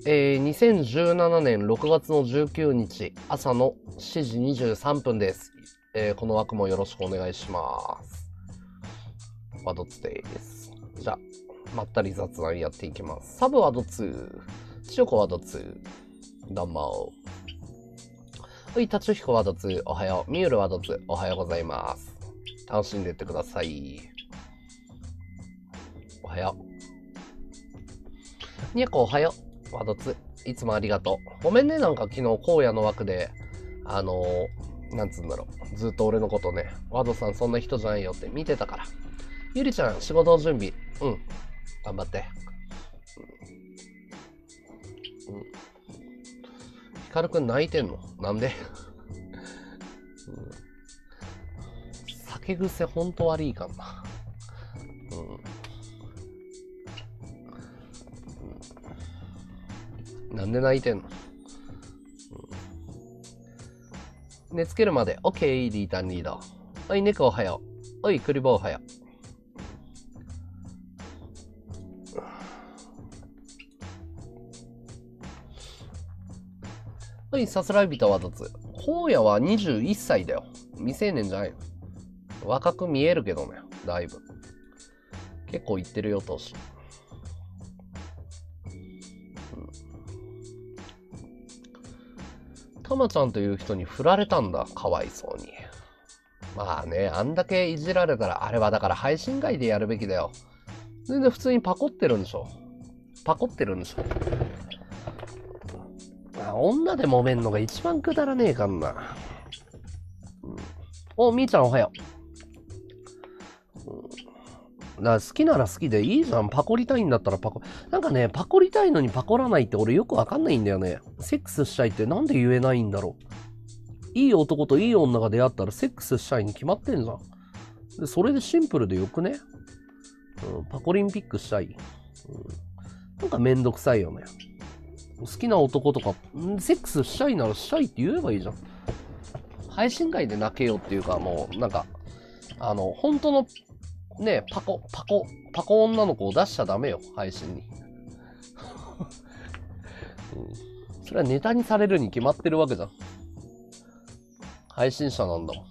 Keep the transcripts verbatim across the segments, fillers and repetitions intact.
えー、にせんじゅうななねんろくがつのじゅうくにち朝のしちじにじゅうさんぷんです。えー、この枠もよろしくお願いします。ワドツです。じゃあ、まったり雑談やっていきます。サブワドツ、千代子ワドツ、どうも。はい、達彦ワドツ、おはよう。ミュールワドツ、おはようございます。楽しんでいってください。おはよう。にゃこおはよう。ワドツ、いつもありがとう。ごめんね、なんか昨日荒野の枠で、あのー、なんつうんだろう。ずっと俺のことね、ワドさんそんな人じゃないよって見てたから。ゆりちゃん、仕事の準備。うん。頑張って。うん。うん。ヒカルくん泣いてんの？なんで？うん、酒癖ほんと悪いかんな。うん。なんで泣いてんの？うん、寝つけるまで。オッケー、リータンリード。おい、猫おはよう。おい、クリボーおはよう。おい、さすらい人はどつ。荒野はにじゅういっさいだよ。未成年じゃないの。若く見えるけどね、だいぶ。結構いってるよ、年。うん。たまちゃんという人に振られたんだ、かわいそうに。まあね、あんだけいじられたら、あれはだから配信外でやるべきだよ。全然普通にパコってるんでしょ。パコってるんでしょ。まあ、女で揉めんのが一番くだらねえかんな。うん、お、みーちゃんおはよう。うん、だから好きなら好きでいいじゃん。パコりたいんだったらパコ。なんかね、パコりたいのにパコらないって俺よくわかんないんだよね。セックスしたいってなんで言えないんだろう。いい男といい女が出会ったらセックスしたいに決まってんじゃん。でそれでシンプルでよくね、うん、パコリンピックしたい。うん、なんかめんどくさいよね。好きな男とか、セックスしたいならしたいって言えばいいじゃん。配信外で泣けよっていうか、もうなんか、あの、本当のね、パコ、パコ、パコ女の子を出しちゃダメよ、配信に。うん、それはネタにされるに決まってるわけじゃん。配信者なんだもん。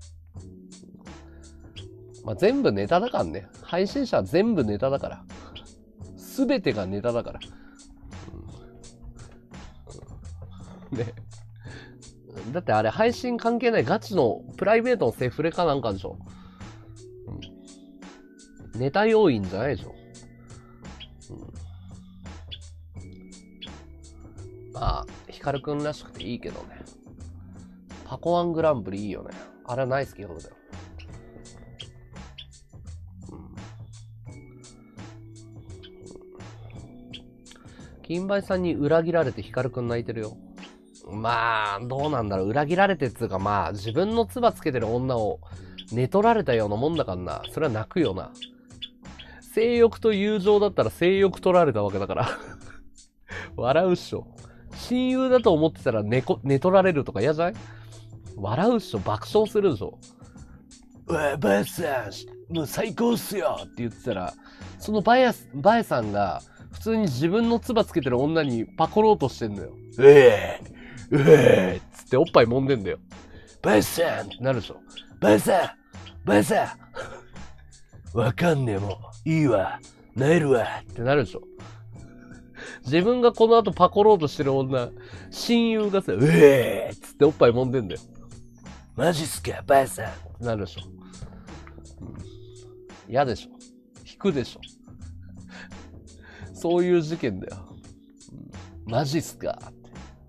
まあ、全部ネタだからね。配信者は全部ネタだから。すべてがネタだから。うん、ね。だってあれ配信関係ないガチのプライベートのセフレかなんかでしょ。うん、ネタ要因じゃないでしょ。うん、まあ、ヒカルくんらしくていいけどね。パコワングランプリいいよね。あれはナイス企画だよ。金梅さんに裏切られてヒカルくん泣いてるよ。まあ、どうなんだろう。裏切られてっつうか、まあ、自分の唾つけてる女を寝取られたようなもんだからな。それは泣くよな。性欲と友情だったら性欲取られたわけだから。笑うっしょ。親友だと思ってたら寝こ寝取られるとか嫌じゃない？笑うっしょ。爆笑するでしょ。うわ、バエさん、もう最高っすよって言ってたら、そのバエ、バエさんが、普通に自分の唾つけてる女にパコろうとしてんだよ。うえー、うえーっつっておっぱい揉んでんだよ。バエさんってなるでしょ。バエさん、バエさん、わかんねえもん。いいわ。なえるわ。ってなるでしょ。自分がこの後パコろうとしてる女、親友がさ、うえーっつっておっぱい揉んでんだよ。マジっすか、バエさんってなるでしょ。嫌でしょ。引くでしょ。そういう事件だよ。マジっすかって。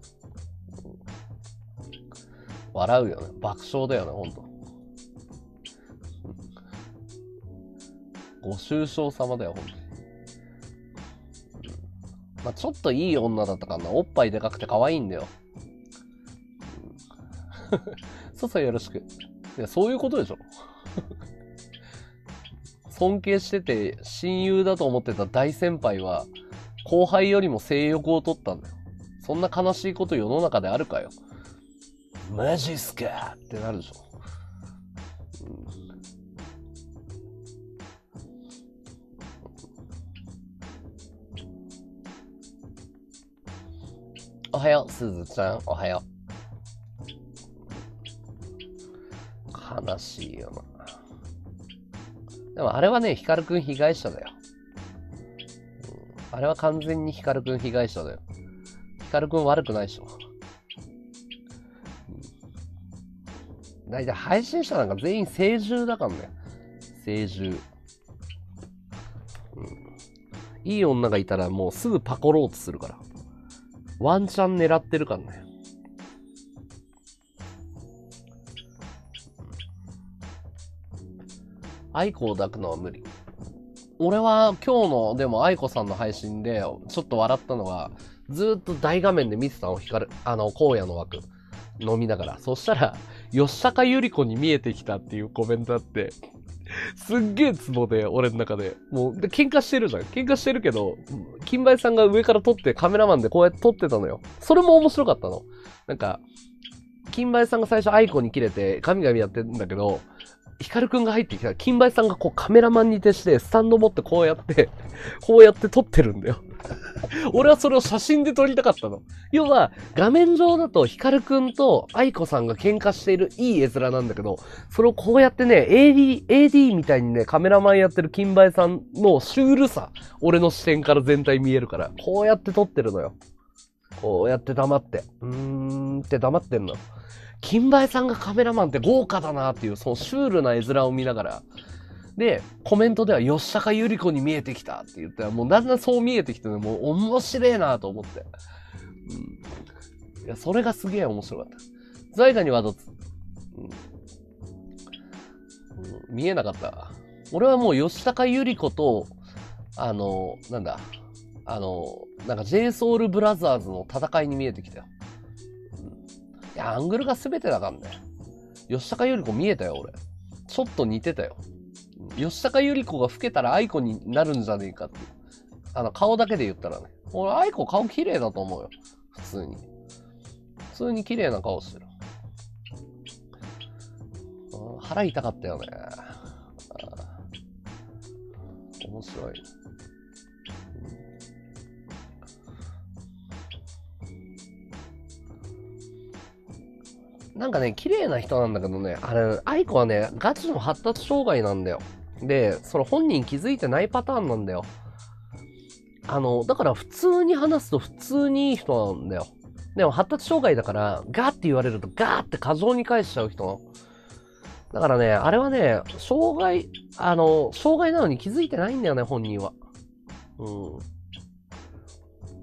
笑うよね。爆笑だよね、ほんと。ご愁傷様だよ、ほんとに。まあ、ちょっといい女だったかな。おっぱいでかくて可愛いんだよ。そうそう、よろしく。いや、そういうことでしょ。尊敬してて親友だと思ってた大先輩は後輩よりも性欲を取ったんだよ。そんな悲しいこと世の中であるかよ。マジっすかってなるでしょ。 おはよう、すずちゃん、おはよう。悲しいよな。でもあれはね、ヒカルくん被害者だよ。うん、あれは完全にヒカルくん被害者だよ。ヒカルくん悪くないでしょ。だいたい配信者なんか全員聖獣だからね。聖獣。うん、いい女がいたらもうすぐパコろうとするから。ワンチャン狙ってるからね。アイコを抱くのは無理。俺は今日のでもアイコさんの配信でちょっと笑ったのは、ずーっと大画面で見てたの、光る、あの、荒野の枠。飲みながら。そしたら、吉高由里子に見えてきたっていうコメントあって、すっげえツボで、俺の中で。もう、で、喧嘩してるじゃん。喧嘩してるけど、金梅さんが上から撮ってカメラマンでこうやって撮ってたのよ。それも面白かったの。なんか、金梅さんが最初アイコに切れて、神々やってんだけど、ヒカルくんが入ってきたら、金梅さんがこうカメラマンに徹して、スタンド持ってこうやって、こうやって撮ってるんだよ。俺はそれを写真で撮りたかったの。要は、画面上だとヒカルくんとアイコさんが喧嘩しているいい絵面なんだけど、それをこうやってね、エーディー、エーディー みたいにね、カメラマンやってる金梅さんのシュールさ、俺の視点から全体見えるから、こうやって撮ってるのよ。こうやって黙って。うーんって黙ってんの。金梅さんがカメラマンって豪華だなっていう、そのシュールな絵面を見ながら、で、コメントでは吉高由里子に見えてきたって言ったら、もうだんだんそう見えてきてね、もう面白いなと思って。うん。いや、それがすげえ面白かった。在家にはどつ、うんうん、見えなかった。俺はもう吉高由里子と、あの、なんだ、あの、なんか ジェイソウルブラザーズの戦いに見えてきたよ。うん、いや、アングルが全てだからね。吉高由里子見えたよ、俺。ちょっと似てたよ。吉高由里子が老けたら愛子になるんじゃねえかっていう。あの、顔だけで言ったらね。俺、愛子顔綺麗だと思うよ。普通に。普通に綺麗な顔してる。腹痛かったよね。面白い。なんかね、綺麗な人なんだけどね、あれ、愛子はね、ガチの発達障害なんだよ。で、その本人気づいてないパターンなんだよ。あの、だから普通に話すと普通にいい人なんだよ。でも発達障害だから、ガーって言われるとガーって過剰に返しちゃう人なの。だからね、あれはね、障害、あの、障害なのに気づいてないんだよね、本人は。うん。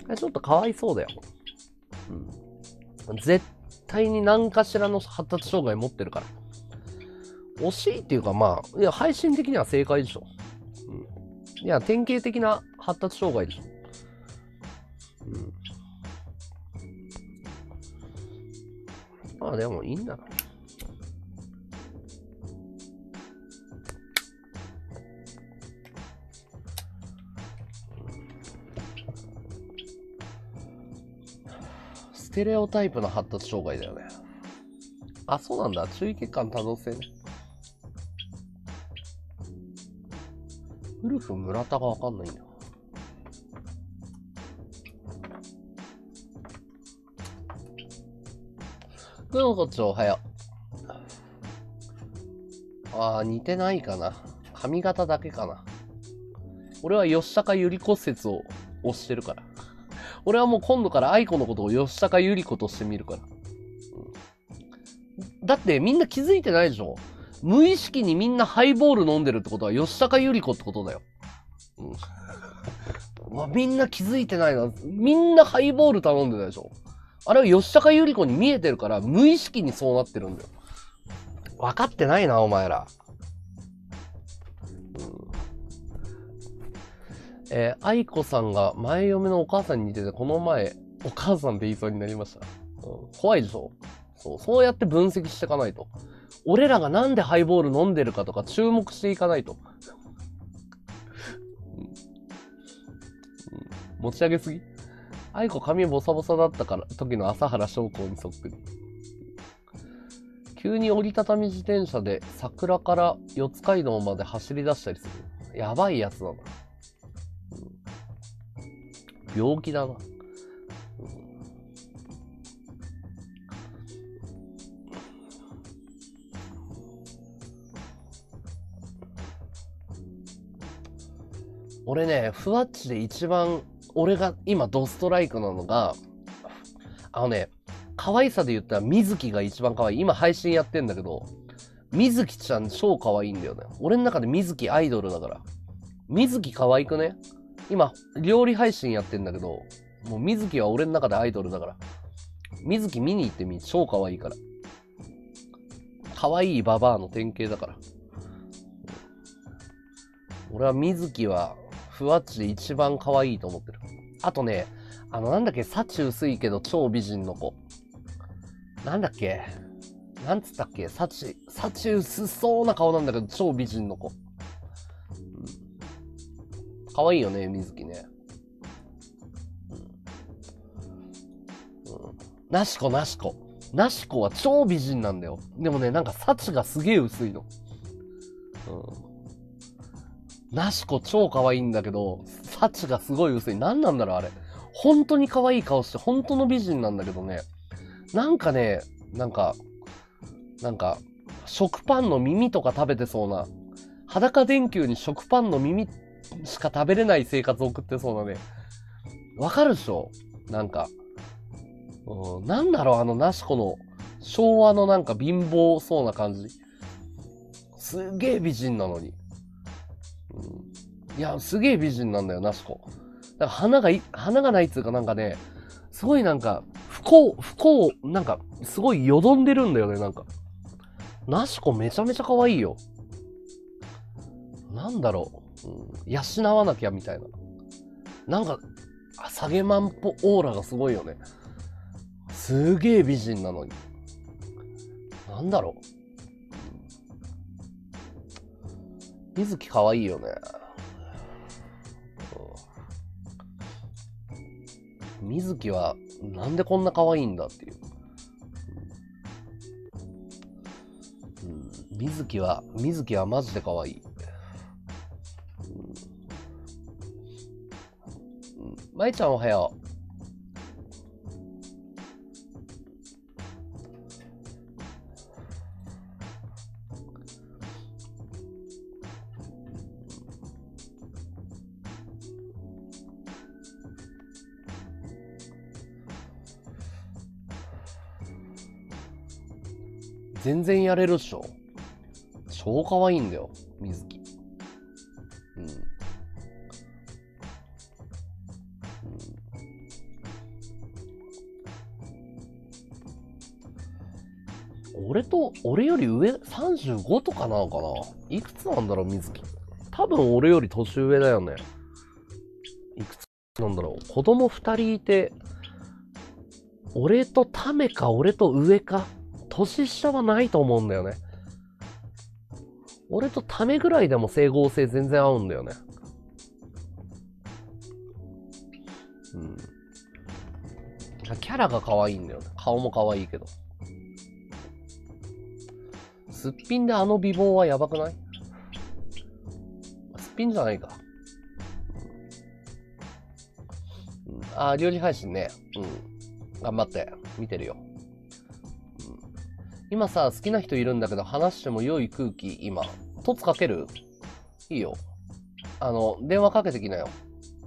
ちょっとかわいそうだよ。うん。絶対に何かしらの発達障害持ってるから。惜しいっていうか、まあ、いや、配信的には正解でしょ。うん。いや、典型的な発達障害でしょ。うん。まあ、でもいいんだな。ステレオタイプの発達障害だよね。あ、そうなんだ。注意欠陥多動性ね。ウルフ村田がわかんないんだ。くのこっちおはよう。ああ、似てないかな。髪型だけかな。俺は吉高由里子説を推してるから。俺はもう今度から愛子のことを吉高由里子として見るから。うん、だってみんな気づいてないでしょ。無意識にみんなハイボール飲んでるってことは吉高由里子ってことだよ。うん、まあ、みんな気づいてないな。みんなハイボール頼んでたでしょ。あれは吉高由里子に見えてるから無意識にそうなってるんだよ。分かってないな、お前ら。うん、えー、愛子さんが前嫁のお母さんに似てて、この前、お母さんって言いそうになりました。うん、怖いでしょ？そう、そうやって分析していかないと。俺らがなんでハイボール飲んでるかとか注目していかないと。うんうん、持ち上げすぎ？愛子髪ボサボサだったから時の朝原将校にそっくり。急に折りたたみ自転車で桜から四街道まで走り出したりする。やばいやつだな。うん、病気だな。うん、 俺ね、ふわっちで一番、俺が今ドストライクなのが、あのね、可愛さで言ったら水木が一番可愛い。今配信やってんだけど、水木ちゃん超可愛いんだよね。俺の中で水木アイドルだから。水木可愛くね？今、料理配信やってんだけど、もう水木は俺の中でアイドルだから。水木見に行ってみ、超可愛いから。可愛いババアの典型だから。俺は水木は、ふわっちで一番可愛いと思ってる。あとね、あの、なんだっけ、幸薄いけど超美人の子。なんだっけ、なんつったっけ、幸、幸薄そうな顔なんだけど超美人の子。うん、可愛いよね、水木ね。うんうん、なしこなしこ。なしこは超美人なんだよ。でもね、なんか幸がすげえ薄いの。うん、なしこ超可愛いんだけど、幸がすごい薄い。なんなんだろう、あれ。本当に可愛い顔して、本当の美人なんだけどね。なんかね、なんか、なんか、食パンの耳とか食べてそうな、裸電球に食パンの耳しか食べれない生活を送ってそうなね。わかるでしょ？なんか、うん、なんだろう、あのなしこの昭和のなんか貧乏そうな感じ。すげえ美人なのに。うん、いや、すげえ美人なんだよ、なしこ。だから花がい、花がないっつうかなんかね、すごいなんか、不幸、不幸、なんか、すごいよどんでるんだよね、なんか。なしこめちゃめちゃ可愛いよ。なんだろう、うん、養わなきゃみたいな。なんか、下げマンポオーラがすごいよね。すげえ美人なのに。なんだろう。水木可愛いよね。うん、水木はなんでこんな可愛いんだっていう。うん、水木は、水木はマジで可愛い。まいちゃんおはよう。全然やれるっしょ。超可愛いんだよ、水木。うん。うん、俺と、俺より上、さんじゅうごとかなのかな？いくつなんだろう、水木。多分俺より年上だよね。いくつなんだろう。子供ふたりいて、俺とためか俺と上か。年下はないと思うんだよね。俺とためぐらいでも整合性全然合うんだよね。うん。キャラが可愛いんだよね。顔も可愛いけど。すっぴんであの美貌はやばくない？すっぴんじゃないか。うん、あ、料理配信ね。うん。頑張って。見てるよ。うん、今さ、好きな人いるんだけど、話しても良い空気、今。凸かける？いいよ。あの、電話かけてきなよ。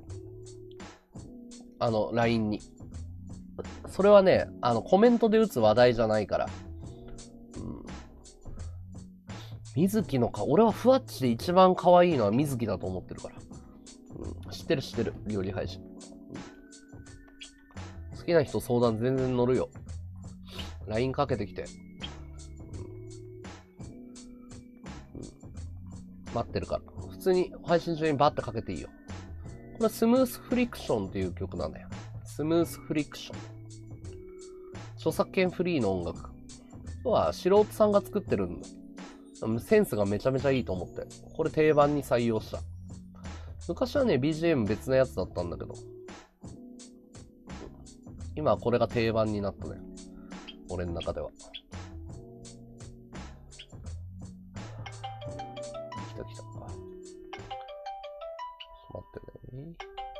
あの、ライン に。それはね、あの、コメントで打つ話題じゃないから。うん。水木のか、俺はふわっちで一番可愛いのは水木だと思ってるから。うん、知ってる知ってる、料理配信。うん、好きな人相談全然乗るよ。ライン かけてきて。うんうん、待ってるから。普通に配信中にバッてかけていいよ。これスムースフリクションっていう曲なんだよ。スムースフリクション。著作権フリーの音楽。は素人さんが作ってるんだ。センスがめちゃめちゃいいと思って。これ定番に採用した。昔はね、ビージーエム 別なやつだったんだけど。今はこれが定番になったね。俺の中では。来た来た。待ってね。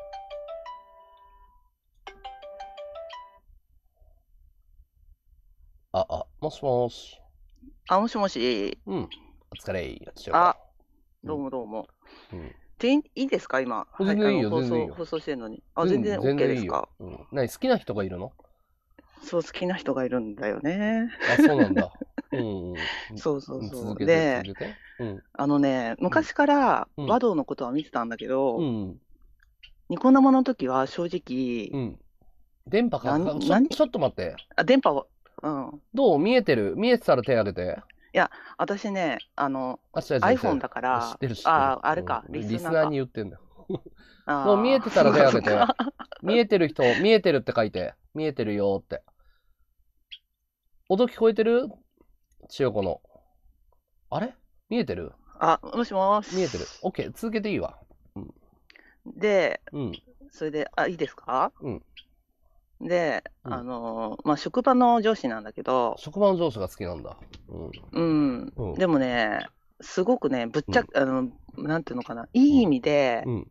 あ、あ、もしもし。 あ、もしもし。 うん。お疲れ。 あ、どうもどうも。 うん。 ていいいいですか今。はい、あの、 全然いいよ、 放送、 全然いいよ。 放送してるのに。あ、 うん、 全然全 OK 然いいよ。 ですか？ うん。何、好きな人がいるの？ そう、好きな人がいるんだよね。 あ、そうなんだ。うんうん。 そうそううん続そう。 けて、続で、 けて。うん。 あのね、 うん。 昔からうん。 和道のことは見てたんだけど、 うん。 ニコ生の時は正直、 うん。電波かなん、 か、ちょ、 何、 ちょっと待って。 あ、電波を、うん。 どう見えてる？見えてたら手挙げて。 いや、私ね、あの、 あ、違う違う違 iPhone う。 だか知っら、 てる知ってる。 ああ、あれか、 うん。 リリスナーにスナーか。 言ってんだよ。どう見ああ、 えてたらそっかそっ手挙げて。 か。 見えてる人、見えてるって書いて。見えてるよって。音聞こえてる？千代子の。あれ見えてる？ あ、もしもし。 見えてる。OK。続けていいわ。うん。 で、 うん。 それで、あ、いいですか？ うん。 で、あうん。 の、まあ、職場の上司なんだけど、 職場の上司が好きなんだ。 うん、 うん。うん。 でもね、すごくね、ぶっうん。 ちゃけ、あの、なんていうのかな、いい意味で、 うん。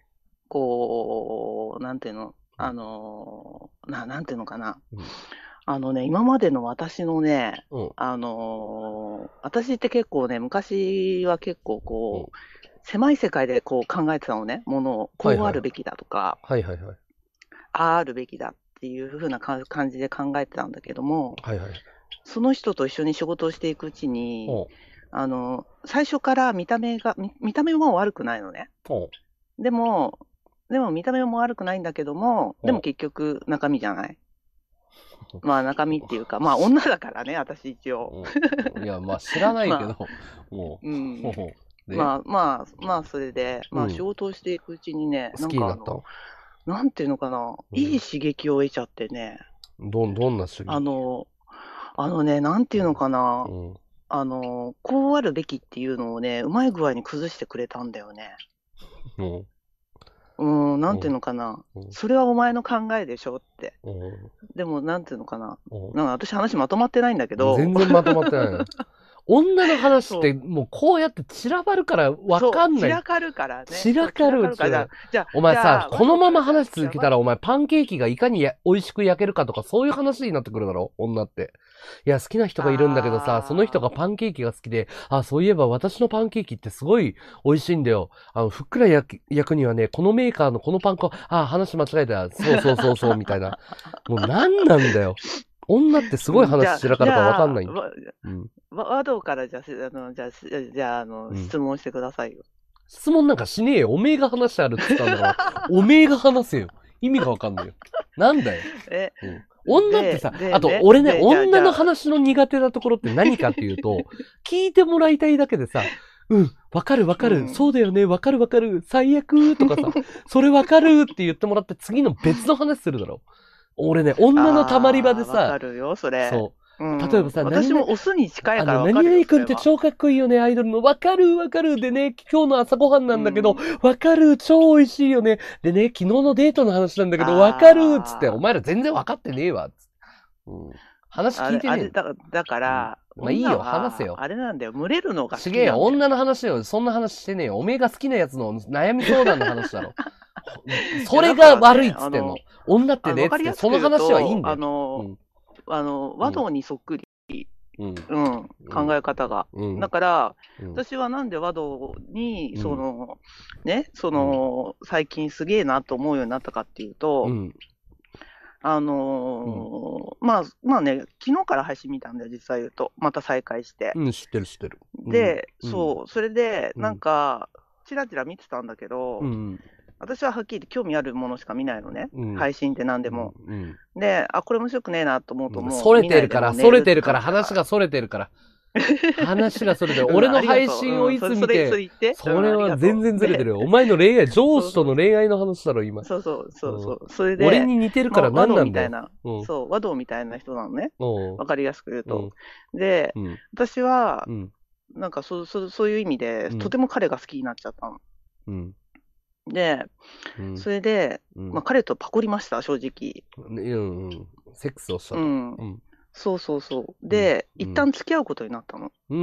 こう、なんていうの、 うん。 あの、な、なんていうのかな、 うん。 あのね、今までの私のね、 うん。 あの、私って結構ね、昔は結構うん。 こう、狭い世界でこう考えてたのね、ものを、 はいはい。 こうあるべきだとか、 はいはいはい。 あああるべきだっていう風なか感じで考えてたんだけども、 はいはい。 その人と一緒に仕事をしていくうちに、 おう。 あの、最初から見た目が、見見た目も悪くないのね。 おう。 でも、でも見た目も悪くないんだけども、でおう。 も結局中身じゃない。まあ中身っていうか、まあ女だからね、私一応。 うん。いや、まあ知らないけまあ、 ど、もうう。 ん。 ほうで、 まあまあ、まあそれで、まあ仕うん。 事をしていくうちにね、 好なんかあの、 きになった？ なんていうのかな、 うん。 いい刺激を得ちゃってね、 どん、どんな主義？ あの、あのね、なんていうのかな、 うん。 あの、こうあるべきっていうのをね、うまい具合に崩してくれたんだよね。 うん。 うーん、なんていううん。 のかな。 うん。 それはお前の考えでしょって。 うん。 でも、なんていうのかな。 うなんか私話まとまってないんだけん。 ど、 全然まとまってないの。女の話っそう、 てもうこうやって散らばるからわかそう、 んない。 散らかるからね。 散そう、散らかる、 らかるから。じゃあ、 散らかる。 じゃあ、 お前さ、 じゃあ、和この道からじゃあ、 まま話しじゃあ、和続けたらお前パンケーキがいかにや美味しく焼けるかとかそういう話になってくるだろ女って。いや、好きな人がいるんだけどさ、その人あがパンケーキが好きで、あ、そういえば私のパンケーキってすごい美味しいんだよ。あの、ふっくら焼く焼くにはね、このメーカーのこのパン粉、あ、話間違えた。そうそうそうそう、みたいな。もう何なんだよ。女ってすー、うん、じごい話ゃあ、 散らかるからわじゃあ、 かんないんだ。 わうん。 わ和道からじゃあ、すあの、じゃあ、すじゃあ、あの、 うん。 質問してくださいよ。 質問なんかしねえよ。おめえが話してあるっつったんだから、おめえが話せよ。意味がわかんないよ。なんだよ。 え、 うん。女ってで、 さ、あとでね、 俺ね、 で、じゃあ、じ女のゃあ、 話の苦手なところって何かっていうと、聞いてもらいたいだけでさ、うん、わかるわかる、 うん。 そうだよね、わかるわかる、最悪とかさ、それわかるって言ってもらって次の別の話するだろ。俺ね、女のたまり場ああ、わでさ、 かるよ、それ。 そう。例えうん。 ばさ、何々、 私もオスに近いあの、 からわかるよ、 何々 それは。 くんって超かっこいいよね、アイドルの。わかるわかる。でね、今日の朝ごはんなんだけど、 うん。 わかる、超美味しいよね。でね、昨日のデートの話なんだけど、わかるっつって、おあ前ら全然わかってねえわ。つってうん。話あ、あれ、 聞いてねえの。 あれ、だ、だかうん。 ら、 まあいいよ、話せ女は、 よ。 あれなんだよ、群れるのが好ちげえよ、 きなんだよ。 女の話よ。そんな話してねえよ。おめえが好きなやつの悩み相談の話だろ。 いや、 それだかが悪いっらね、 つってんの。 あの、 女ってあの、 ね、つって、 わかりやすくその話はいい言うと、あんだよ。うの、 ん。 あの、 うん。 和道にそっくり、 うん。 うん、 うん。 考え方が。 うん。 だから、 うん。 私はなんで和道に、 うん。 その、ね、そうん。 の、最近すげえなと思うようになったかっていうと、 うん。 あうん。 のーまあ、まあね、昨日から配信見たんだよ、実際言うと。また再開して。 うん、知ってる知ってる。うん。 で、 うん。 そう、それで、なんうん。 か、ちらちら見てたんだけど、 うん。 私ははっきり言って興味あるものしか見ないのね。 うん。 配信って何でうん。 も。 うん。 で、あ、これ面白くねえなと思うともそう見ないでれてるから、 もう寝るそれてるから、 感じだから。 話がそれてるから。話がそれてる。 うん、 俺のありがとう。 配信をうん、 いそれ、それ、そつ見て、 れ言って。うん、 それありがとは全然う。で、 ずれてるよ。お前の恋愛、上司とのそうそう恋愛の話だろ、今。 そうそうそううん。 そう。それで、 俺に似てるまあ、 から和道何なんだよ。 みたいな、 うん。 そう、和道みたいな人なのね。 うん。 わかりやすく言うと。 うん。 で、 うん。 私は、 うん。 なんかそう、そう、そういう意味で、 うん。 とても彼が好きになっちゃったの。 うん。 で、 うん。 それで、まあ、 うん。 彼とパコりました、正直。 うん。うん。セックスをしたと。 うん。 うん。 そうそうそう。 うん。 で、一うん。 旦付き合うことになったの。 うん。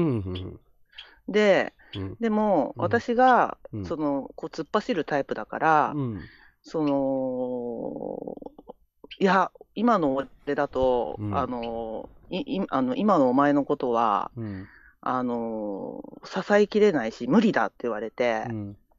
で、 うん。 でも、 うん。 私が、 うん。 その、こう、突っ走るタイプだから、 うん。 その、いや、今の俺だと、あうん。 の、い、いあの、今のお前のことは、 うん。 あの、支えきれないし、無理だって言われて、 うん。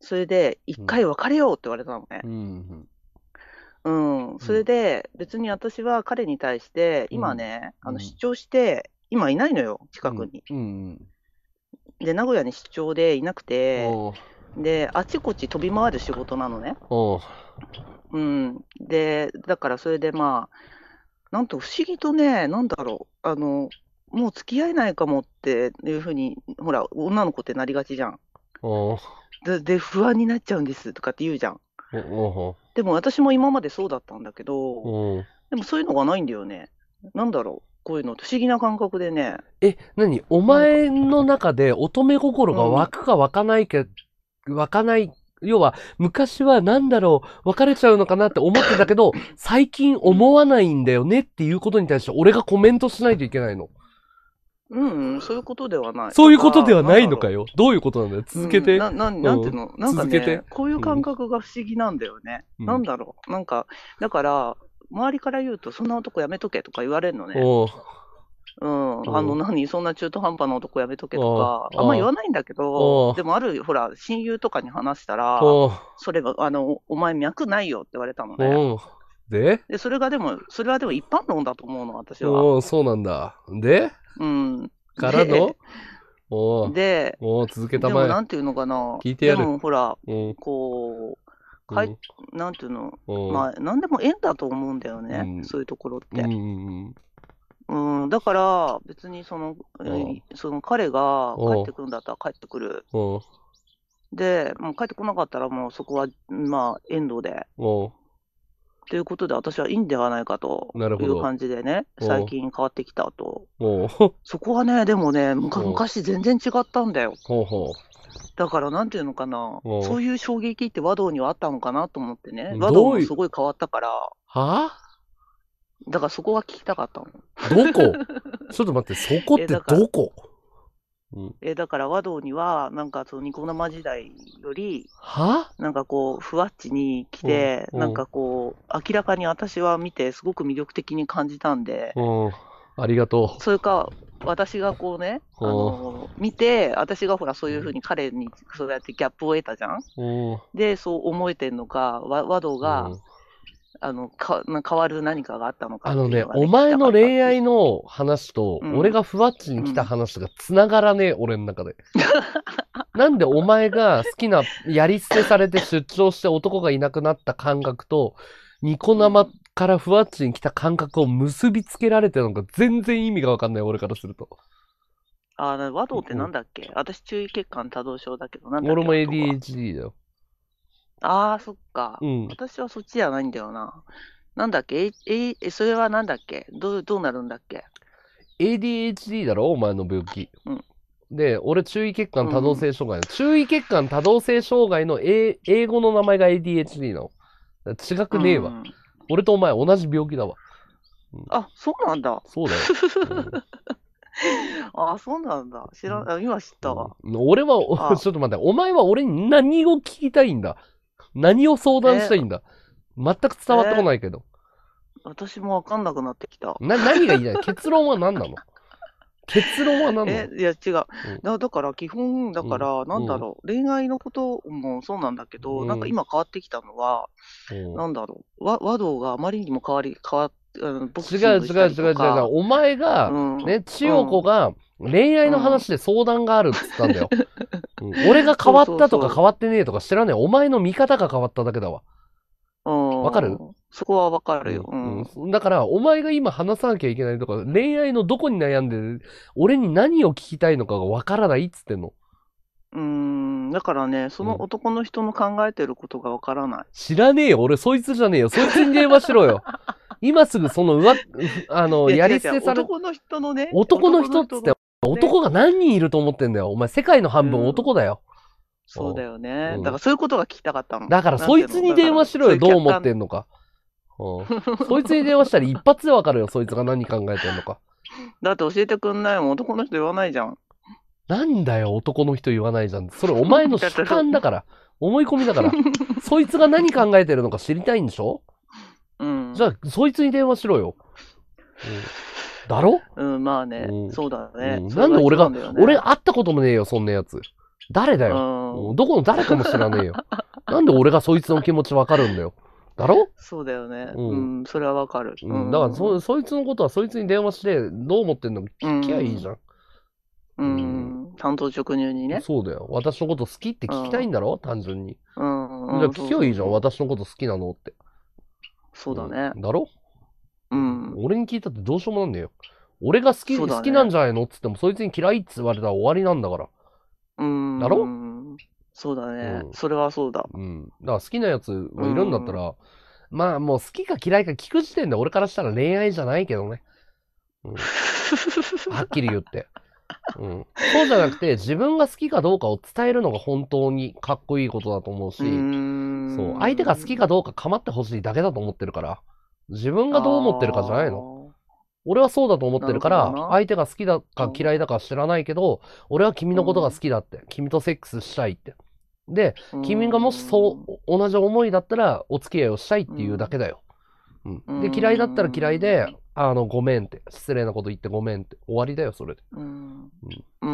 それで、一回別れようって言われたのね。 うん。 うん。それで、別に私は彼に対して、今ね、あの、 うん出張して、今いないのよ、近くに。 うん。 で、名古屋に出張でいなくて、 おうで、あちこち飛び回る仕事なのね。 おううん。で、だからそれでまあ、なんと不思議とね、なんだろう、あの、もう付き合えないかもっていうふうに、ほら、女の子ってなりがちじゃん。 おうで、で不安になっちゃうんですとかって言うじゃん。 おおでも私も今までそうだったんだけど、 おうでもそういうのがないんだよね。なんだろう、こういうのって不思議な感覚でね。 え、何お前の中で乙女心が湧くか湧かないか、湧かない、要は、昔はなんだろう、別れちゃうのかなって思ってたけど、最近思わないんだよねっていうことに対して俺がコメントしないといけないの。 うんうん、そういうことではない。 そういうことではないのただかよ。どういうことなんだよ。続けて。 うん、な、ななんていうの、なんか続けてね、こういう感覚が不思議なんだよね。 うんなんだろう。なんか、だから、周りから言うと、そんな男やめとけとか言われるのね。 おううん。 うんあの、何、そんな中途半端な男やめとけとか、 うんあんま言わないんだけうど、 んでもある、ほら、親友とかに話したら、 おうそれが、あの、お前脈ないよって言われたのね。 おうでで、それがでも、それはでも一般論だと思うの、私は。 おうそうなんだ。でうん。 からので、 おうで、 おう続けたでもまえ。 なんていうのかな。 聞いてやるでもほら、 うんこう、かいうんなんていうの、 うんまあ、なんでも縁だと思うんだよね、 うんそういうところっうんうて。 んうん、だから、別にその、えーその彼が帰ってくるんだったら帰ってくる。 おうで、もう帰ってこなかったらもうそこは、まあ、エンドで。 おうということで、私はいいんではないかとなるほどいう感じでね、 お最近変わってきたと。 おうそこはね、でもね、むかお昔全然違ったんだよ。 ほうほだから、なんていうのかな、 おそういう衝撃って和道にはあったのかなと思ってね、 どういう和道もすごい変わったから、 はだからそこは聞きたかったの。 どこちょっと待って、そこってえだからどこうんえだから和道には、なんかそのニコ生時代より、 はなんかこう、ふわっちに来て、 うんなんかこう、明らかに私は見て、すごく魅力的に感じたんで、 うん。ありがとそれか、私がこうね、あの見て、私がほら、そういうふうに彼にそうやってギャップを得たじゃん。 う。うん。 で、そう思えてんのか、わ和道が、 うんあのかな変わる何かがあったのかあのね、 っていうのがお前の恋愛の、 の話と、 うん俺がふわっちに来た話が繋がらねえ、俺の中で。なんでお前が好きな、やり捨てされて出張して男がいなくなった感覚と、ニコ生からふわっちに来た感覚を結びつけられてるのが全然意味がわかんない、俺からすると。 あな和道ってなんだっけ、私、注意欠陥多動症だけど、なんだっけ俺もあとはエーディーエイチディー だよ。 ああ、そっか。 うん。 私はそっちじゃないんだよな。なんだっけえ、え、それはなんだっけどう、どうなるんだっけエーディーエイチディー だろお前の病気。 うんで、俺、注意欠陥多動性障害の、注意欠陥多動性障害の英英語の名前が エーディーエイチディー なの。だから違くねえわ、 うん俺とお前同じ病気だわ。 あ、そうなんだ。 そうだよ。 あ、そうなんだ。知ら、あ今知ったわ。 うん俺は、おあちょっと待って、お前は俺に何を聞きたいんだ何を相談したいんだ、全く伝わってこないけど。 私もわかんなくなってきた。 な、何が言いたい結論は何なの結論は何なえ、 のいや、違う。 うんだだから、基本、だから、 うんなんだろう、恋愛のこともそうなんだけど、 うんなんか今変わってきたのは、 うんなんだろう、和和道があまりにも変わり、変わっあのボクシ違う違うングした違う違う違う。 りとか、 お前が、 うんね、千代子が恋愛の話で相談があるっつったんだよ。うん俺が変わったとそうそうそうか変わってねえとか知らねえ。お前の見方が変わっただけだわ。 わわかるそこはわかるよ。ううんんうんだから、お前が今話さなきゃいけないとか、恋愛のどこに悩んで、俺に何を聞きたいのかがわからないっつってんの。 うーん、だからね、その男の人の考えてることがわからない。 知らねえよ。俺そいつじゃねえよ。そいつに電話しろよ。今すぐそのうわ、あの、やり捨てされ、 男の人のね、 男の人っつって、 の男が何人いると思ってんだよ。お前世界の半分男だよ。 そうだよね。 うんだからそういうことが聞きたかったの。 だからそいつに電話しろよ。どう思ってんのか。うんそいつに電話したら一発でわかるよ。そいつが何考えてんのか。 だって教えてくんないもん。男の人言わないじゃん。 なんだよ、男の人言わないじゃん。それお前の主観だから。思い込みだから。そいつが何考えてるのか知りたいんでしょうん。 じゃあ、そいつに電話しろよ。うんだろうん、まあね、 うんそうだね。 うんそれなんで俺が、 一番だよね俺会ったこともねえよ、そんなやつ。 誰だうよ。 ん。 どこの誰かも知らねえよ。なんで俺がそいつの気持ちわかるんだよ。だろ？ そうだよね。 う。 うんん、それはわかる。 う。 うんだからそ、 ん。 そいつのことはそいつに電話して、どう思ってんのう聞きゃいいじん。 ゃん。 ううん。 ん。担当直入にね。 そうだよ。私のこと好きって聞きたいんだろ単純に。 うん。 じゃあうん。そう聞きゃいいじゃん。 そうそ私のこと好きなのって。 う。そうだね。 うん。だろ？ うん。 俺に聞いたってどうしようもなんねえよ。俺が好き、 そうだね。 好きなんじゃないのっつっても、そいつに嫌いって言われたら終わりなんだから。 うだろ？ ん。そうだね。 うん。 それはそうだ。 うん。だから好きなやつうがいるんだったん。 ら、まあもう好きか嫌いか聞く時点で俺からしたら恋愛じゃないけどね。うん。はっきり言って。うん。そうじゃなくて、自分が好きかどうかを伝えるのが本当にかっこいいことだと思ううし、 ーそう。相手が好きん。 かどうか構ってほしいだけだと思ってるから。自分あがどう思ってるかじゃないの？ あ。 俺はそうだと思っなるてるから、 ほどな。 相手が好きだか嫌いだか知らないけど、俺は君のことが好きだって。君とセックスしたいって。で、 う君がもしそん。 う、同じ思いだったら、お付き合いをしたいっていうだけだよ。 ううん。で、嫌いだったら嫌いで、 ん。 あの、ごめんって。失礼なこと言ってごめんって。終わりだよ、それで。 うん。 うん。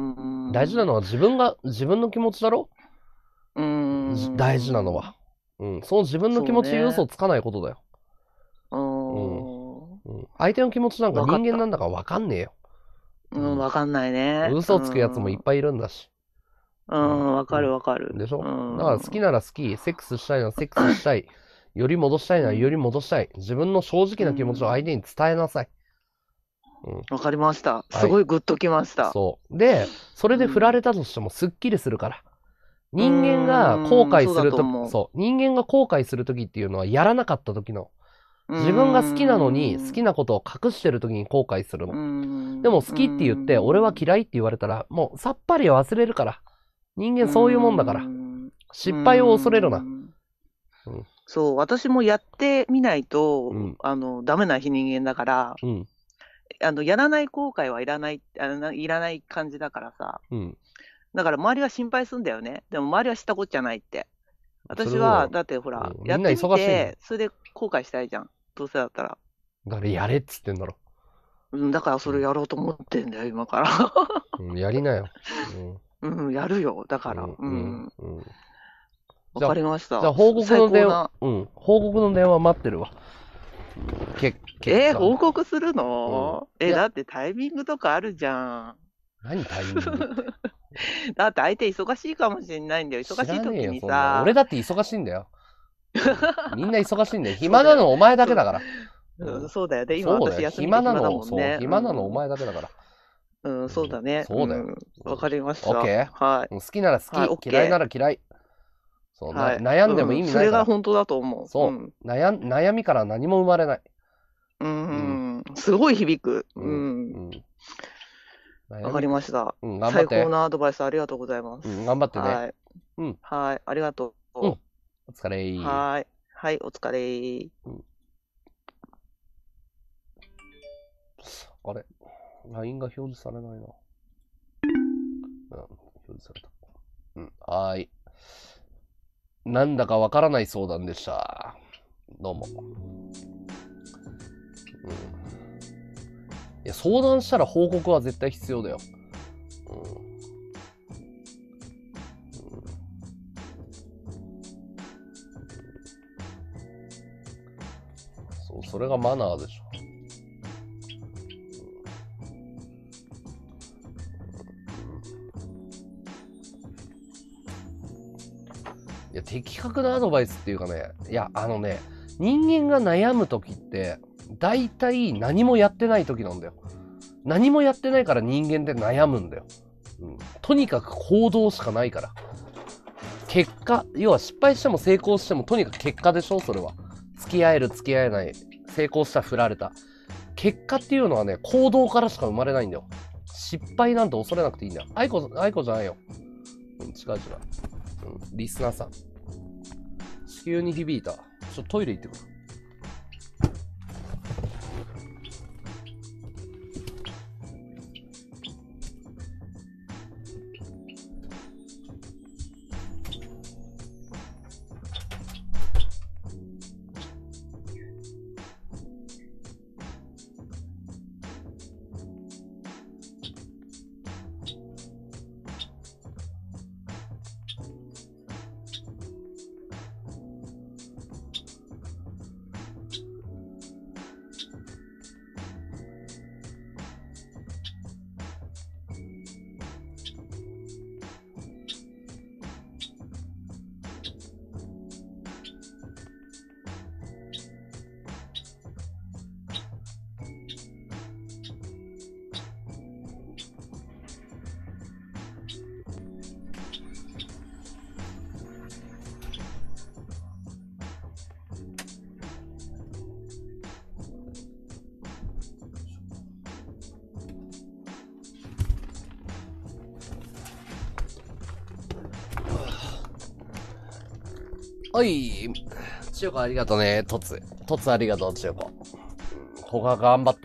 うん。 大事なのは自分が、自分の気持ちだろ？ うじ大事なのん。 は。うん。その自分の気持ちに嘘をつかないことだよ。 ううん。 ん。 うん。相手の気持ちなんか人わかった。 間なんだからわかんねえよ。 う、 うんん。 わかんないね。う嘘をつくやつもいっん。 ぱいいるんだし。 ううん。 ん、わかうん。 るわかる。 でしうょ？だから好きん。 なら好き、セックスしたいならセックスしたい、より戻したいならよりうん。 戻したい。自分の正う直な気持ちを相ん。 手に伝えなさい。うん。 わかりました。すはい。 ごいグッときました。 そう。で、それうで振られん。 たとしてもすっきりするから。 う人間が後ーん、そう悔すると、 だと思そう。人間が後悔するときっていうのはやらなかったときの。 う。うー自分が好きなのに好きん。 なことを隠してるときに後悔するうーの。でん。うーも好きって言って俺はん。 嫌いって言われたらもうさっぱり忘れるから。人うー間そういうもんだから。 ん。う失敗を恐れるな。 ーん。 うん。 そう、私もやってみないと、 うん。 あの、ダメな人間だから、 うん。 あの、やらない後悔はいらない、あの、いらない感じだからさ。 うん。 だから周りは心配すんだよね。でも周りは知ったこっちゃないって。私は、 それは、 だってほら、 うん、みんなやってみ忙しいんだよ。 て、それで後悔したいじゃん。どうせだったら。 だからやれっつってんだろ。 うん、だからそれうん。 やろうと思ってんだよ、今から。 うん、やりなよ。 うん、やるよ。だうん。 から。 うん。 うん。 うん。うん。 わじゃあ、 かりましじゃあた。 報告最の電話、 高な。 うん。報告の電話待ってるわ。け、結えー、 果。 報告するうん。 のえ、 いや、 だってタイミングとかあるじゃん。 何タイミングって。 だって相手忙しいかもしれないんだよ。忙知らねえよ、 しい時にそんな。俺さ。 だって忙しいんだよ。うん。みんな忙しいんだよ。 そうだよね。 暇なのお前だけそう、 だから。ううん、 ん。 そうだよね。今そうだよ。 私休みで暇なの、 暇だもんそう。 ね。う暇なのおん。 前だけだから。 うん、そううん。 だね。うそうだよ。 ん。 うん。 わかりましオッた。 ケはい。 ー？好きなら好はい、 き、 オッ嫌いなケら嫌い。そう、 ー。 な、 はい。 悩んでも意うん。そ味ないから。 れが本当だと思う。うそん。 う。悩ん、悩みから何も生まれない。 ううん。 ん。すごい響く。 う。 うんん。 うん。 わか悩みか。 りました。 うん、頑張っ最高て。 なアドバイスありがとうございまうん、 す。 頑張ってね。 はい。 うん。 はい。ありがとうん。 う。 お疲れー。 はい。はい、お疲れ。 うん。あれ ?ライン が表示されないな。うん、表示された。うん、はーい。なんだかわからない相談でした。どうも。うん。いや、相談したら報告は絶対必要だよ。うん。うん、そう、それがマナーでしょ。いや、的確なアドバイスっていうかね、いや、あのね、人間が悩む時って、大体何もやってない時なんだよ。何もやってないから人間って悩むんだよ。うん、とにかく行動しかないから。結果、要は失敗しても成功してもとにかく結果でしょそれは。付き合える付き合えない。成功した振られた。結果っていうのはね、行動からしか生まれないんだよ。失敗なんて恐れなくていいんだよ。愛子、愛子じゃないよ。うん、違う違う。うん、リスナーさん。地球に響いた。ちょっとトイレ行ってくる。 おい、千代子ありがとうね、とつ。とつありがとう、千代子。ここは頑張って。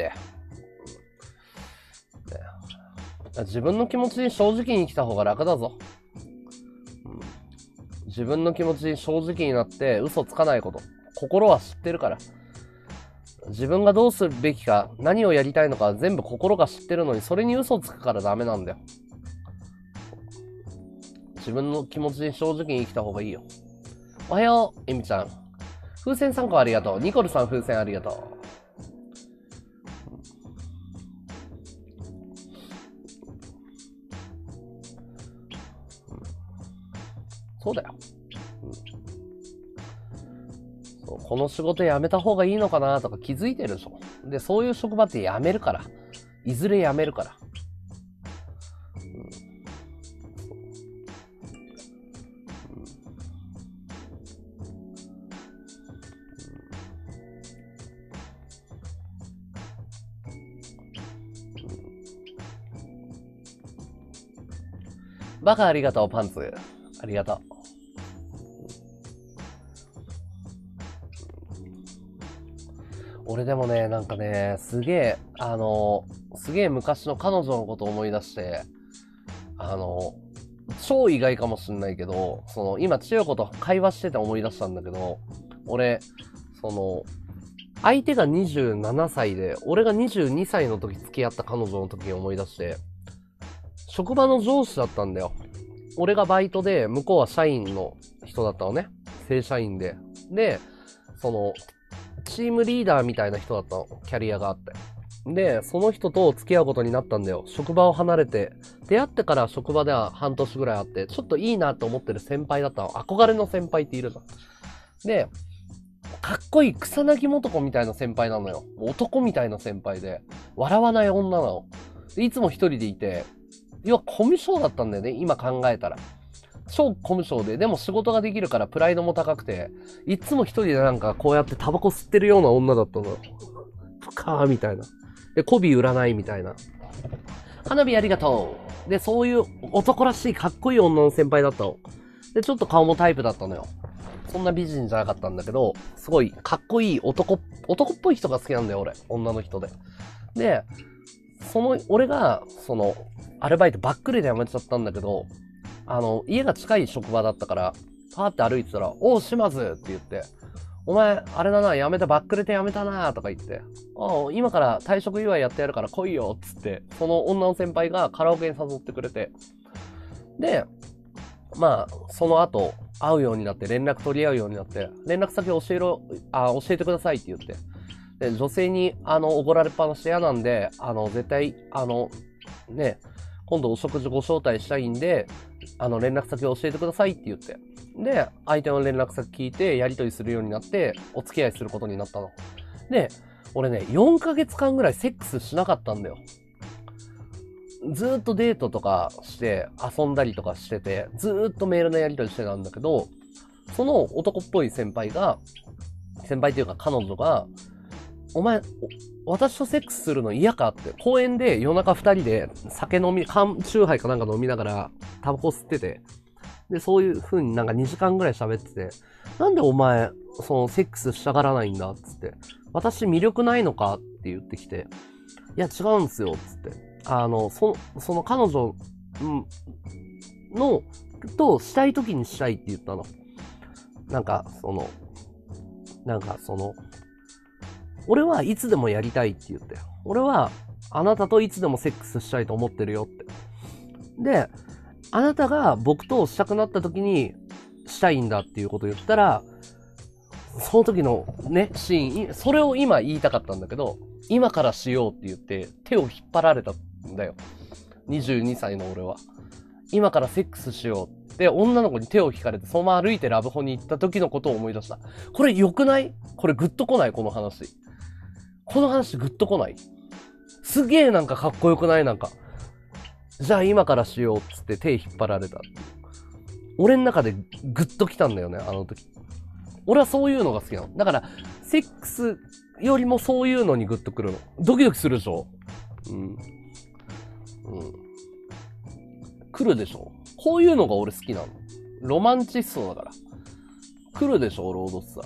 自分の気持ちに正直に生きた方が楽だぞ。うん、自分の気持ちに正直になって嘘つかないこと。心は知ってるから。自分がどうするべきか、何をやりたいのか全部心が知ってるのに、それに嘘つくからダメなんだよ。自分の気持ちに正直に生きた方がいいよ。おはよう、えみちゃん。風船さんこありがとう。ニコルさん風船ありがとう。そうだよ、うん、そう。この仕事辞めた方がいいのかなとか気づいてるでしょ。で、そういう職場って辞めるから。いずれ辞めるから。バカありがとう、パンツ。ありがとう。俺でもね、なんかね、すげえ、あの、すげえ昔の彼女のことを思い出して、あの、超意外かもしんないけど、その、今、千代子と会話してて思い出したんだけど、俺、その、相手がにじゅうななさいで、俺がにじゅうにさいの時付き合った彼女の時に思い出して、職場の上司だったんだよ。俺がバイトで、向こうは社員の人だったのね。正社員で。で、その、チームリーダーみたいな人だったの。キャリアがあって。で、その人と付き合うことになったんだよ。職場を離れて。出会ってから職場では半年ぐらいあって、ちょっといいなと思ってる先輩だったの。憧れの先輩っているじゃん。で、かっこいい草薙素子みたいな先輩なのよ。男みたいな先輩で。笑わない女なの。でいつも一人でいて、要はコミュ障だったんだよね。今考えたら。超コミュ障で、でも仕事ができるからプライドも高くて、いつも一人でなんかこうやってタバコ吸ってるような女だったのよ。ぷかーみたいな。で、媚び売らないみたいな。花火ありがとう。で、そういう男らしいかっこいい女の先輩だったの。で、ちょっと顔もタイプだったのよ。そんな美人じゃなかったんだけど、すごいかっこいい男、男っぽい人が好きなんだよ、俺。女の人で。で、その、俺が、その、アルバイトバックレで辞めちゃったんだけど、あの、家が近い職場だったから、パーって歩いてたら、おう、島津って言って、お前、あれだな、辞めた、バックレて辞めたなとか言って、ああ、今から退職祝いやってやるから来いよ、つって、その女の先輩がカラオケに誘ってくれて、で、まあ、その後、会うようになって、連絡取り合うようになって、連絡先教えろ、あ、教えてくださいって言って、で、女性に、あの、おごられっぱなしで嫌なんで、あの、絶対、あの、ね、今度お食事ご招待したいんで、あの、連絡先教えてくださいって言って。で、相手の連絡先聞いて、やり取りするようになって、お付き合いすることになったの。で、俺ね、よんかげつかんぐらいセックスしなかったんだよ。ずーっとデートとかして、遊んだりとかしてて、ずーっとメールのやり取りしてたんだけど、その男っぽい先輩が、先輩っていうか彼女が、お前、私とセックスするの嫌かって、公園で夜中二人で酒飲み、缶、チューハイかなんか飲みながらタバコ吸ってて、で、そういう風になんかにじかんぐらい喋ってて、なんでお前、そのセックスしたがらないんだっつって、私魅力ないのかって言ってきて、いや違うんすよっつって、あの、そ、その彼女、うん、の、としたい時にしたいって言ったの。なんか、その、なんかその、俺はいつでもやりたいって言って。俺はあなたといつでもセックスしたいと思ってるよって。で、あなたが僕としたくなった時にしたいんだっていうことを言ったら、その時のね、シーン、それを今言いたかったんだけど、今からしようって言って手を引っ張られたんだよ。にじゅうにさいの俺は。今からセックスしよう。で、女の子に手を引かれて、そのまま歩いてラブホに行った時のことを思い出した。これ良くない？これグッとこない？この話。この話グッとこない？すげえなんかかっこよくない？なんか。じゃあ今からしようっつって手引っ張られた。俺の中でグッときたんだよね、あの時。俺はそういうのが好きなの。だから、セックスよりもそういうのにグッとくるの。ドキドキするでしょ？うん。うん。来るでしょ？こういうのが俺好きなの。ロマンチストだから。 来るでしょ、ロードスター。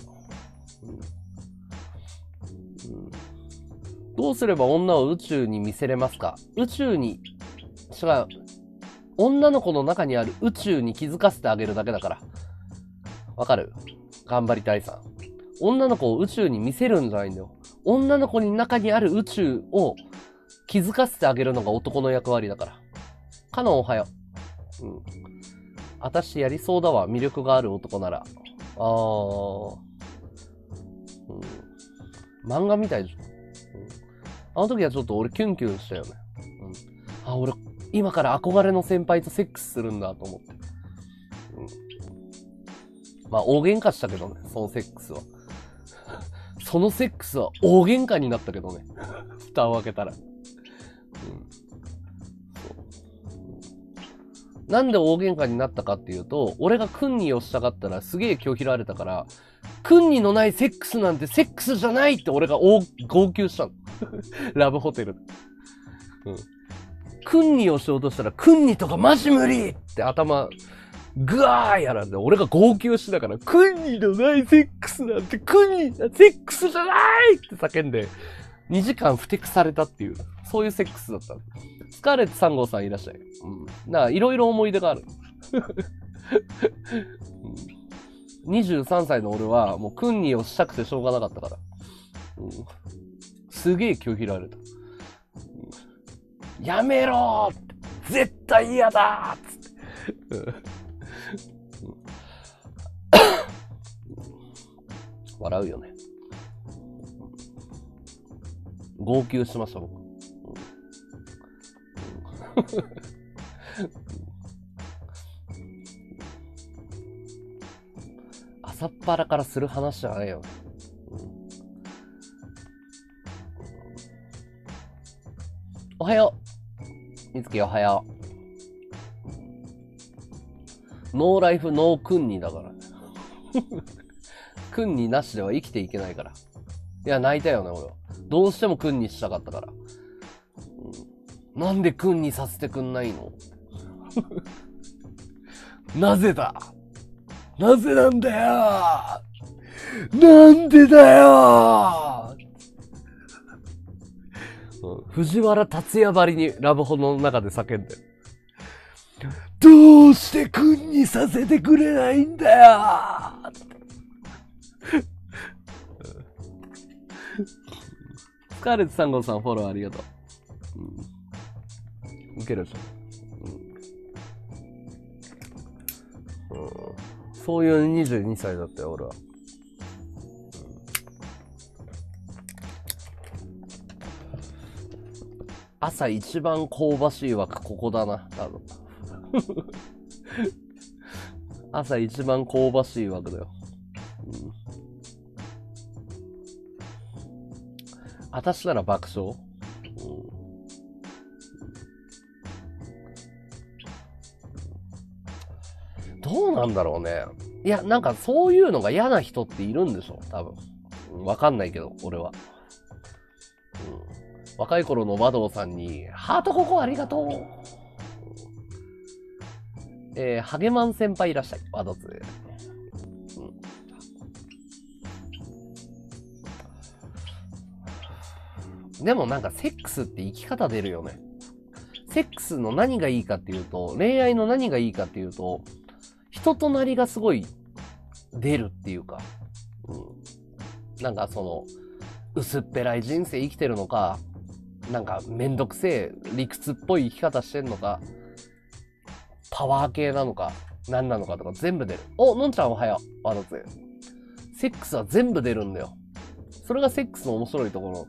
うんうん、どうすれば女を宇宙に見せれますか？宇宙に、違う。女の子の中にある宇宙に気づかせてあげるだけだから。わかる？頑張りたいさん。女の子を宇宙に見せるんじゃないんだよ。女の子に中にある宇宙を気づかせてあげるのが男の役割だから。かのおはよう。うん。あたしやりそうだわ。魅力がある男なら。あー。うん。漫画みたいでしょ。うん。あの時はちょっと俺キュンキュンしたよね。うん。あ、俺、今から憧れの先輩とセックスするんだと思って。うん。まあ、大喧嘩したけどね、そのセックスは。そのセックスは大喧嘩になったけどね。蓋を開けたら。うん。そう。なんで大喧嘩になったかっていうと、俺がクンニーをしたかったらすげえ拒否られたから、クンニーのないセックスなんてセックスじゃないって俺が大号泣したの。ラブホテルで。うん。クンニーをしようとしたら、クンニーとかマジ無理って頭、ぐわーやらんで、俺が号泣しながら、クンニーのないセックスなんて、クンニーなセックスじゃないって叫んで、にじかんふてくされたっていう、そういうセックスだった。スカーレットさん号さんいらっしゃい。うん。だから、いろいろ思い出がある。うん、にじゅうさんさいの俺は、もうクンニーをしたくてしょうがなかったから。うん、すげえ拒否られた。うん、やめろーって絶対嫌だーっつって。笑うよね。号泣しました、僕。朝っぱらからする話じゃないよ。おはよう。みつきおはよう。ノーライフノークンニだから。クンニなしでは生きていけないから。いや、泣いたよね、俺は。どうしてもクンニしたかったから。うん、なんでクンニさせてくんないの？なぜだ？なぜなんだよ！なんでだよ！うん、藤原竜也ばりにラブホの中で叫んでる。どうしてクンニさせてくれないんだよ！スカーレットさん号さんフォローありがとう。うん、ウケるでしょ、うんうん。そういうにじゅうにさいだったよ、俺は。朝一番香ばしい枠ここだな、多分。朝一番香ばしい枠だよ。うん、私なら爆笑、うん、どうなんだろうね。いや、なんかそういうのが嫌な人っているんでしょ多分。わかんないけど、俺は。うん、若い頃の和道さんに、ハートココありがとう。えー、ハゲマン先輩いらっしゃい。和道つ。でもなんかセックスって生き方出るよね。セックスの何がいいかっていうと、恋愛の何がいいかっていうと、人となりがすごい出るっていうか、うん、なんかその、薄っぺらい人生生きてるのか、なんかめんどくせえ理屈っぽい生き方してんのか、パワー系なのか、何なのかとか全部出る。お、のんちゃんおはよう。わだつ。セックスは全部出るんだよ。それがセックスの面白いところ。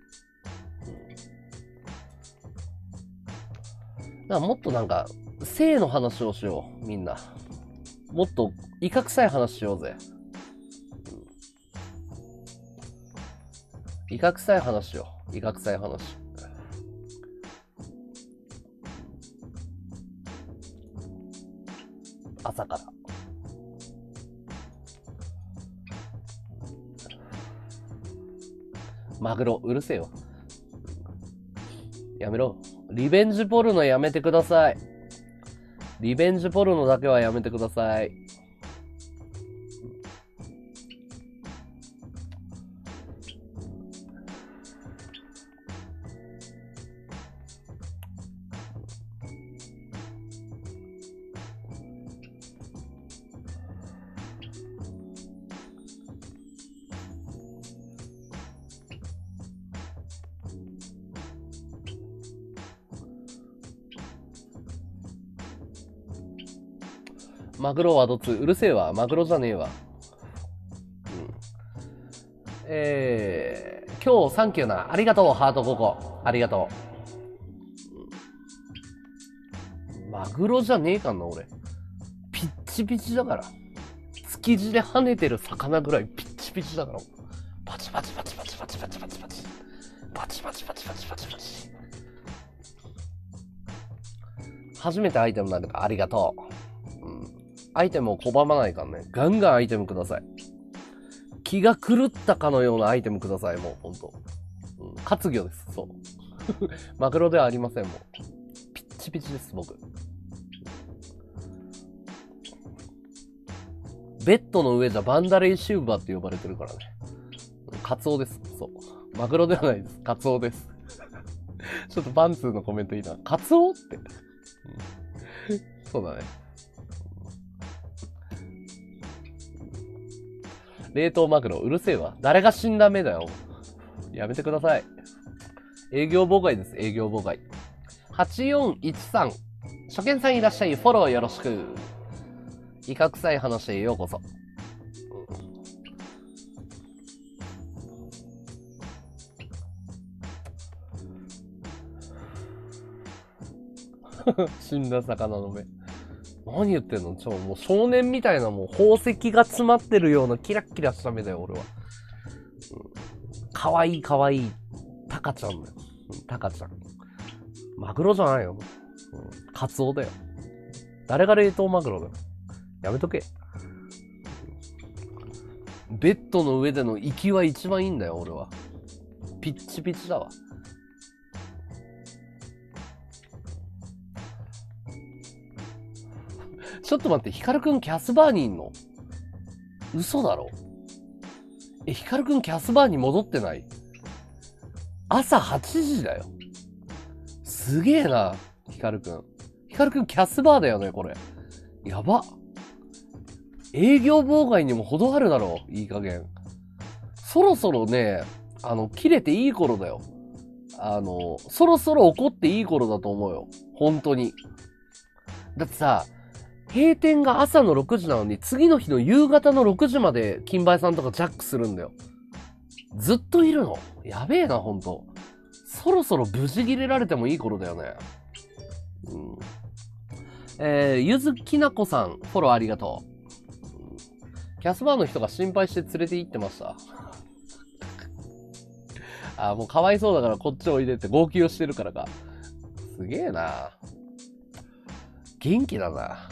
だからもっとなんか、性の話をしよう、みんな。もっと、威嚇臭い話しようぜ。威嚇臭い話しよう。威嚇臭い話。朝から。マグロ、うるせえよ。やめろ。リベンジポルノやめてください。リベンジポルノだけはやめてください。 マグロはどっちうるせえわ。マグロじゃねえわ。うん。えー、今日サンキューな。ありがとう、ハートごこ。ありがとう。マグロじゃねえかんな、俺。ピッチピチだから。築地で跳ねてる魚ぐらいピッチピチだから。パチパチパチパチパチパチパチパチ。パチパチパチパチパチパチ。初めてアイテムなんだかありがとう。うん。アイテムを拒まないからね。ガンガンアイテムください。気が狂ったかのようなアイテムください、もう、ほんと。うん、活魚です、そう。マグロではありません、もう。ピッチピチです、僕。ベッドの上じゃバンダレイシューバーって呼ばれてるからね。カツオです、そう。マグロではないです、カツオです。ちょっとバンツーのコメントいいな。カツオって。うん、そうだね。冷凍マグロ、うるせえわ。誰が死んだ目だよ。やめてください。営業妨害です、営業妨害。はちよんいちさん。初見さんいらっしゃい。フォローよろしく。イカ臭い話へようこそ。死んだ魚の目。何言ってんのちょ、もう少年みたいなもう宝石が詰まってるようなキラッキラした目だよ、俺は。うん、かわいいかわいい。タカちゃんだよ。タカちゃん。マグロじゃないよ。うん、カツオだよ。誰が冷凍マグロだよ。やめとけ。ベッドの上での息は一番いいんだよ、俺は。ピッチピチだわ。ちょっと待って、ヒカルくんキャスバーにいんの？嘘だろ？え、ヒカルくんキャスバーに戻ってない？朝はちじだよ。すげえな、ヒカルくん。ヒカルくんキャスバーだよね、これ。やば。営業妨害にも程あるだろう、いい加減。そろそろね、あの、切れていい頃だよ。あの、そろそろ怒っていい頃だと思うよ。本当に。だってさ、閉店が朝のろくじなのに、次の日の夕方のろくじまで金梅さんとかジャックするんだよ。ずっといるの。やべえな、ほんと。そろそろ無事切れられてもいい頃だよね。うん。えー、ゆずきなこさん、フォローありがとう。キャスバーの人が心配して連れて行ってました。あ、もうかわいそうだからこっちおいでって号泣してるからか。すげえな。元気だな。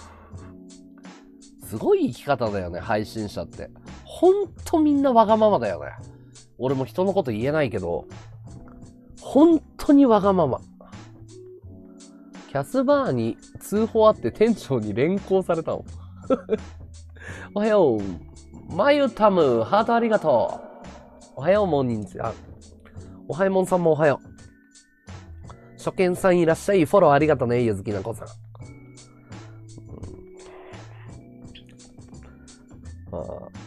すごい生き方だよね、配信者って。ほんとみんなわがままだよね。俺も人のこと言えないけど、本当にわがまま。キャスバーに通報あって店長に連行されたの。おはよう。まゆたむ、ハートありがとう。おはよう、モーニング。あ、おはよもんさんもおはよう。初見さんいらっしゃい。フォローありがとうね、ゆずきなこさん。うん、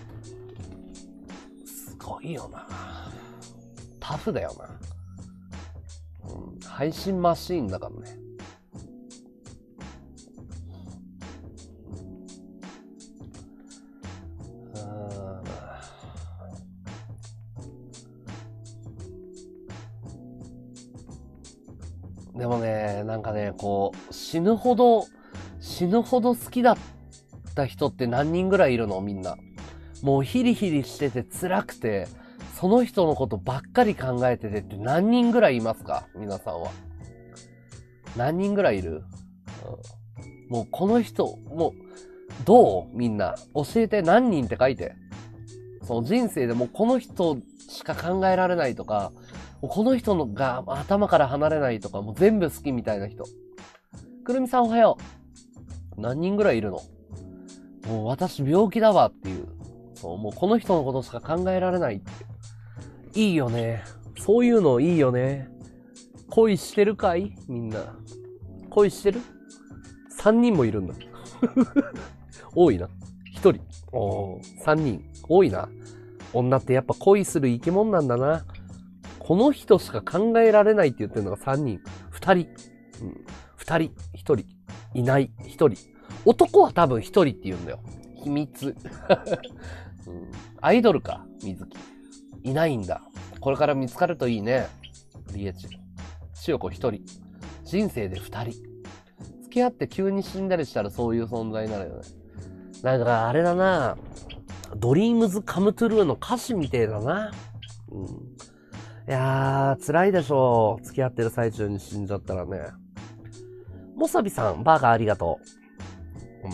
すごいよな。タフだよな。うん、配信マシーンだからね。でもね、なんかね、こう、死ぬほど、死ぬほど好きだった人って何人ぐらいいるの？みんな。もうヒリヒリしてて辛くて、その人のことばっかり考えててって何人ぐらいいますか？皆さんは。何人ぐらいいる？うん、もうこの人、もう、どう？みんな。教えて、何人って書いて。その人生でもうこの人しか考えられないとか、もうこの人のが頭から離れないとか、もう全部好きみたいな人。くるみさんおはよう。何人ぐらいいるの？もう私病気だわっていう。そう、もうこの人のことしか考えられないって。いいよね。そういうのいいよね。恋してるかい？みんな。恋してる？ さん 人もいるんだ。多いな。ひとり。おー、さんにん。多いな。女ってやっぱ恋する生き物なんだな。この人しか考えられないって言ってるのがさんにん。ふたり。うん。ふたり。ひとり。いない。ひとり。 男は多分一人って言うんだよ。秘密。うん、アイドルか、水木。いないんだ。これから見つかるといいね。リエチ。千代子一人。人生で二人。付き合って急に死んだりしたらそういう存在になるよね。なんかあれだな。ドリームズカムトゥルーの歌詞みてえだな。うん。いやー、辛いでしょう。付き合ってる最中に死んじゃったらね。もさびさん、バーガーありがとう。うん。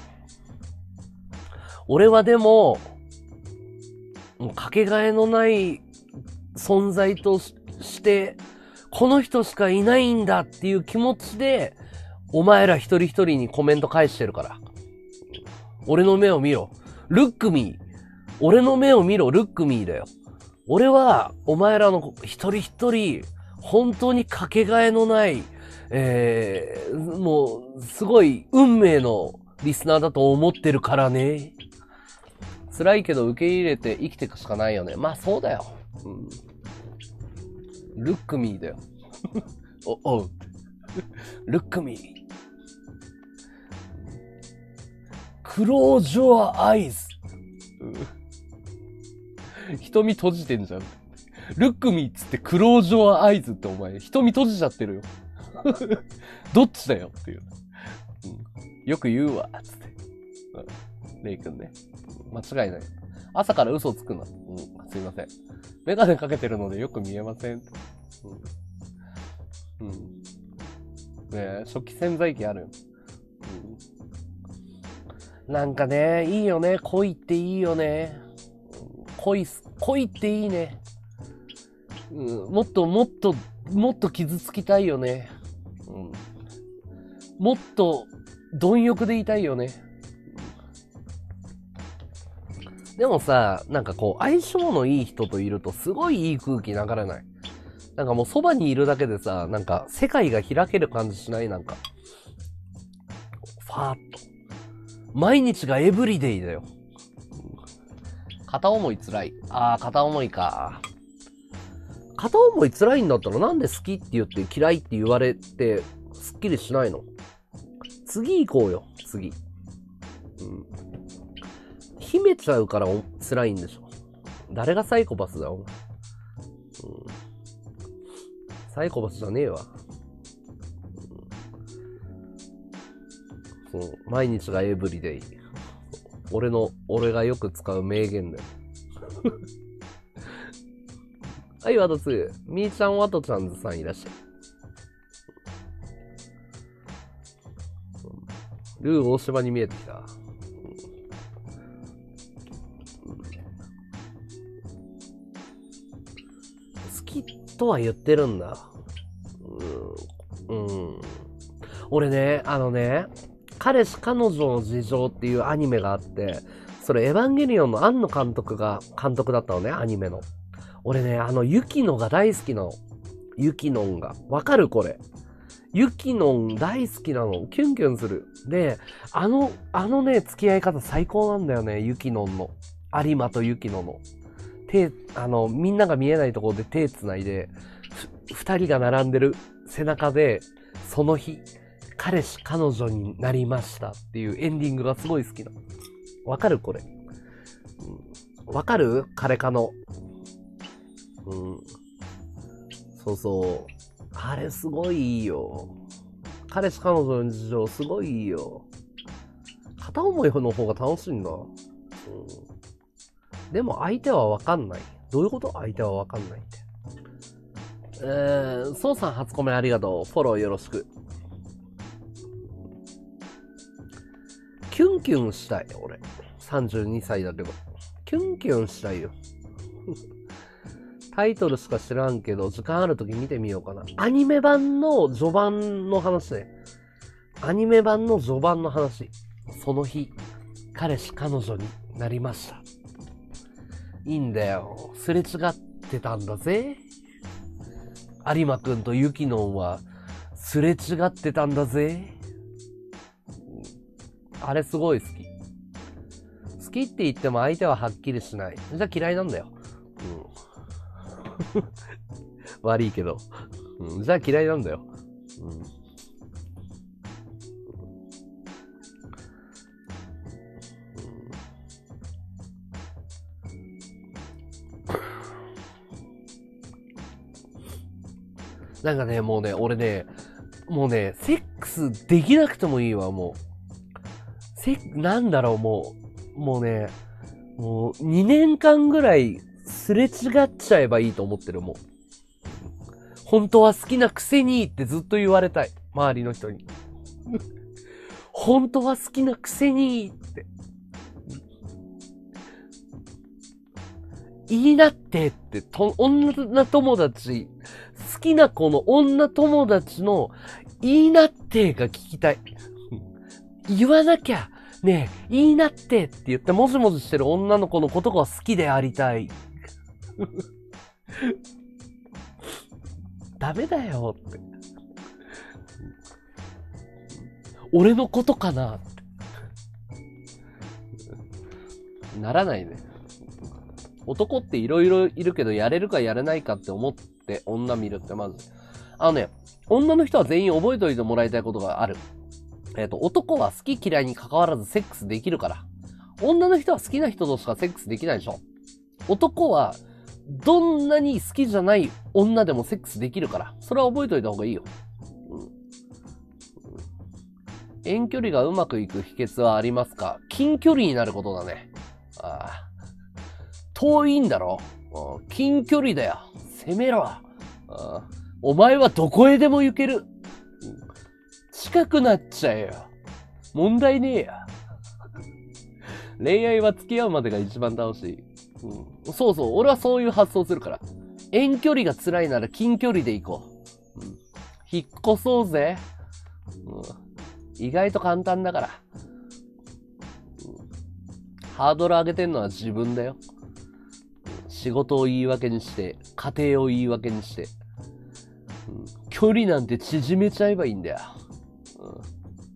俺はでも、もうかけがえのない存在として、この人しかいないんだっていう気持ちで、お前ら一人一人にコメント返してるから。俺の目を見ろ。ルックミー。俺の目を見ろ。ルックミーだよ。俺は、お前らの一人一人、本当にかけがえのない、えー、もう、すごい運命のリスナーだと思ってるからね。辛いけど受け入れて生きていくしかないよね。まあそうだよ。うん、ルックミーだよ。お、おう。ルックミー。クロージョアアイズ。瞳閉じてんじゃん。ルックミーっつってクロージョアアイズってお前、瞳閉じちゃってるよ。どっちだよっていう、うん。よく言うわ、つって。うん、レイ君ね。間違いない。朝から嘘をつくな。うん、すいません。メガネかけてるのでよく見えません。うん。うん、ねえ、食器洗剤機ある。うん、なんかね、いいよね。恋っていいよね。恋す、恋っていいね。うん、もっともっと、もっと傷つきたいよね。うん、もっと、貪欲でいたいよね。でもさ、なんかこう、相性のいい人といるとすごいいい空気流れない。なんかもうそばにいるだけでさ、なんか世界が開ける感じしない？なんか。ファーっと。毎日がエブリデイだよ。片思い辛い。あー、片思いか。片思い辛いんだったらなんで好きって言って嫌いって言われて、すっきりしないの？次行こうよ、次。うん。秘めちゃうから辛いんでしょ。誰がサイコパスだよ、お前。うん。サイコパスじゃねえわ。うん、そう、毎日がエブリデイ。俺の、俺がよく使う名言だよ。はい、ワトツー。みーちゃんワトちゃんズさんいらっしゃい。ルー大島に見えてきた。好きとは言ってるんだ。うん。うん。俺ね、あのね、彼氏彼女の事情っていうアニメがあって、それエヴァンゲリオンの庵野監督が監督だったのね、アニメの。俺ね、あのユキノが大好きなの。ユキノンが。わかるこれ。ユキノン大好きなの。キュンキュンする。で、あの、あのね、付き合い方最高なんだよね、ユキノンの。有馬とユキノの。手、あの、みんなが見えないところで手繋いで、二人が並んでる背中で、その日、彼氏彼女になりましたっていうエンディングがすごい好きなの。わかるこれ。うん、わかる彼かの。うん。そうそう。あれすごいいいよ。彼氏彼女の事情すごいいいよ。片思いの方が楽しいんだ。うん。でも相手はわかんない。どういうこと？相手はわかんないって。えー、そうさん初コメありがとう。フォローよろしく。キュンキュンしたい、俺。さんじゅうにさいだけど。キュンキュンしたいよ。タイトルしか知らんけど、時間あるとき見てみようかな。アニメ版の序盤の話ね。アニメ版の序盤の話。その日、彼氏彼女になりました。いいんだよ。すれ違ってたんだぜ。有馬くんとユキノンは、すれ違ってたんだぜ。あれすごい好き。好きって言っても相手ははっきりしない。じゃあ嫌いなんだよ。うん、悪いけど、うん。じゃあ嫌いなんだよ。 なんかね、もうね、俺ね、もうね、セックスできなくてもいいわ、もう。セなんだろう、もう。もうね、もうにねんかんぐらいすれ違っちゃえばいいと思ってる、もう。本当は好きなくせにってずっと言われたい。周りの人に。本当は好きなくせにって。いいなってってと、女友達、好きな子の女友達のいいなってが聞きたい。言わなきゃ、ねえ、いいなってって言ってもじもじしてる女の子のことが好きでありたい。ダメだよって。俺のことかなって。ならないね。男っていろいろいるけど、やれるかやれないかって思って女見るってまず。あのね、女の人は全員覚えておいてもらいたいことがある。えっと、男は好き嫌いに関わらずセックスできるから。女の人は好きな人としかセックスできないでしょ。男は、どんなに好きじゃない女でもセックスできるから。それは覚えておいた方がいいよ。うん、遠距離がうまくいく秘訣はありますか？近距離になることだね。ああ。遠いんだろ？近距離だよ。攻めろ。あお前はどこへでも行ける。近くなっちゃえよ。問題ねえや。恋愛は付き合うまでが一番楽しい。うん、そうそう、俺はそういう発想するから。遠距離が辛いなら近距離で行こう。うん、引っ越そうぜ、うん。意外と簡単だから、うん。ハードル上げてんのは自分だよ。仕事を言い訳にして、家庭を言い訳にして、うん、距離なんて縮めちゃえばいいんだよ。うんうん、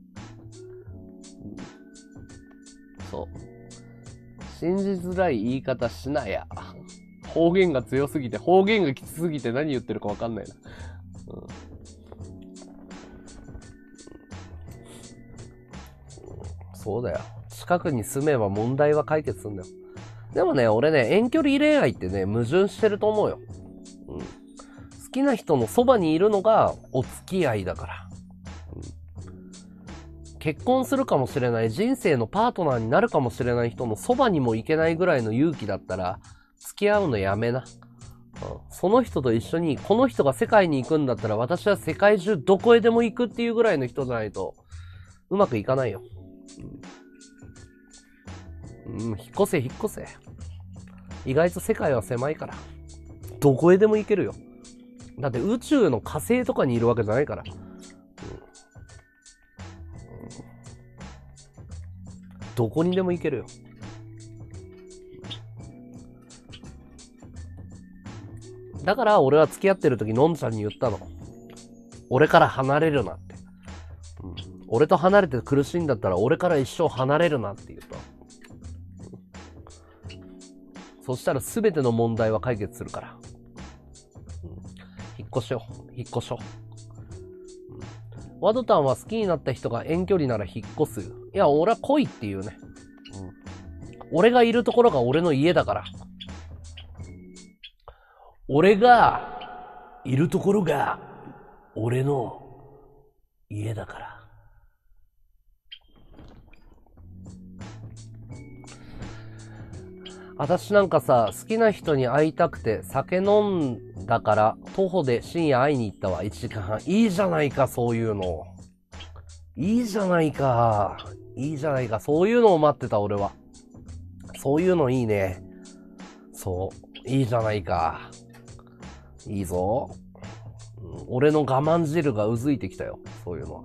そう。信じづらい言い方しなや。方言が強すぎて、方言がきつすぎて何言ってるかわかんないな。うん、そうだよ。近くに住めば問題は解決するんだよ。でもね、俺ね、遠距離恋愛ってね、矛盾してると思うよ。うん、好きな人のそばにいるのがお付き合いだから。うん、結婚するかもしれない、人生のパートナーになるかもしれない人のそばにも行けないぐらいの勇気だったら、付き合うのやめな。うん、その人と一緒に、この人が世界に行くんだったら、私は世界中どこへでも行くっていうぐらいの人じゃないと、うまくいかないよ。うん、うん、引っ越せ引っ越せ。意外と世界は狭いから。どこへでも行けるよ。だって宇宙の火星とかにいるわけじゃないから。うん、どこにでも行けるよ。だから俺は付き合ってる時のんちゃんに言ったの。俺から離れるなって。うん、俺と離れて苦しいんだったら俺から一生離れるなって言った。そしたら全ての問題は解決するから。うん、引っ越しよう。引っ越しよう。うん、ワドタンは好きになった人が遠距離なら引っ越す。いや、俺は来いって言うね。うん、俺がいるところが俺の家だから。俺がいるところが俺の家だから。私なんかさ、好きな人に会いたくて酒飲んだから徒歩で深夜会いに行ったわ。いちじかんはん。いいじゃないか、そういうの。いいじゃないか。いいじゃないか。そういうのを待ってた、俺は。そういうのいいね。そう。いいじゃないか。いいぞ。うん、俺の我慢汁がうずいてきたよ。そういうのは。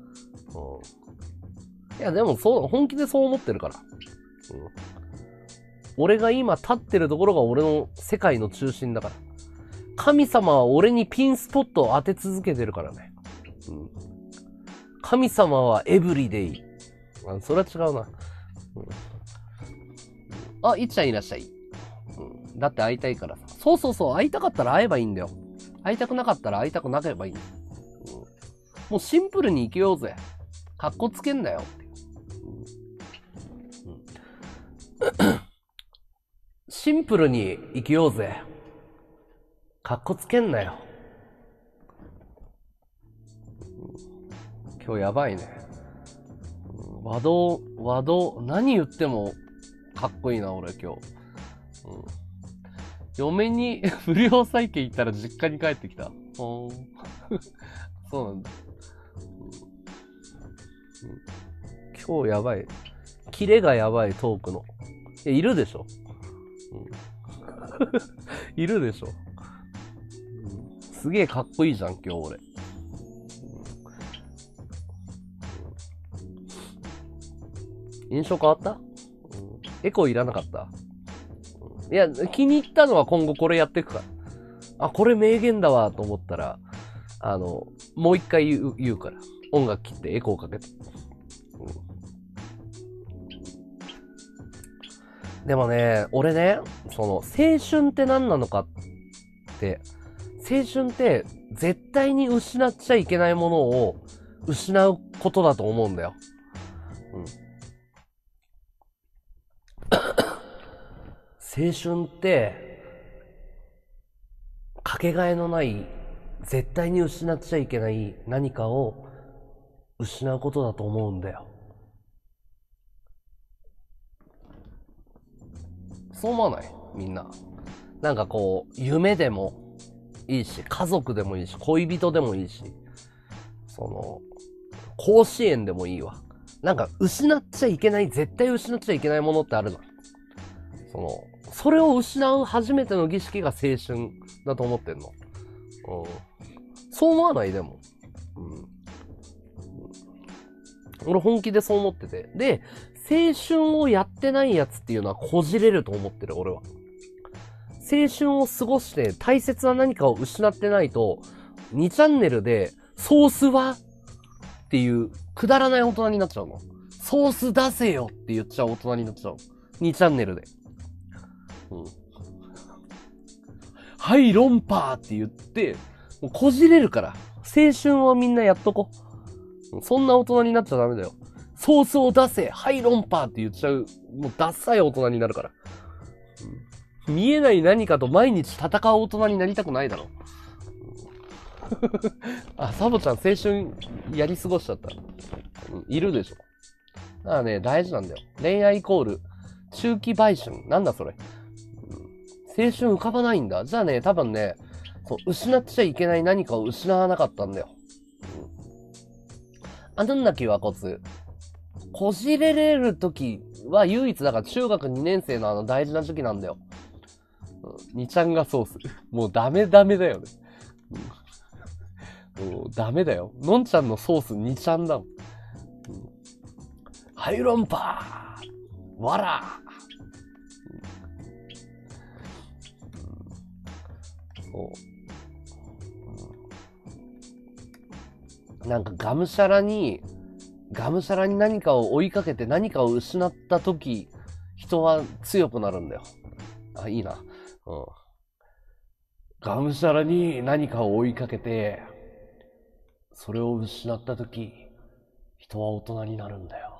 うん、いや、でもそう、本気でそう思ってるから。うん、俺が今立ってるところが俺の世界の中心だから。神様は俺にピンスポットを当て続けてるからね。うん、神様はエブリデイ。あ、それは違うな。うん、あ、いっちゃんいらっしゃい。うん、だって会いたいからさ。そうそうそう、会いたかったら会えばいいんだよ。会いたくなかったら会いたくなければいい。うん、もうシンプルに生きようぜ。かっこつけんなよ。うんうん、シンプルに生きようぜ。かっこつけんなよ。 今日やばいね。和道、和道、何言ってもかっこいいな、俺今日。うん、嫁に無料債券行ったら実家に帰ってきた。ほーんそうなんだ、うんうん。今日やばい。キレがやばい、トークの。え、いるでしょ、うん、いるでしょ、うん、すげえかっこいいじゃん、今日俺。印象変わった、うん、エコーいらなかった、うん、いや、気に入ったのは今後これやっていくから。あ、これ名言だわと思ったら、あの、もう一回言う、言うから。音楽切ってエコーかけて。うん、でもね、俺ね、その、青春って何なのかって、青春って絶対に失っちゃいけないものを失うことだと思うんだよ。うん。青春って、かけがえのない、絶対に失っちゃいけない何かを失うことだと思うんだよ。そう思わない？みんな。なんかこう、夢でもいいし、家族でもいいし、恋人でもいいし、その、甲子園でもいいわ。なんか失っちゃいけない、絶対失っちゃいけないものってあるの。その、それを失う初めての儀式が青春だと思ってんの。うん。そう思わない？でも。うん。俺本気でそう思ってて。で、青春をやってないやつっていうのはこじれると思ってる、俺は。青春を過ごして大切な何かを失ってないと、にチャンネルでソースはっていうくだらない大人になっちゃうの。ソース出せよって言っちゃう大人になっちゃう。にチャンネルで。うん、はい、論破って言って、もうこじれるから。青春はみんなやっとこ。そんな大人になっちゃダメだよ。ソースを出せ、はい、論破って言っちゃう。もうダッサい大人になるから。うん、見えない何かと毎日戦う大人になりたくないだろ。あ、サボちゃん青春やり過ごしちゃった。うん、いるでしょ。だからね、大事なんだよ。恋愛イコール中期売春。なんだそれ。青春浮かばないんだ。じゃあね、多分ね、そう失っちゃいけない何かを失わなかったんだよ。うん、あなんだきはこつ。こじれれる時は唯一だから中学にねん生のあの大事な時期なんだよ。うん、にちゃんがソース。もうダメダメだよね。うん、もうダメだよ。のんちゃんのソースにちゃんだもん。うん、ハイロンパーわらなんかがむしゃらにがむしゃらに何かを追いかけて何かを失った時、人は強くなるんだよ。あ、いいな。うん。がむしゃらに何かを追いかけてそれを失った時、人は大人になるんだよ。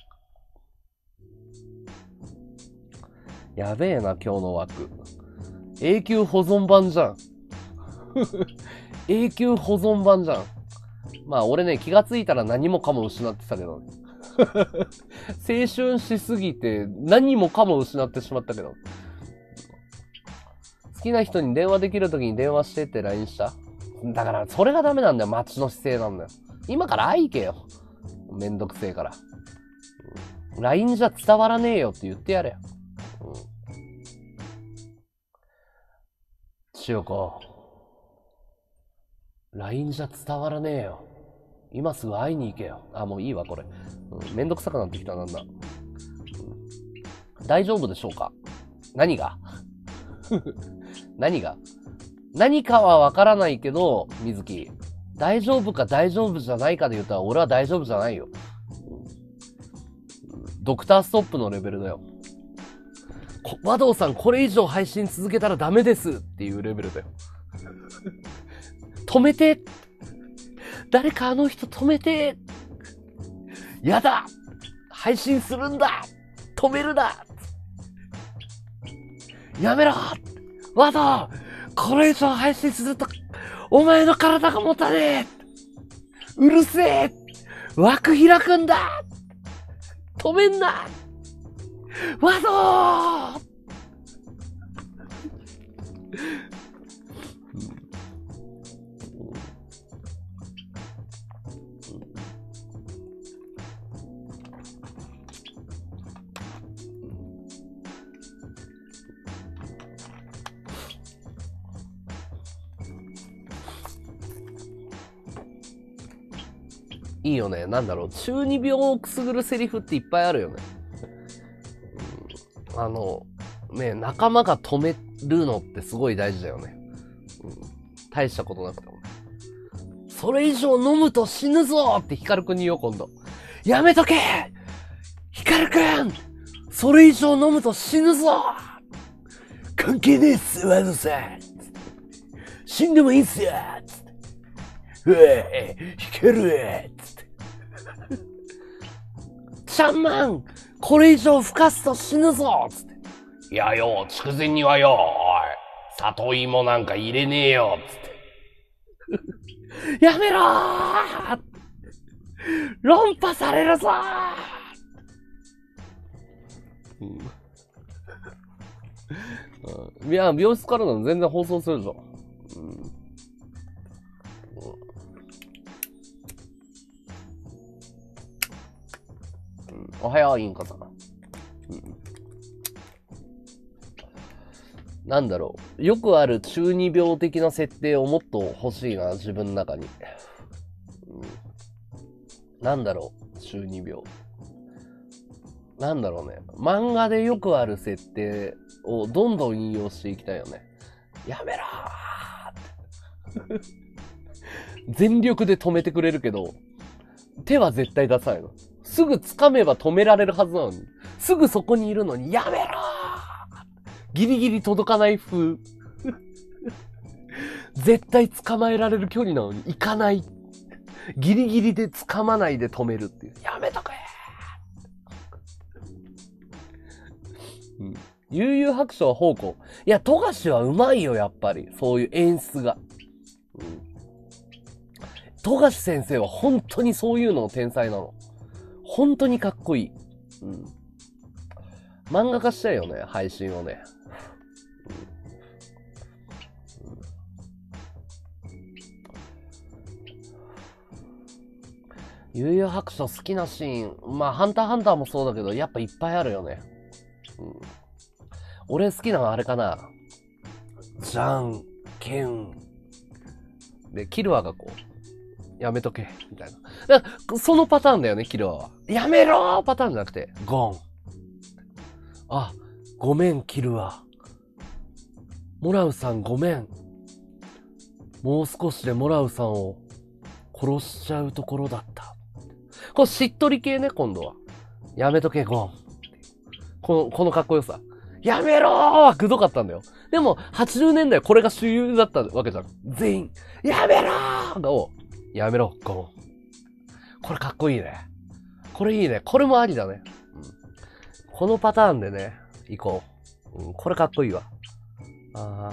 やべえな、今日の枠。永久保存版じゃん。永久保存版じゃん。まあ俺ね、気がついたら何もかも失ってたけどね。青春しすぎて何もかも失ってしまったけど。好きな人に電話できるときに電話してって ライン した？だからそれがダメなんだよ。街の姿勢なんだよ。今から愛けよ。めんどくせえから。ライン じゃ伝わらねえよって言ってやれよ。うん。千代子。ライン じゃ伝わらねえよ。今すぐ会いに行けよ。あ、もういいわ、これ。うん、めんどくさくなってきた、なんだ。うん、大丈夫でしょうか？何が何が何かはわからないけど、水木。大丈夫か大丈夫じゃないかで言ったら、俺は大丈夫じゃないよ。ドクターストップのレベルだよ。和道さん、これ以上配信続けたらダメですっていうレベルだよ。止めて！誰かあの人止めて！やだ！配信するんだ！止めるな！やめろ！和道！これ以上配信すると、お前の体が持たねえ！うるせえ！ 枠開くんだ止めんなわぞーいいよね。なんだろう。中二病をくすぐるセリフっていっぱいあるよね。うん、あの、ね、仲間が止めるのってすごい大事だよね。うん、大したことなくても。それ以上飲むと死ぬぞってヒカルくんに言おう、今度。やめとけヒカルくんそれ以上飲むと死ぬぞ関係ねえっす、ワノさん死んでもいいっすよつって。うえヒカルつって。シャンマンこれ以上吹かすと死ぬぞつって。いやよ、筑前にはよ、おい、里芋なんか入れねえよつって。やめろー論破されるぞー、うん、いや、病室からなの全然放送するぞ。うんうん、おはよう、インコさん。うん、なんだろう。よくある中二病的な設定をもっと欲しいな、自分の中に。うん、なんだろう、中二病。なんだろうね。漫画でよくある設定をどんどん引用していきたいよね。やめろーって全力で止めてくれるけど、手は絶対出さないの。すぐ掴めば止められるはずなのに。すぐそこにいるのに、やめろーギリギリ届かない風。絶対捕まえられる距離なのに、行かない。ギリギリで掴まないで止めるっていう。やめとけー、うん、悠々白書は宝庫。いや、富樫はうまいよ、やっぱり。そういう演出が。うん、富樫先生は本当にそういうのの天才なの。本当にかっこいい。うん。漫画化したいよね、配信をね。悠々白書好きなシーン。まあ、ハンターハンターもそうだけど、やっぱいっぱいあるよね。うん、俺好きなのはあれかな。じゃんけん。で、キルアがこう、やめとけ、みたいな。だからそのパターンだよね、キルアは。やめろーパターンじゃなくて、ゴン。あ、ごめん、キルア。モラウさんごめん。もう少しでモラウさんを殺しちゃうところだった。これしっとり系ね、今度は。やめとけ、ゴン。この、このかっこよさ。やめろーはくどかったんだよ。でも、はちじゅうねんだいこれが主流だったわけじゃん。全員。やめろーがを、やめろ、ゴン。これかっこいいね。これいいね。これもありだね。うん、このパターンでね、行こう。うん、これかっこいいわ。あ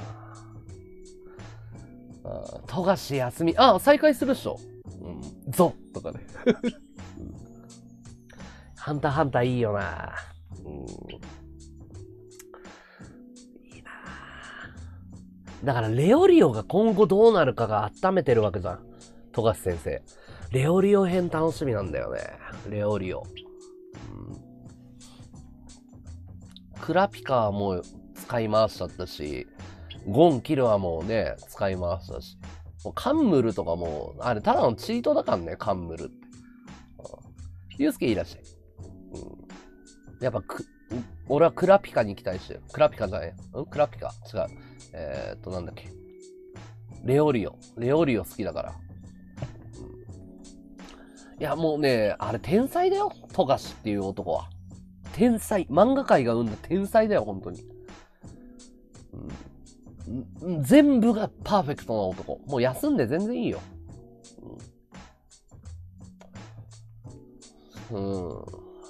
あ。富樫休み。あ、再開するっしょ。うん。ゾとかね。うん、ハンターハンターいいよな。うん、いいな。だからレオリオが今後どうなるかが温めてるわけじゃん。富樫先生。レオリオ編楽しみなんだよね。レオリオ。うん、クラピカも使い回しちゃったし、ゴンキルアもね、使い回したし。もうカンムルとかも、あれただのチートだからね、カンムルって。ユウスケいいらっしゃい。うん、やっぱく、俺はクラピカに期待してる。クラピカじゃない。うんクラピカ違う。えー、っと、なんだっけ。レオリオ。レオリオ好きだから。いや、もうね、あれ天才だよ。富樫っていう男は。天才。漫画界が生んだ天才だよ、本当に。うん、全部がパーフェクトな男。もう休んで全然いいよ。うん。うん、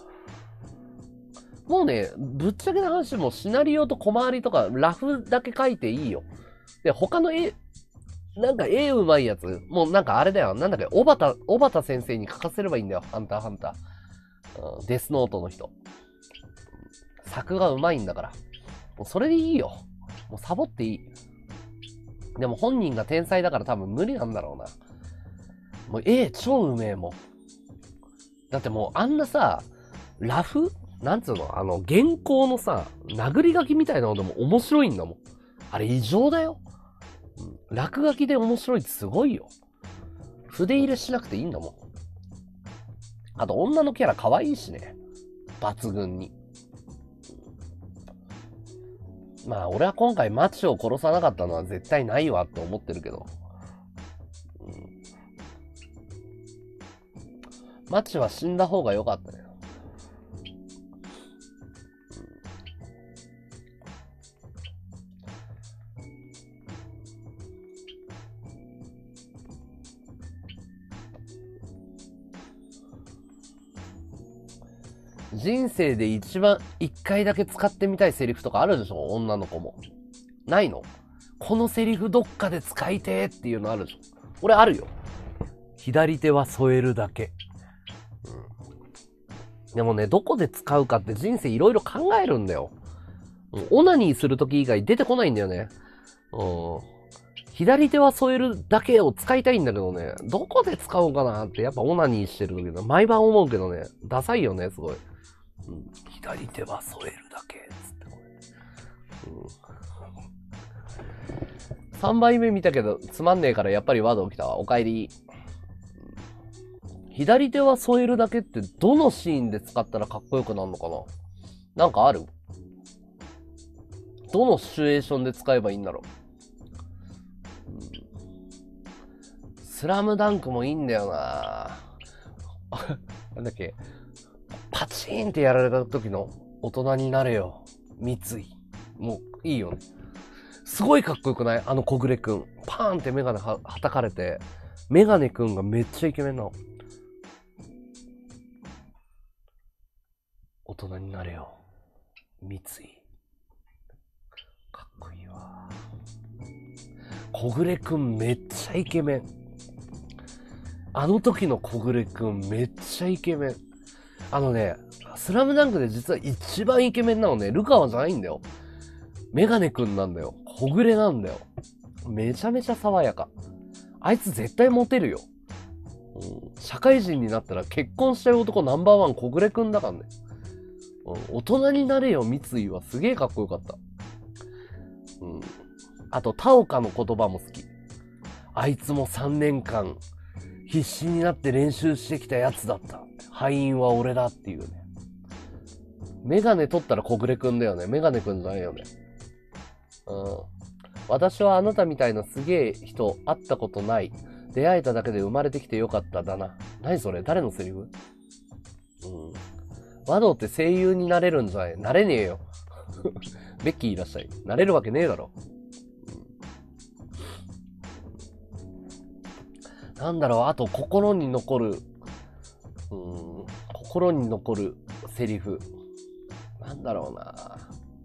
もうね、ぶっちゃけな話もシナリオと小回りとかラフだけ書いていいよ。で、他の絵、 なんか絵うまいやつ、もうなんかあれだよ。なんだっけ、小畑、小畑先生に書かせればいいんだよ。ハンターハンター。うん、デスノートの人。作がうまいんだから。もうそれでいいよ。もうサボっていい。でも本人が天才だから多分無理なんだろうな。もう絵超うめえもん。だってもうあんなさ、ラフなんつうのあの、原稿のさ、殴り書きみたいなのでも面白いんだもん。あれ異常だよ。うん、落書きで面白いってすごいよ。筆入れしなくていいんだもん。あと女のキャラ可愛いしね。抜群に。まあ俺は今回マッチを殺さなかったのは絶対ないわって思ってるけど。うん、マッチは死んだ方が良かったね。人生で一番一回だけ使ってみたいセリフとかあるでしょ女の子も。ないの？このセリフどっかで使いてーっていうのあるでしょ。俺あるよ。左手は添えるだけ。うん、でもね、どこで使うかって人生いろいろ考えるんだよ。オナニーするとき以外出てこないんだよね。うん、左手は添えるだけを使いたいんだけどね、どこで使おうかなってやっぱオナニーしてる時の毎晩思うけどね、ダサいよね、すごい。うん、左手は添えるだけつってこれ、うん、さんばいめ見たけどつまんねえからやっぱりワード起きたわ。おかえり。左手は添えるだけってどのシーンで使ったらかっこよくなるのかな。なんかある？どのシチュエーションで使えばいいんだろう。うん、スラムダンクもいいんだよな。なんだっけ、パチーンってやられた時の大人になれよ三井、もういいよね。すごいかっこよくない？あの小暮くんパーンってメガネははたかれて、メガネくんがめっちゃイケメンなの。大人になれよ三井、かっこいいわ。小暮くんめっちゃイケメン。あの時の小暮くんめっちゃイケメン。あのね、スラムダンクで実は一番イケメンなのね、ルカワじゃないんだよ。メガネくんなんだよ。小暮なんだよ。めちゃめちゃ爽やか。あいつ絶対モテるよ。うん、社会人になったら結婚しちゃう男ナンバーワン小暮くんだからね。うん、大人になれよ三井はすげえかっこよかった。うん。あと、タオカの言葉も好き。あいつもさんねんかん必死になって練習してきたやつだった。敗因は俺だっていうね。メガネ取ったら小暮くんだよね。メガネくんじゃないよね。うん。私はあなたみたいなすげえ人会ったことない。出会えただけで生まれてきてよかっただな。何それ？誰のセリフ？うん。和道って声優になれるんじゃない？なれねえよ。ベッキーいらっしゃい。なれるわけねえだろ。うん、なんだろう、あと心に残る、うーん、心に残るセリフ。なんだろうな。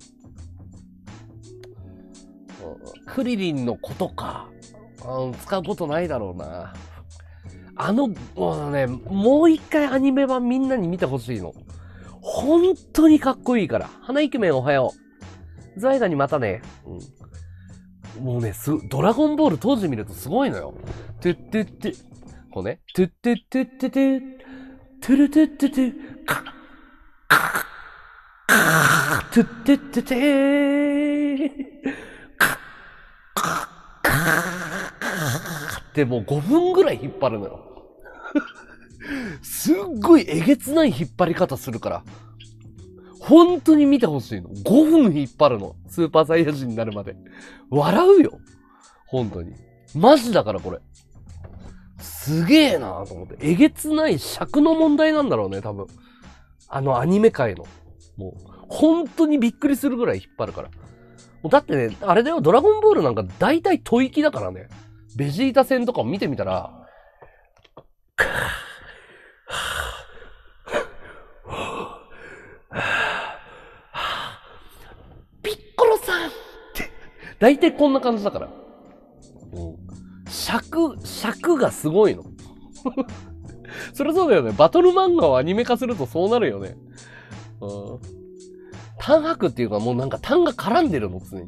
クリリンのことか。うん、使うことないだろうな。あの、もうね、もう一回アニメ版みんなに見てほしいの。本当にかっこいいから。花イケメンおはよう。ズワイガにまたね。うん、もうね、す、ドラゴンボール当時見るとすごいのよ。トゥットゥットゥ。こうね。トゥットゥットゥットゥトゥ。トゥルトゥットゥトゥ。カッカッカットゥットゥットゥトゥ。カッカッカッってもうごふんぐらい引っ張るのよ。すっごいえげつない引っ張り方するから。本当に見てほしいの。ごふん引っ張るの。スーパーサイヤ人になるまで。笑うよ。本当に。マジだからこれ。すげえなと思って。えげつない尺の問題なんだろうね、多分。あのアニメ界の。もう、本当にびっくりするぐらい引っ張るから。もうだってね、あれだよ、ドラゴンボールなんか大体吐息だからね。ベジータ戦とかを見てみたら、ピッコロさんって、大体こんな感じだから。うん。 尺、尺がすごいの。そりゃそうだよね。バトル漫画をアニメ化するとそうなるよね。うん。単白っていうかもうなんか単が絡んでるの、常に。うん、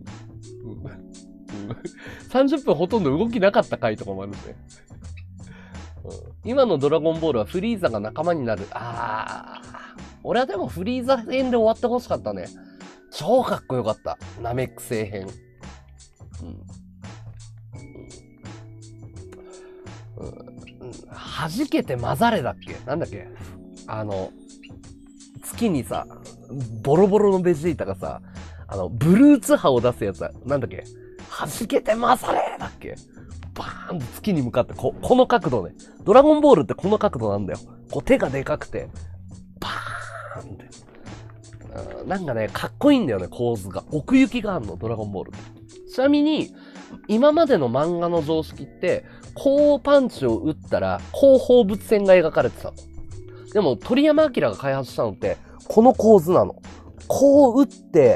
さんじゅっぷんほとんど動きなかった回とかもあるんで。うん、今のドラゴンボールはフリーザが仲間になる。あー。俺はでもフリーザ編で終わってほしかったね。超かっこよかった。ナメック星編。うん。うん。弾けて混ざれだっけなんだっけあの、月にさ、ボロボロのベジータがさ、あの、ブルーツ波を出すやつは、なんだっけ弾けて混ざれだっけバーンと月に向かって、こ、この角度ね。ドラゴンボールってこの角度なんだよ。こう手がでかくて、バーンって。うん、なんかね、かっこいいんだよね、構図が。奥行きがあるの、ドラゴンボール。ちなみに、今までの漫画の常識って、こうパンチを打ったら、こう放物線が描かれてたの。でも、鳥山明が開発したのって、この構図なの。こう打って、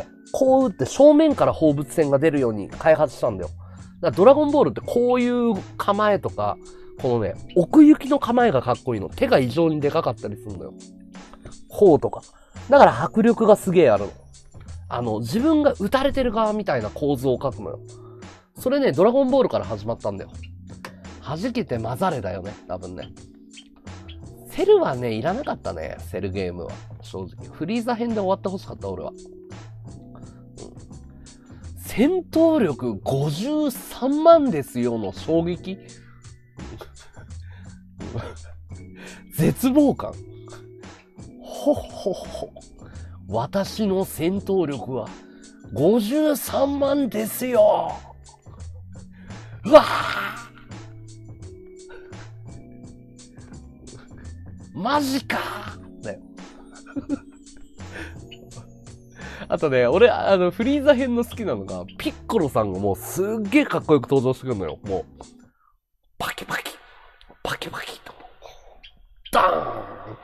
こう打って正面から放物線が出るように開発したんだよ。だからドラゴンボールってこういう構えとか、このね、奥行きの構えがかっこいいの。手が異常にでかかったりするんだよ。こうとか。だから迫力がすげえあるの。あの、自分が打たれてる側みたいな構図を描くのよ。それね、ドラゴンボールから始まったんだよ。弾けて混ざれだよね、多分ね。セルはね、いらなかったね、セルゲームは。正直。フリーザ編で終わってほしかった、俺は。うん、戦闘力ごじゅうさんまんですよの衝撃絶望感。ほっほっほ。私の戦闘力はごじゅうさんまんですよ。うわぁマジかーだよ。あとね、俺、あの、フリーザ編の好きなのが、ピッコロさんがもうすっげーかっこよく登場してくるのよ。もう、パキパキ、パキパキと、ダーン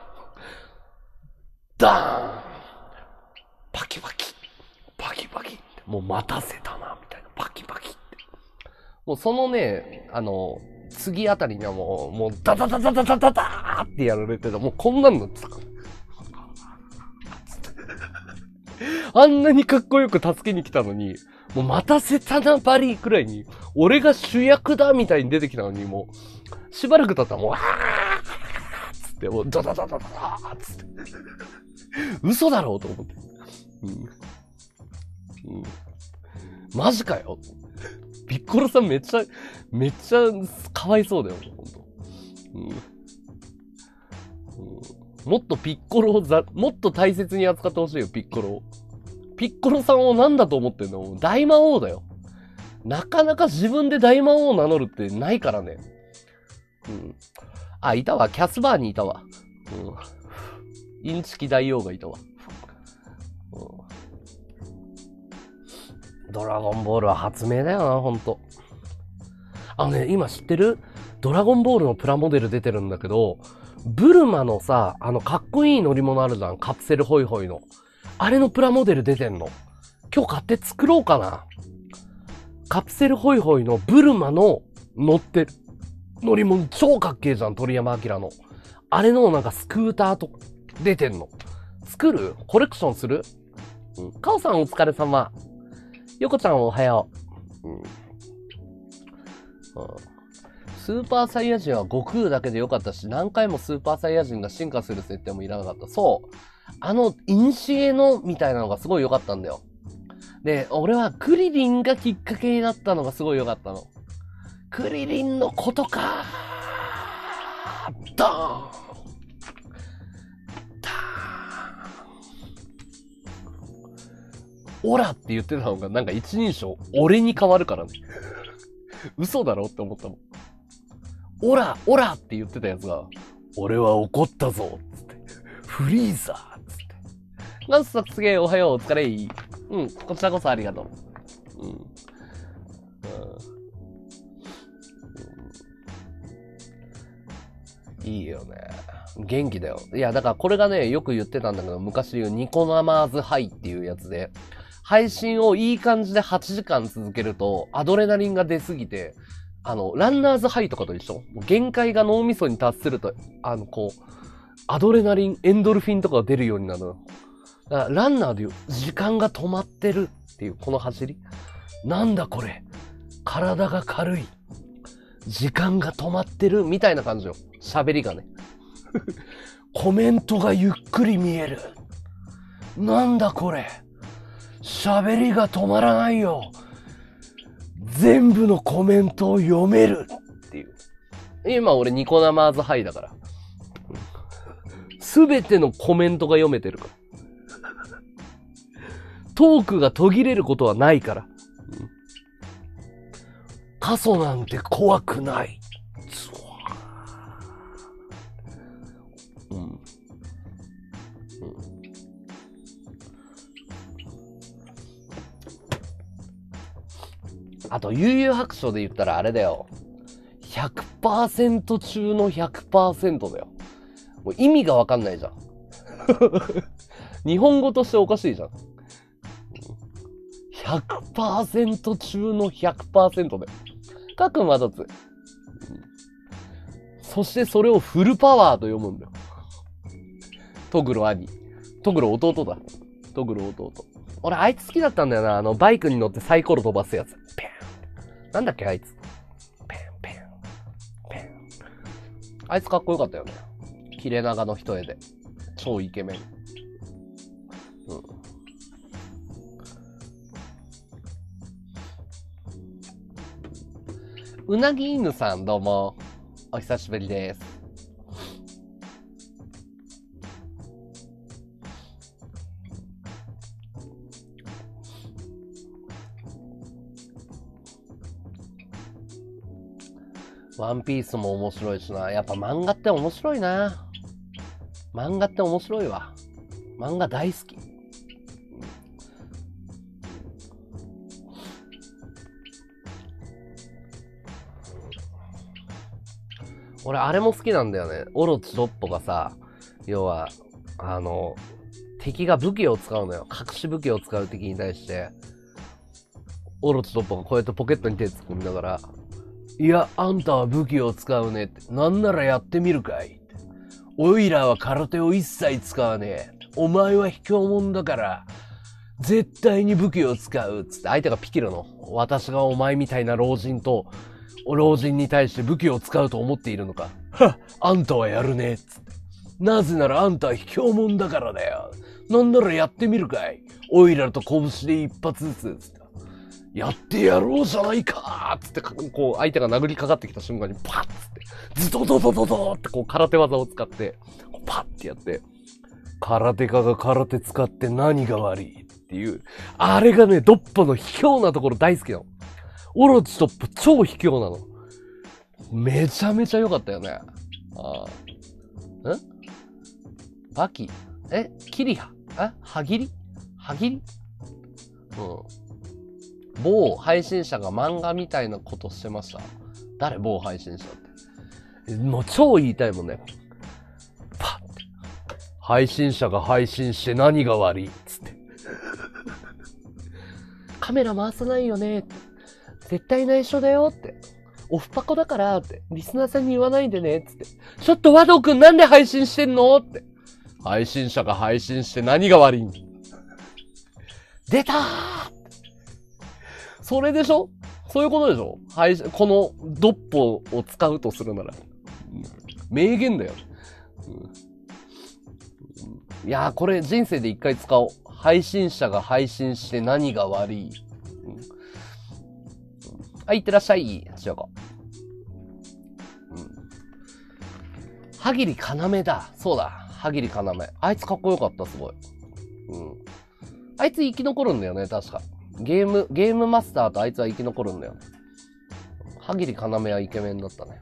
ダーンパキパキ、パキパキって、もう待たせたな、みたいな、パキパキって。もうそのね、あの、次あたりにはもう、もう、ダダダダダダダダーってやられてた。もうこんなんのつか。あんなにかっこよく助けに来たのに、もう待たせたなバリーくらいに、俺が主役だみたいに出てきたのに、もう、しばらく経ったらもう、あーつって、もう、ダダダダダダーつって。嘘だろうと思って。うん。うん。マジかよ。ピッコロさんめっちゃ、めっちゃかわいそうだよ、ほんと。うん。うん、もっとピッコロをざ、もっと大切に扱ってほしいよ、ピッコロを。ピッコロさんを何だと思ってんの？大魔王だよ。なかなか自分で大魔王を名乗るってないからね。うん。あ、いたわ。キャスバーにいたわ。うん。インチキ大王がいたわ。うん。ドラゴンボールは発明だよな、ほんと。あのね、今知ってる？ドラゴンボールのプラモデル出てるんだけど、ブルマのさ、あのかっこいい乗り物あるじゃん。カプセルホイホイの。あれのプラモデル出てんの。今日買って作ろうかな。カプセルホイホイのブルマの乗ってる乗り物超かっけえじゃん。鳥山明の。あれのなんかスクーターと出てんの。作る？コレクションする？うん。カオさんお疲れ様。ヨコちゃんおはよう。うん。うん、スーパーサイヤ人は悟空だけでよかったし、何回もスーパーサイヤ人が進化する設定もいらなかった。そう。あの、インシエのみたいなのがすごい良かったんだよ。で、俺はクリリンがきっかけになったのがすごい良かったの。クリリンのことかー。ドーンダーンオラって言ってたのがなんか一人称、俺に変わるからね。嘘だろって思ったもん。オラ、オラって言ってたやつが、俺は怒ったぞつって。フリーザーつって。ガンスさんすげえおはようお疲れい。うん、こちらこそありがとう。うん。うん、いいよね。元気だよ。いや、だからこれがね、よく言ってたんだけど、昔言うニコ生ーズハイっていうやつで、配信をいい感じではちじかん続けると、アドレナリンが出すぎて、 あの、ランナーズハイとかと一緒。限界が脳みそに達すると、あの、こう、アドレナリン、エンドルフィンとかが出るようになるの。だからランナーでいう、時間が止まってるっていう、この走り。なんだこれ。体が軽い。時間が止まってるみたいな感じよ。喋りがね。コメントがゆっくり見える。なんだこれ。喋りが止まらないよ。全部のコメントを読めるっていう。今俺ニコ生ーズハイだから。すべてのコメントが読めてるから。トークが途切れることはないから。過疎なんて怖くない。うん。うん。あと、悠々白書で言ったらあれだよ。ひゃくパーセント 中の ひゃくパーセント だよ。もう意味がわかんないじゃん。日本語としておかしいじゃん。ひゃくパーセント 中の ひゃくパーセント だよ。かくまだつ。そしてそれをフルパワーと読むんだよ。トグロ兄。トグロ弟だ。トグロ弟。俺あいつ好きだったんだよな。あの、バイクに乗ってサイコロ飛ばすやつ。ペン。なんだっけあいつ。ペン、ペン、ペン。あいつかっこよかったよね。切れ長の一重で。超イケメン。うん。うなぎ犬さんどうも。お久しぶりです。ワンピースも面白いしな。やっぱ漫画って面白いな。漫画って面白いわ。漫画大好き。俺、あれも好きなんだよね。オロチドッポがさ、要は、あの、敵が武器を使うのよ。隠し武器を使う敵に対して、オロチドッポがこうやってポケットに手突っ込みながら、いや、あんたは武器を使うねって。なんならやってみるかいって。おいらは空手を一切使わねえ。お前は卑怯者だから、絶対に武器を使う。つって相手がピキルの。私がお前みたいな老人と、老人に対して武器を使うと思っているのか。はっ、あんたはやるね。つって。なぜならあんたは卑怯者だからだよ。なんならやってみるかい。おいらと拳で一発ずつ。つって。やってやろうじゃないかーつって、こう、相手が殴りかかってきた瞬間に、パッつって、ズドドドドドーってこう、空手技を使って、パッってやって、空手家が空手使って何が悪いっていう、あれがね、ドッポの卑怯なところ大好きなの。オロチドッポ超卑怯なの。めちゃめちゃ良かったよね。ああ。んバキ。えキリハえハギリハギリうん。某配信者が漫画みたいなことしてました。誰某配信者って。もう超言いたいもんね。パッて。配信者が配信して何が悪いっつって。カメラ回さないよねって。絶対内緒だよって。オフパコだからって。リスナーさんに言わないでねっつって。ちょっとワドくんなんで配信してんのって。配信者が配信して何が悪いん出たーそれでしょそういうことでしょはい、このドッポを使うとするなら。名言だよ。いやー、これ人生で一回使おう。配信者が配信して何が悪い。はい、いってらっしゃい。千代子。歯切り要だ。そうだ。歯切り要。あいつかっこよかった、すごい。うん。あいつ生き残るんだよね、確か。ゲーム、ゲームマスターとあいつは生き残るんだよ。歯切り要はイケメンだったね。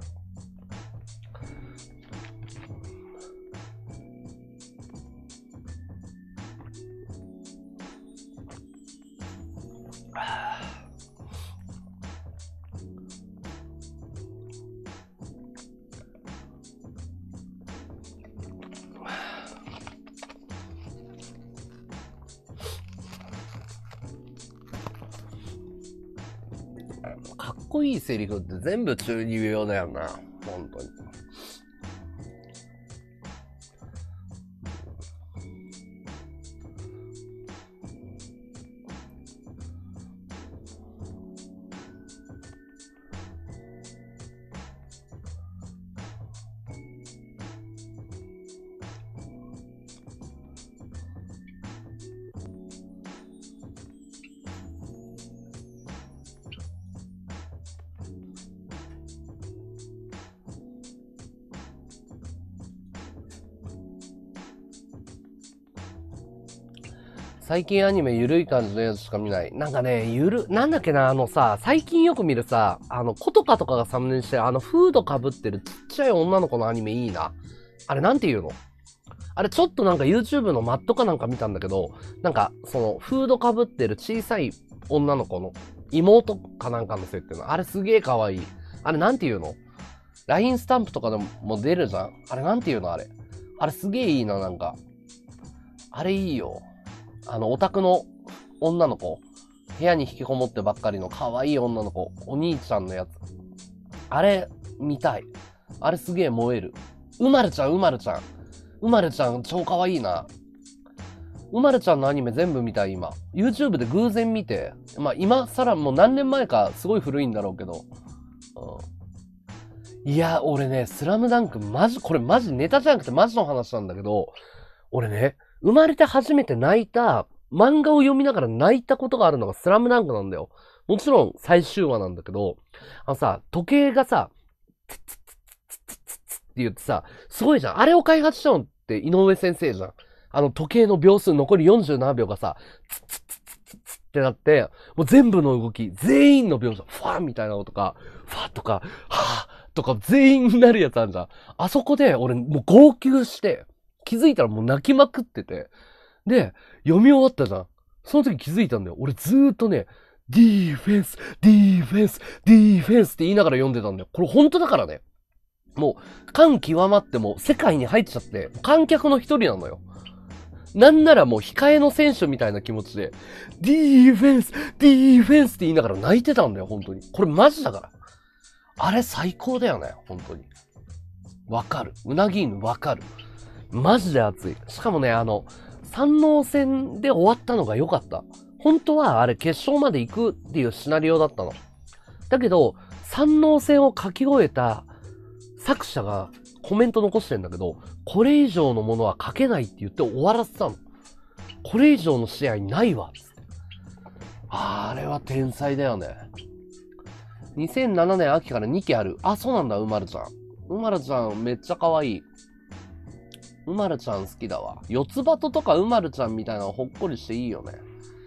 かっこいいセリフって全部中二病だよな。本当に。最近アニメゆるい感じのやつしか見ない。なんかね、ゆる、なんだっけな、あのさ、最近よく見るさ、あの、コトカとかがサムネにして、あの、フード被ってるちっちゃい女の子のアニメいいな。あれなんて言うの？あれちょっとなんか YouTube のマットかなんか見たんだけど、なんか、その、フード被ってる小さい女の子の妹かなんかの設定の、あれすげえ可愛い。あれなんて言うの？ ライン スタンプとかでも出るじゃん？あれなんて言うのあれ。あれすげえいいな、なんか。あれいいよ。あの、オタクの女の子。部屋に引きこもってばっかりの可愛い女の子。お兄ちゃんのやつ。あれ、見たい。あれすげえ燃える。うまるちゃん、うまるちゃん。うまるちゃん、超可愛いな。うまるちゃんのアニメ全部見たい、今。YouTube で偶然見て。まあ、今更もう何年前か、すごい古いんだろうけど。うん、いや、俺ね、スラムダンク、マジ、これマジネタじゃなくてマジの話なんだけど、俺ね、生まれて初めて泣いた、漫画を読みながら泣いたことがあるのがスラムダンクなんだよ。もちろん最終話なんだけど、あのさ、時計がさ、ツッツッツッツッツッツッツッって言ってさ、すごいじゃん。あれを開発したのって井上先生じゃん。あの時計の秒数残りよんじゅうななびょうがさ、ツッツッツッツッツッツッってなって、もう全部の動き、全員の描写、ファーみたいなのとか、ファーとか、はーとか全員になるやつあるじゃん。あそこで俺もう号泣して、気づいたらもう泣きまくってて。で、読み終わったじゃん。その時気づいたんだよ。俺ずーっとね、ディーフェンス、ディーフェンス、ディーフェンスって言いながら読んでたんだよ。これ本当だからね。もう、感極まっても世界に入っちゃって、観客の一人なのよ。なんならもう控えの選手みたいな気持ちで、ディーフェンス、ディーフェンスって言いながら泣いてたんだよ、本当に。これマジだから。あれ最高だよね、本当に。わかる。うなぎ犬わかる。マジで熱い。しかもね、あの、三能戦で終わったのが良かった。本当はあれ決勝まで行くっていうシナリオだったの。だけど、三能戦を書き終えた作者がコメント残してんだけど、これ以上のものは書けないって言って終わらせたの。これ以上の試合ないわ。つって。あれは天才だよね。にせんななねん秋からにきある。あ、そうなんだ、うまるちゃん。うまるちゃんめっちゃ可愛い。うまるちゃん好きだわ。四つ葉ととかうまるちゃんみたいなのほっこりしていいよね。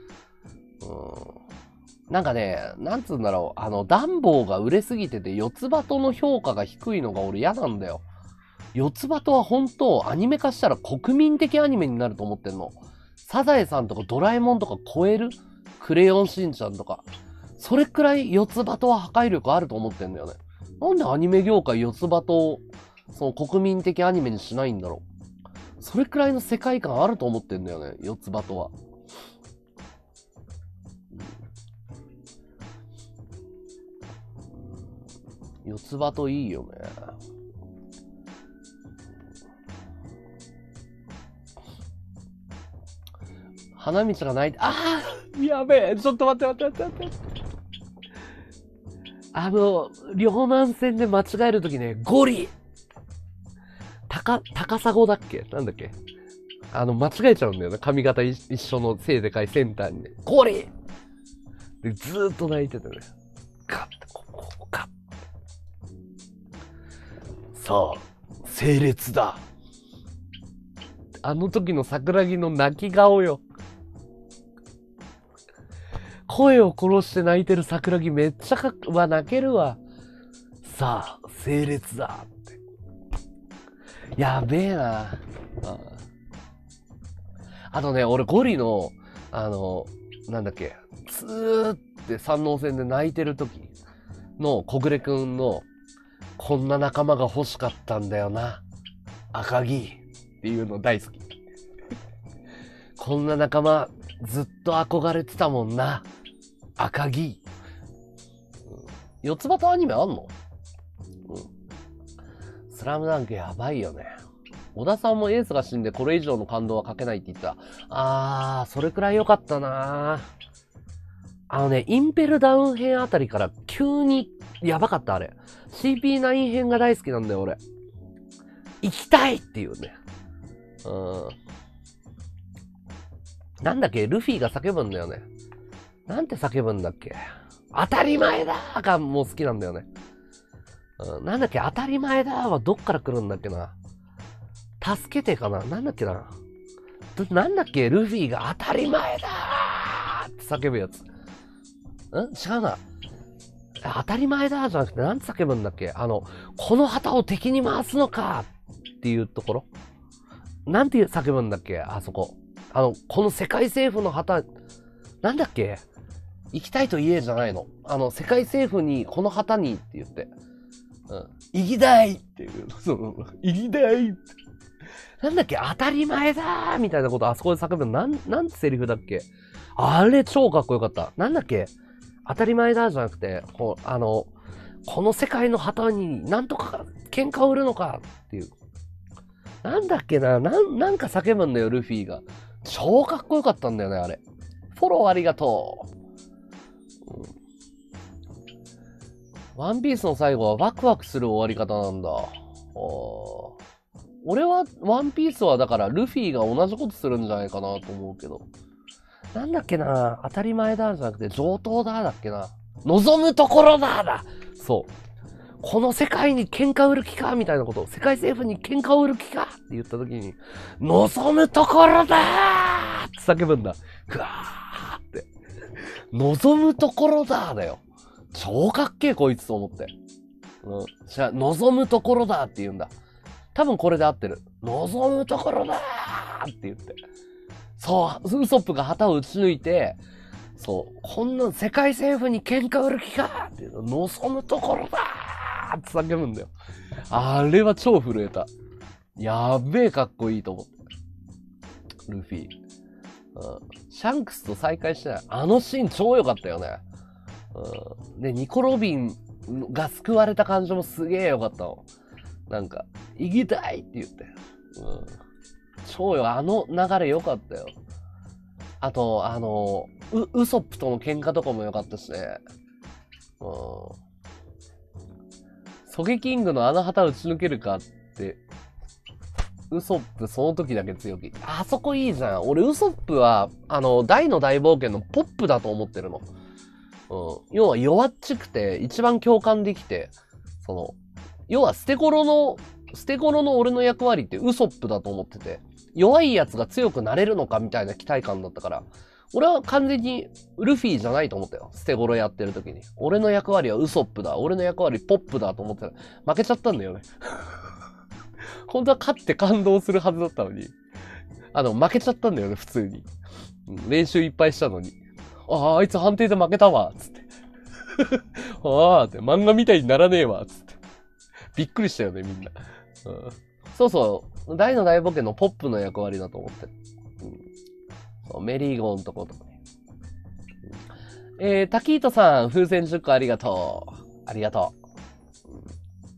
うん。なんかね、なんつうんだろう。あの、ダンボーが売れすぎてて、四つ葉との評価が低いのが俺嫌なんだよ。四つ葉とは本当、アニメ化したら国民的アニメになると思ってんの。サザエさんとかドラえもんとか超える？クレヨンしんちゃんとか。それくらい四つ葉とは破壊力あると思ってんだよね。なんでアニメ業界四つ葉と、その国民的アニメにしないんだろう。それくらいの世界観あると思ってんだよね、四つ葉とは。四つ葉といいよね。花道が泣いて、ああやべえ、ちょっと待って待って待って待って。あの、両南戦で間違えるときね、ゴリ高、高砂だっけなんだっけあの、間違えちゃうんだよね。髪型一緒の背でかいセンターにね。ゴリで、ずーっと泣いてたね。ガッて、ここ、こガッさあ、整列だ。あの時の桜木の泣き顔よ。声を殺して泣いてる桜木めっちゃかっ、うわ、泣けるわ。さあ、整列だって。やべえな。ああとね、俺ゴリの、あの、なんだっけ、ツーって三能戦で泣いてる時の小暮くんの、こんな仲間が欲しかったんだよな。赤木っていうの大好き。こんな仲間ずっと憧れてたもんな。赤木。 四つ葉とアニメあんの？うん。スラムダンクやばいよね。小田さんもエースが死んでこれ以上の感動は書けないって言った。あー、それくらい良かったな。あのね、インペルダウン編あたりから急にやばかった、あれ。シーピーナイン 編が大好きなんだよ、俺。行きたいっていうね。うん。なんだっけ、ルフィが叫ぶんだよね。なんて叫ぶんだっけ。当たり前だーがもう好きなんだよね。うん、なんだっけ、当たり前だーはどっから来るんだっけな。助けてかな、なんだっけな。なんだっけ、ルフィが当たり前だーって叫ぶやつ。ん違うな。当たり前だーじゃなくて、なんて叫ぶんだっけ。あの、この旗を敵に回すのかっていうところ。なんて叫ぶんだっけ、あそこ。あの、この世界政府の旗、なんだっけ、行きたいと言えじゃないの。あの、世界政府にこの旗にって言って。うん。行きたいっていう。そう。行きたいって。なんだっけ、当たり前だーみたいなことあそこで叫ぶの。なん、なんてセリフだっけ。あれ超かっこよかった。なんだっけ、当たり前だじゃなくて、こう、あの、この世界の旗になんとか喧嘩を売るのかっていう。なんだっけな、なん、なんか叫ぶんだよ、ルフィが。超かっこよかったんだよね、あれ。フォローありがとう。うん、ワンピースの最後はワクワクする終わり方なんだ。俺は、ワンピースはだからルフィが同じことするんじゃないかなと思うけど。なんだっけな、当たり前だじゃなくて上等だだっけな。望むところだだ。そう。この世界に喧嘩売る気かみたいなことを、世界政府に喧嘩を売る気かって言った時に、望むところだーって叫ぶんだ。ぐわーって。望むところだーだよ。超かっけえこいつと思って。うん。じゃあ、望むところだって言うんだ。多分これで合ってる。望むところだーって言って。そう、ウソップが旗を撃ち抜いて、そう、こんな世界政府に喧嘩売る気かっていうの、望むところだーって叫ぶんだよ。あれは超震えた。やべえかっこいいと思って。ルフィ。うん。シャンクスと再会してない。あのシーン超良かったよね。うん。で、ニコ・ロビンが救われた感じもすげえ良かったの。なんか、行きたいって言って。うん。超よ、あの流れ良かったよ。あと、あの、ウ、ウソップとの喧嘩とかも良かったしね。うん。ソゲキングのあの旗打ち抜けるかって、ウソップその時だけ強気。あそこいいじゃん。俺ウソップは、あの、大の大冒険のポップだと思ってるの。うん。要は弱っちくて、一番共感できて、その、要は捨て頃の、捨て頃の俺の役割ってウソップだと思ってて、弱いやつが強くなれるのかみたいな期待感だったから、俺は完全にルフィじゃないと思ったよ。捨て頃やってる時に。俺の役割はウソップだ。俺の役割ポップだと思ってたら、負けちゃったんだよね。本当は勝って感動するはずだったのに。あの、負けちゃったんだよね、普通に。うん、練習いっぱいしたのに。ああ、あいつ判定で負けたわ、つって。ああ、って漫画みたいにならねえわ、つって。びっくりしたよね、みんな。うん、そうそう、大の大冒険のポップの役割だと思ってる。うん、そうメリーゴーのとことかね。うん、えー、タキートさん、風船じゅっこありがとう。ありがとう。うん、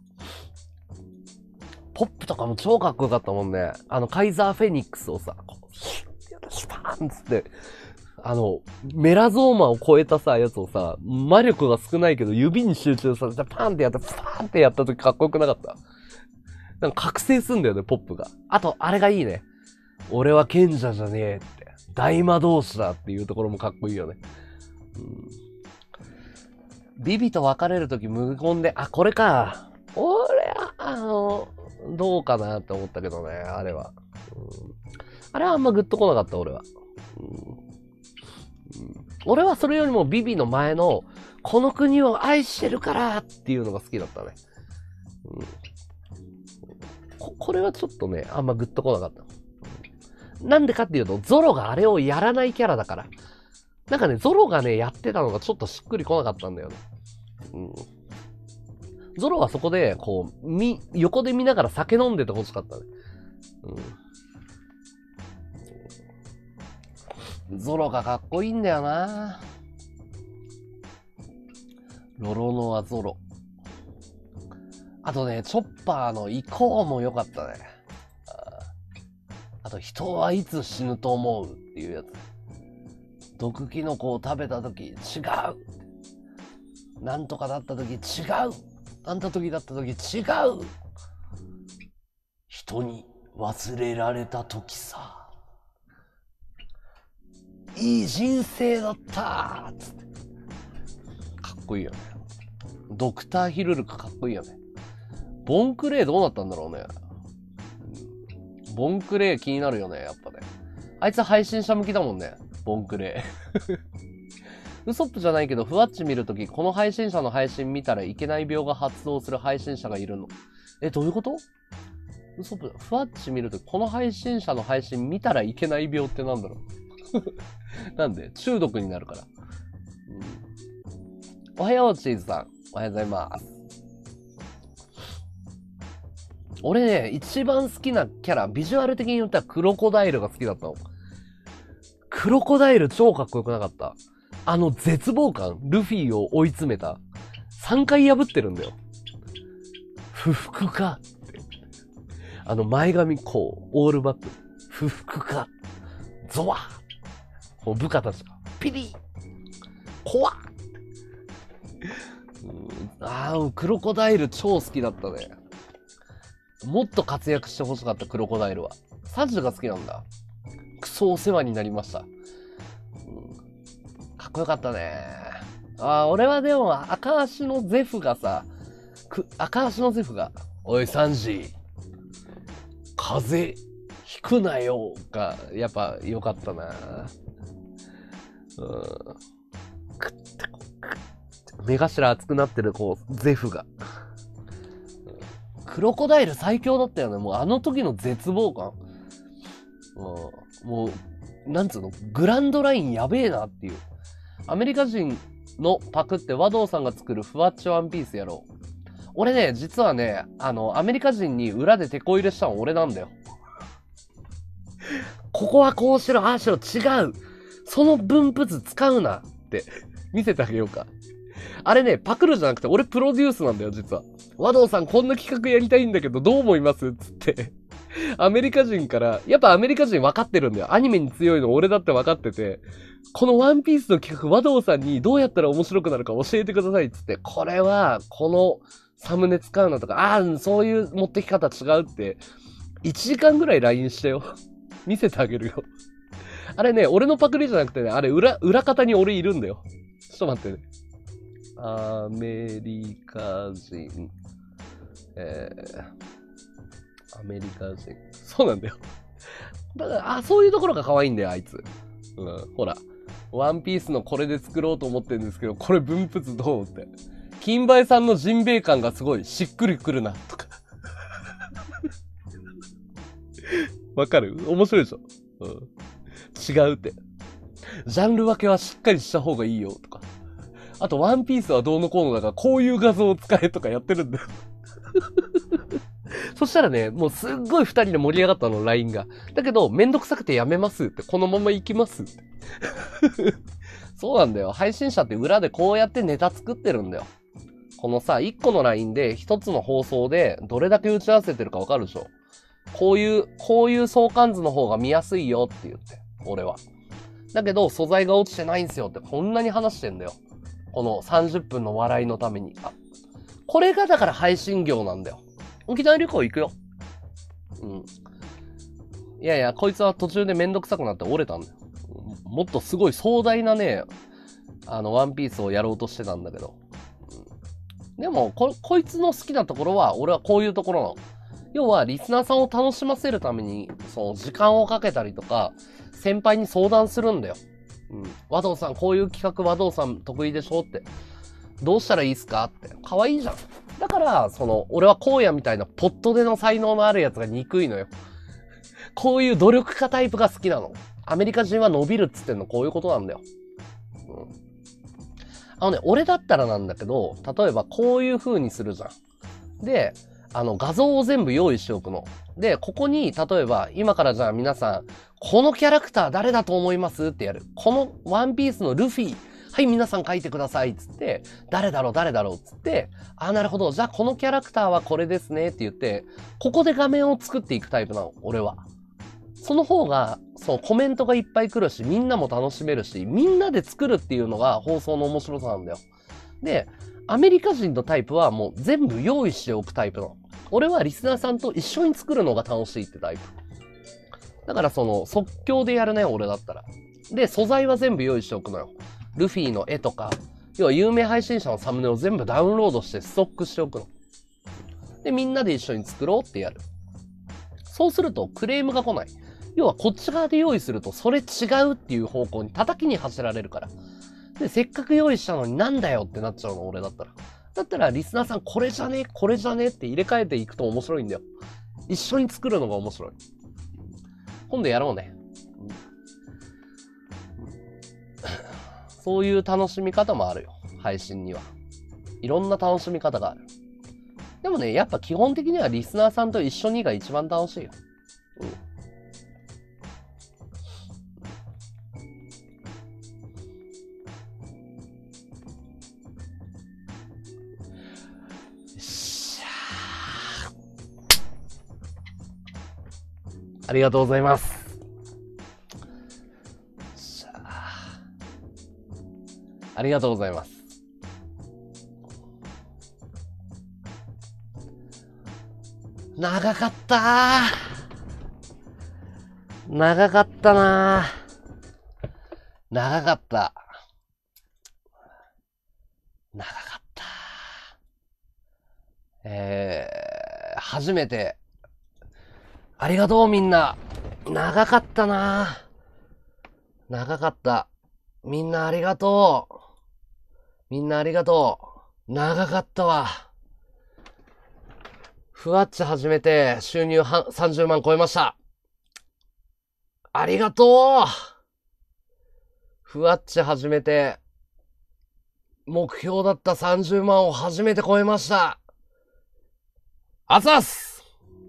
ポップとかも超かっこよかったもんね。あの、カイザーフェニックスをさ、こう、シュッてやった、シュパーンつって、あの、メラゾーマを超えたさ、やつをさ、魔力が少ないけど指に集中させてパーンってやった、パーンってやった時かっこよくなかった？なんか覚醒すんだよね、ポップが。あと、あれがいいね。俺は賢者じゃねえって。大魔導士だっていうところもかっこいいよね。うん、ビビと別れるとき無言で、あ、これか。俺は、あの、どうかなって思ったけどね、あれは。うん、あれはあんまグッとこなかった、俺は。うんうん、俺はそれよりもビビの前の、この国を愛してるからっていうのが好きだったね。うん、こ, これはちょっとね、あんまグッとこなかった。なんでかっていうと、ゾロがあれをやらないキャラだから。なんかね、ゾロがね、やってたのがちょっとしっくりこなかったんだよね。うん。ゾロはそこで、こう、み、横で見ながら酒飲んでてほしかったね。うん。ゾロがかっこいいんだよな。 ロロノアゾロ。あとね、チョッパーのイコーも良かったね。あ, あと、人はいつ死ぬと思うっていうやつ。毒キノコを食べたとき、違う。なんとかだったとき、違う。なんたときだったとき、違う。人に忘れられたときさ。いい人生だったつって。かっこいいよね。ドクターヒルルクかっこいいよね。ボンクレーどうなったんだろうね。ボンクレー気になるよね、やっぱね。あいつ配信者向きだもんね。ボンクレー。ウソップじゃないけど、ふわっち見るとき、この配信者の配信見たらいけない病が発動する配信者がいるの。え、どういうこと？ウソップ、ふわっち見るとき、この配信者の配信見たらいけない病ってなんだろう。なんで中毒になるから。うん、おはよう、チーズさん。おはようございます。俺ね、一番好きなキャラ、ビジュアル的に言ったらクロコダイルが好きだったの。クロコダイル超かっこよくなかった？あの絶望感、ルフィを追い詰めた。さんかい破ってるんだよ。不服かって。あの前髪こう、オールバック。不服か。ゾワー。もう部下たちが、ピリー怖っ、うん、あー、クロコダイル超好きだったね。もっと活躍してほしかった、クロコダイルは。サジが好きなんだ。クソお世話になりました。うん、かっこよかったね。あー、俺はでも、赤足のゼフがさ、く赤足のゼフが、おい、サンジ、風邪ひくなよ、が、やっぱ良かったな。うん。くってこ、くって目頭熱くなってる、こう、ゼフが。クロコダイル最強だったよね。もうあの時の絶望感。うん、もう、なんつうの、グランドラインやべえなっていう。アメリカ人のパクって和道さんが作るふわっちワンピースやろう。俺ね、実はね、あの、アメリカ人に裏でテコ入れしたの俺なんだよ。ここはこうしろ、ああしろ、違う。その分布図使うなって見せてあげようか。あれね、パクるじゃなくて俺プロデュースなんだよ、実は。和道さんこんな企画やりたいんだけどどう思いますつって。アメリカ人から、やっぱアメリカ人分かってるんだよ。アニメに強いの俺だって分かってて、このワンピースの企画和道さんにどうやったら面白くなるか教えてくださいっつって、これは、このサムネ使うのとか、ああ、そういう持ってき方違うって、いちじかんぐらい ライン してよ。見せてあげるよ。あれね、俺のパクリじゃなくてね、あれ裏、裏方に俺いるんだよ。ちょっと待ってね。アメリカ人。えー、アメリカ人。そうなんだよ。だから、あ、そういうところが可愛いんだよ、あいつ。うん、ほら。ワンピースのこれで作ろうと思ってるんですけど、これ分布図どうって。金梅さんのジンベエ感がすごいしっくりくるな、とか。わかる？面白いでしょ？うん。違うって。ジャンル分けはしっかりした方がいいよ、とか。あと、ワンピースはどうのこうのだから、こういう画像を使えとかやってるんだよ。そしたらね、もうすっごい二人で盛り上がったの、ライン が。だけど、めんどくさくてやめますって、このまま行きますって。そうなんだよ。配信者って裏でこうやってネタ作ってるんだよ。このさ、一個の ライン で一つの放送でどれだけ打ち合わせてるかわかるでしょ？こういう、こういう相関図の方が見やすいよって言って、俺は。だけど、素材が落ちてないんすよってこんなに話してんだよ。このさんじゅっぷんの笑いのために。あ、これがだから配信業なんだよ。沖縄旅行行くよ。うん。いやいや、こいつは途中でめんどくさくなって折れたんだよ。もっとすごい壮大なね、あの、ワンピースをやろうとしてたんだけど。うん、でもこ、こいつの好きなところは、俺はこういうところなの。要は、リスナーさんを楽しませるために、その、時間をかけたりとか、先輩に相談するんだよ。うん。和道さん、こういう企画和道さん得意でしょって。どうしたらいいっすかって。可愛いじゃん。だから、その、俺は荒野みたいなポットでの才能のあるやつが憎いのよ。こういう努力家タイプが好きなの。アメリカ人は伸びるっつってんのこういうことなんだよ。うん。あのね、俺だったらなんだけど、例えばこういう風にするじゃん。で、あの画像を全部用意しておくの。で、ここに、例えば、今からじゃあ皆さん、このキャラクター誰だと思いますってやる。このワンピースのルフィ、 はい、皆さん書いてください、つって、誰だろう、誰だろう、つって、あ、なるほど、じゃあこのキャラクターはこれですね、って言って、ここで画面を作っていくタイプなの、俺は。その方が、そう、コメントがいっぱい来るし、みんなも楽しめるし、みんなで作るっていうのが放送の面白さなんだよ。で、アメリカ人のタイプはもう全部用意しておくタイプなの。俺はリスナーさんと一緒に作るのが楽しいってタイプ。だからその即興でやるね、俺だったら。で、素材は全部用意しておくのよ。ルフィの絵とか、要は有名配信者のサムネを全部ダウンロードしてストックしておくの。で、みんなで一緒に作ろうってやる。そうするとクレームが来ない。要はこっち側で用意するとそれ違うっていう方向に叩きに走られるから。で、せっかく用意したのになんだよってなっちゃうの、俺だったら。だったらリスナーさんこれじゃねこれじゃねって入れ替えていくと面白いんだよ。一緒に作るのが面白い。今度やろうね。そういう楽しみ方もあるよ。配信には。いろんな楽しみ方がある。でもね、やっぱ基本的にはリスナーさんと一緒にが一番楽しいよ。うん。ありがとうございます。ありがとうございます。長かったー。長かったなー。長かった。長かった。えー、初めて。ありがとうみんな。長かったな。長かった。みんなありがとう。みんなありがとう。長かったわ。ふわっち始めて収入さんじゅうまん超えました。ありがとう。ふわっち始めて目標だったさんじゅうまんを初めて超えました。あざっす。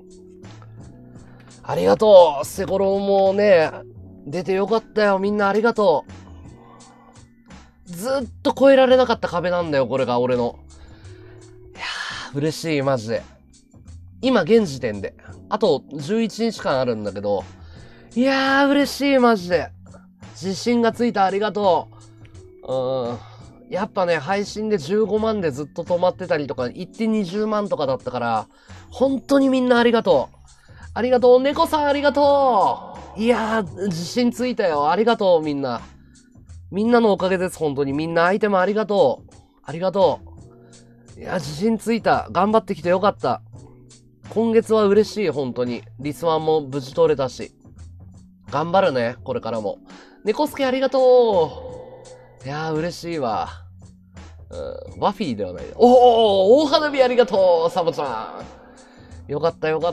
ありがとう。セコロもね、出てよかったよ。みんなありがとう。ずっと超えられなかった壁なんだよ、これが俺の。いやー、嬉しい、マジで。今、現時点で。あとじゅういちにちかんあるんだけど、いやー、嬉しい、マジで。自信がついた、ありがとう。うん。やっぱね、配信でじゅうごまんでずっと止まってたりとか、行ってにじゅうまんとかだったから、本当にみんなありがとう。ありがとう。猫さんありがとう。いやー、自信ついたよ。ありがとう、みんな。みんなのおかげです、本当に。みんなアイテムありがとう。ありがとう。いや、自信ついた。頑張ってきてよかった。今月は嬉しい、本当に。リスワンも無事取れたし。頑張るね、これからも。猫助ありがとう。いやー、嬉しいわ。うん、ワフィーではない。おー、大花火ありがとう、サボちゃん。よかったよかった。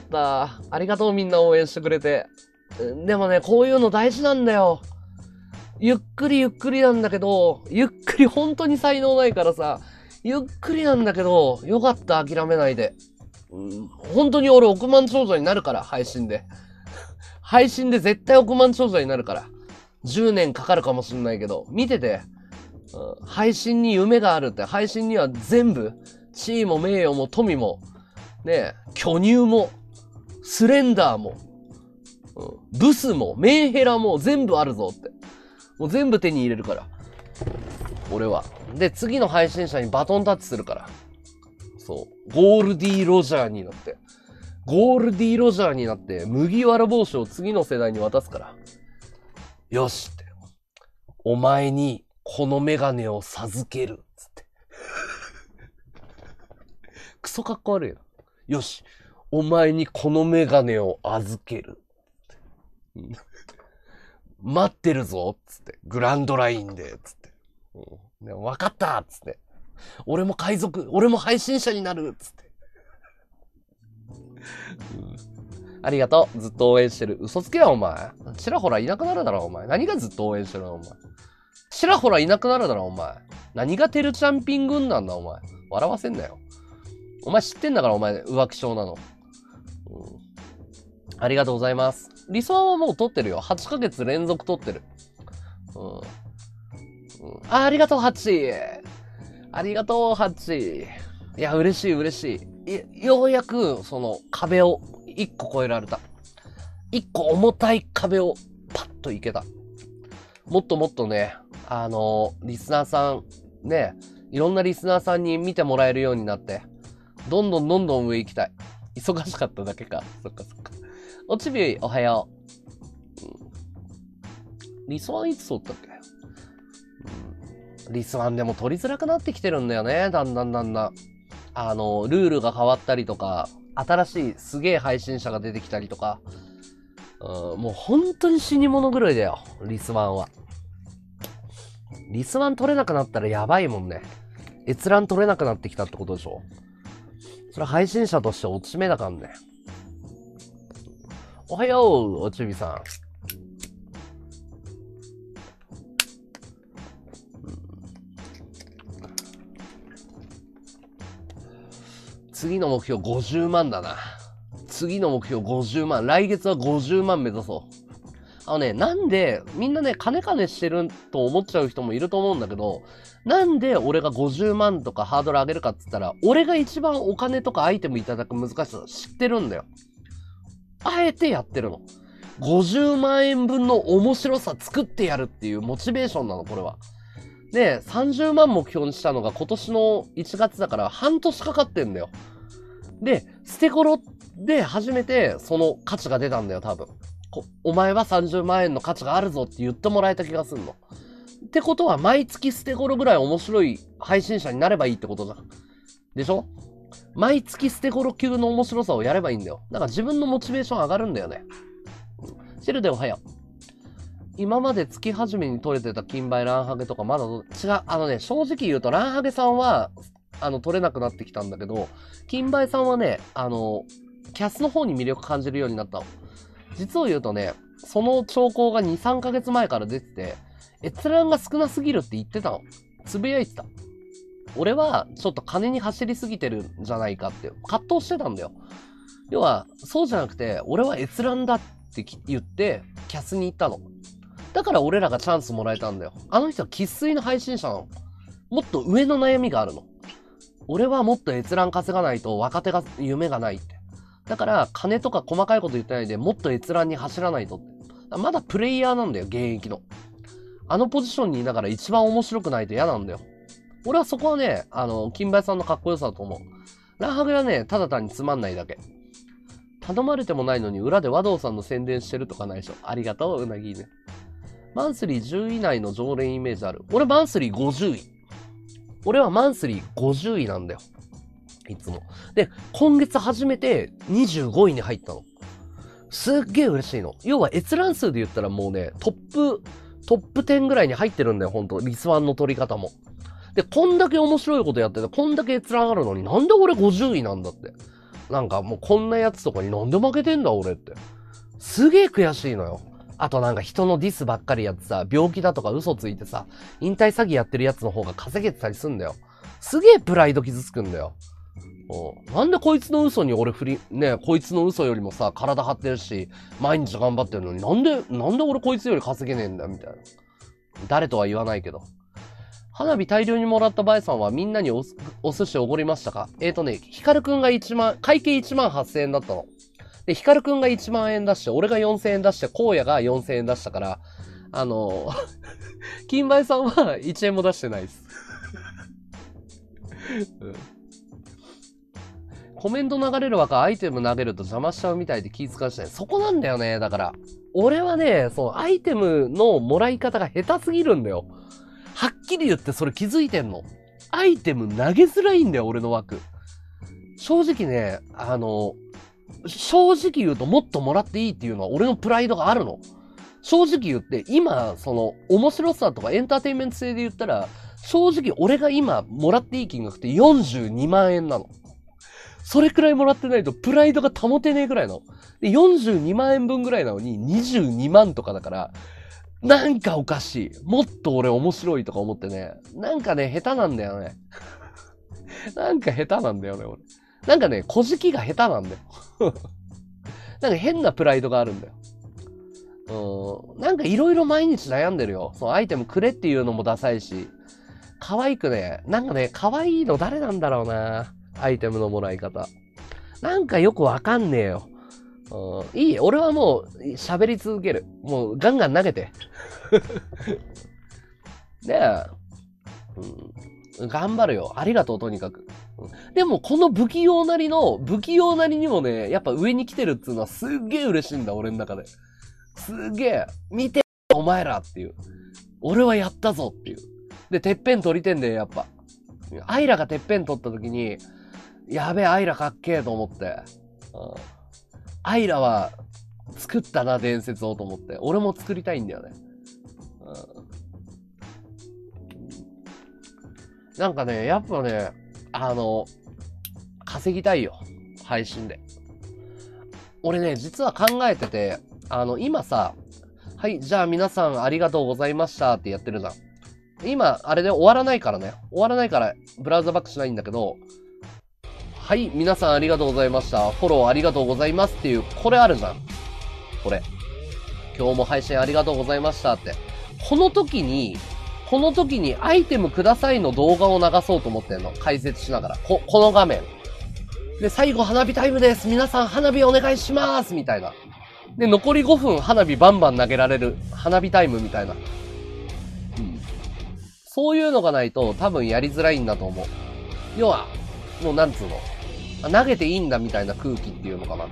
ありがとうみんな応援してくれて。でもね、こういうの大事なんだよ。ゆっくりゆっくりなんだけど、ゆっくり本当に才能ないからさ、ゆっくりなんだけど、よかった諦めないで。うん、本当に俺億万長者になるから、配信で。配信で絶対億万長者になるから。じゅうねんかかるかもしんないけど、見てて。うん、配信に夢があるって、配信には全部、地位も名誉も富も、ね、巨乳も、スレンダーも、うん、ブスも、メンヘラも全部あるぞって。もう全部手に入れるから。俺は。で、次の配信者にバトンタッチするから。そう。ゴールディ・ロジャーになって。ゴールディ・ロジャーになって、麦わら帽子を次の世代に渡すから。よしって。お前に、このメガネを授ける。つって。クソかっこ悪いな。よし。お前にこのメガネを預ける。待ってるぞ。つって。グランドラインで。つって。うん、分かったつって。俺も海賊、俺も配信者になるつって。うん、ありがとう。ずっと応援してる。嘘つけよ、お前。ちらほらいなくなるだろ、お前。何がずっと応援してるの、お前。ちらほらいなくなるだろ、お前。何がテルチャンピン軍なんだ、お前。笑わせんなよ。お前知ってんだから、お前、浮気症なの。うん、ありがとうございます。理想はもう取ってるよ。はちかげつ連続取ってる。うん。 うん、あ、ありがとう、ハッチ。ありがとう、ハッチ。いや、嬉しい、嬉しい。ようやく、その壁を一個越えられた。一個重たい壁をパッといけた。もっともっとね、あのー、リスナーさん、ね、いろんなリスナーさんに見てもらえるようになって、どんどんどんどん上行きたい。忙しかっただけか。そっかそっか。おちび、おはよう。うん、リスワンいつ撮ったっけ、うん、リスワンでも撮りづらくなってきてるんだよね。だんだんだんだん。あの、ルールが変わったりとか、新しいすげえ配信者が出てきたりとか、うん、もう本当に死に物狂いだよ。リスワンは。リスワン取れなくなったらやばいもんね。閲覧取れなくなってきたってことでしょ。それは配信者として落ち目だからね。おはよう、おちびさん。次の目標ごじゅうまんだな。次の目標ごじゅうまん。来月はごじゅうまん目指そう。あのね、なんで、みんなね、金金してると思っちゃう人もいると思うんだけど、なんで俺がごじゅうまんとかハードル上げるかっつったら、俺が一番お金とかアイテムいただく難しさ知ってるんだよ。あえてやってるの。ごじゅうまんえんぶんの面白さ作ってやるっていうモチベーションなの、これは。で、さんじゅうまん目標にしたのが今年のいちがつだから半年かかってんだよ。で、捨て頃で初めてその価値が出たんだよ、多分。お前はさんじゅうまんえんの価値があるぞって言ってもらえた気がすんの。ってことは毎月捨て頃ぐらい面白い配信者になればいいってことじゃん。でしょ？毎月捨て頃級の面白さをやればいいんだよ。だから自分のモチベーション上がるんだよね。シェルでおはよう。今まで月始めに取れてた金梅ランハゲとかまだ違う。あのね、正直言うとランハゲさんはあの取れなくなってきたんだけど、金梅さんはね、あの、キャスの方に魅力感じるようになったの。実を言うとね、その兆候がに、さんかげつまえから出てて、閲覧が少なすぎるって言ってたの。つぶやいてた。俺はちょっと金に走りすぎてるんじゃないかって葛藤してたんだよ。要は、そうじゃなくて、俺は閲覧だって言って、キャスに行ったの。だから俺らがチャンスもらえたんだよ。あの人は生粋の配信者なの。もっと上の悩みがあるの。俺はもっと閲覧稼がないと若手が夢がないって。だから、金とか細かいこと言ってないでもっと閲覧に走らないとって。まだプレイヤーなんだよ、現役の。あのポジションにいながら一番面白くないと嫌なんだよ。俺はそこはね、あの、金梅さんのかっこよさだと思う。ランハゲはね、ただ単につまんないだけ。頼まれてもないのに裏で和道さんの宣伝してるとかないでしょ。ありがとう、うなぎね。マンスリーじゅうい以内の常連イメージある。俺マンスリーごじゅうい。俺はマンスリーごじゅういなんだよ。いつも。で、今月初めてにじゅうごいに入ったの。すっげえ嬉しいの。要は閲覧数で言ったらもうね、トップ、トップじゅうぐらいに入ってるんだよ、ほんと。リスワンの取り方も。で、こんだけ面白いことやってて、こんだけ閲覧あるのになんで俺ごじゅういなんだって。なんかもうこんなやつとかになんで負けてんだ俺って。すげえ悔しいのよ。あとなんか人のディスばっかりやってさ、病気だとか嘘ついてさ、引退詐欺やってるやつの方が稼げてたりすんだよ。すげえプライド傷つくんだよ。なんでこいつの嘘に俺振り、ね、こいつの嘘よりもさ、体張ってるし、毎日頑張ってるのになんで、なんで俺こいつより稼げねえんだみたいな。誰とは言わないけど。花火大量にもらったバエさんはみんなに お, お寿司おごりましたか？えーとね、ヒカルくんがいちまん、会計いちまんはっせんえんだったの。で、ヒカルくんがいちまんえん出して、俺がよんせんえん出して、荒野がよんせんえん出したから、あのー、金梅さんはいちえんも出してないです。うん、コメント流れる枠アイテム投げると邪魔しちゃうみたいで気遣わしてない。そこなんだよね。だから、俺はね、そう、アイテムのもらい方が下手すぎるんだよ。はっきり言ってそれ気づいてんの。アイテム投げづらいんだよ、俺の枠。正直ね、あの、正直言うともっともらっていいっていうのは俺のプライドがあるの。正直言って、今、その、面白さとかエンターテインメント性で言ったら、正直俺が今もらっていい金額ってよんじゅうにまんえんなの。それくらいもらってないとプライドが保てねえくらいの。で、よんじゅうにまんえんぶんぐらいなのににじゅうにまんとかだから、なんかおかしい。もっと俺面白いとか思ってね。なんかね、下手なんだよね。なんか下手なんだよね、俺。なんかね、小じきが下手なんだよ。なんか変なプライドがあるんだよ。 うん。なんかいろいろ毎日悩んでるよ。そのアイテムくれっていうのもダサいし。可愛くね、なんかね、可愛いの誰なんだろうな。アイテムのもらい方。なんかよくわかんねえよ。うん、いい、俺はもう喋り続ける。もうガンガン投げて。で、うん、頑張るよ。ありがとう、とにかく。うん、でも、この不器用なりの、不器用なりにもね、やっぱ上に来てるっつうのはすっげえ嬉しいんだ、俺の中で。すっげえ、見て、お前らっていう。俺はやったぞっていう。で、てっぺん取りてんだよ、やっぱ。アイラがてっぺん取った時に、やべえ、アイラかっけえと思って。うん、アイラは、作ったな、伝説をと思って。俺も作りたいんだよね。うん、なんかね、やっぱね、あの、稼ぎたいよ。配信で。俺ね、実は考えてて、あの、今さ、はい、じゃあ皆さんありがとうございましたってやってるじゃん。今、あれで終わらないからね。終わらないから、ブラウザバックしないんだけど、はい、皆さんありがとうございました。フォローありがとうございますっていう、これあるじゃん。これ。今日も配信ありがとうございましたって。この時に、この時にアイテムくださいの動画を流そうと思ってんの。解説しながら。こ、この画面。で、最後花火タイムです。皆さん花火お願いしますみたいな。で、残りごふん花火バンバン投げられる。花火タイムみたいな。うん。そういうのがないと多分やりづらいんだと思う。要は、もうなんつうの。投げていいんだみたいな空気っていうのかな。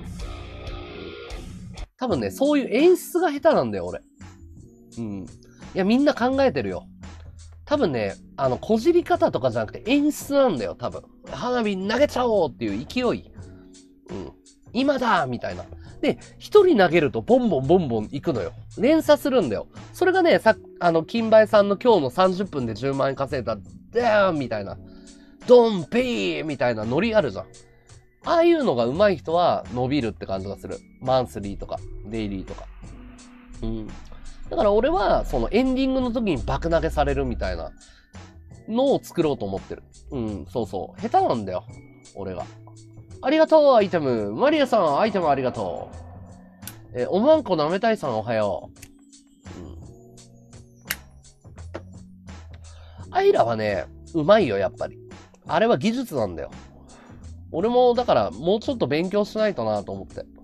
多分ね、そういう演出が下手なんだよ、俺。うん。いや、みんな考えてるよ。多分ね、あの、こじり方とかじゃなくて演出なんだよ、多分。花火投げちゃおうっていう勢い。うん。今だみたいな。で、一人投げるとボンボンボンボン行くのよ。連鎖するんだよ。それがね、さ、あの、金梅さんの今日のさんじゅっぷんでじゅうまん円稼いだ、ダーンみたいな。ドンピーみたいなノリあるじゃん。ああいうのが上手い人は伸びるって感じがする。マンスリーとか、デイリーとか。うん。だから俺は、そのエンディングの時に爆投げされるみたいなのを作ろうと思ってる。うん、そうそう。下手なんだよ。俺が。ありがとう、アイテム。マリアさん、アイテムありがとう。え、おまんこなめたいさん、おはよう。うん。アイラはね、うまいよ、やっぱり。あれは技術なんだよ。俺も、だから、もうちょっと勉強しないとなと思って。うん、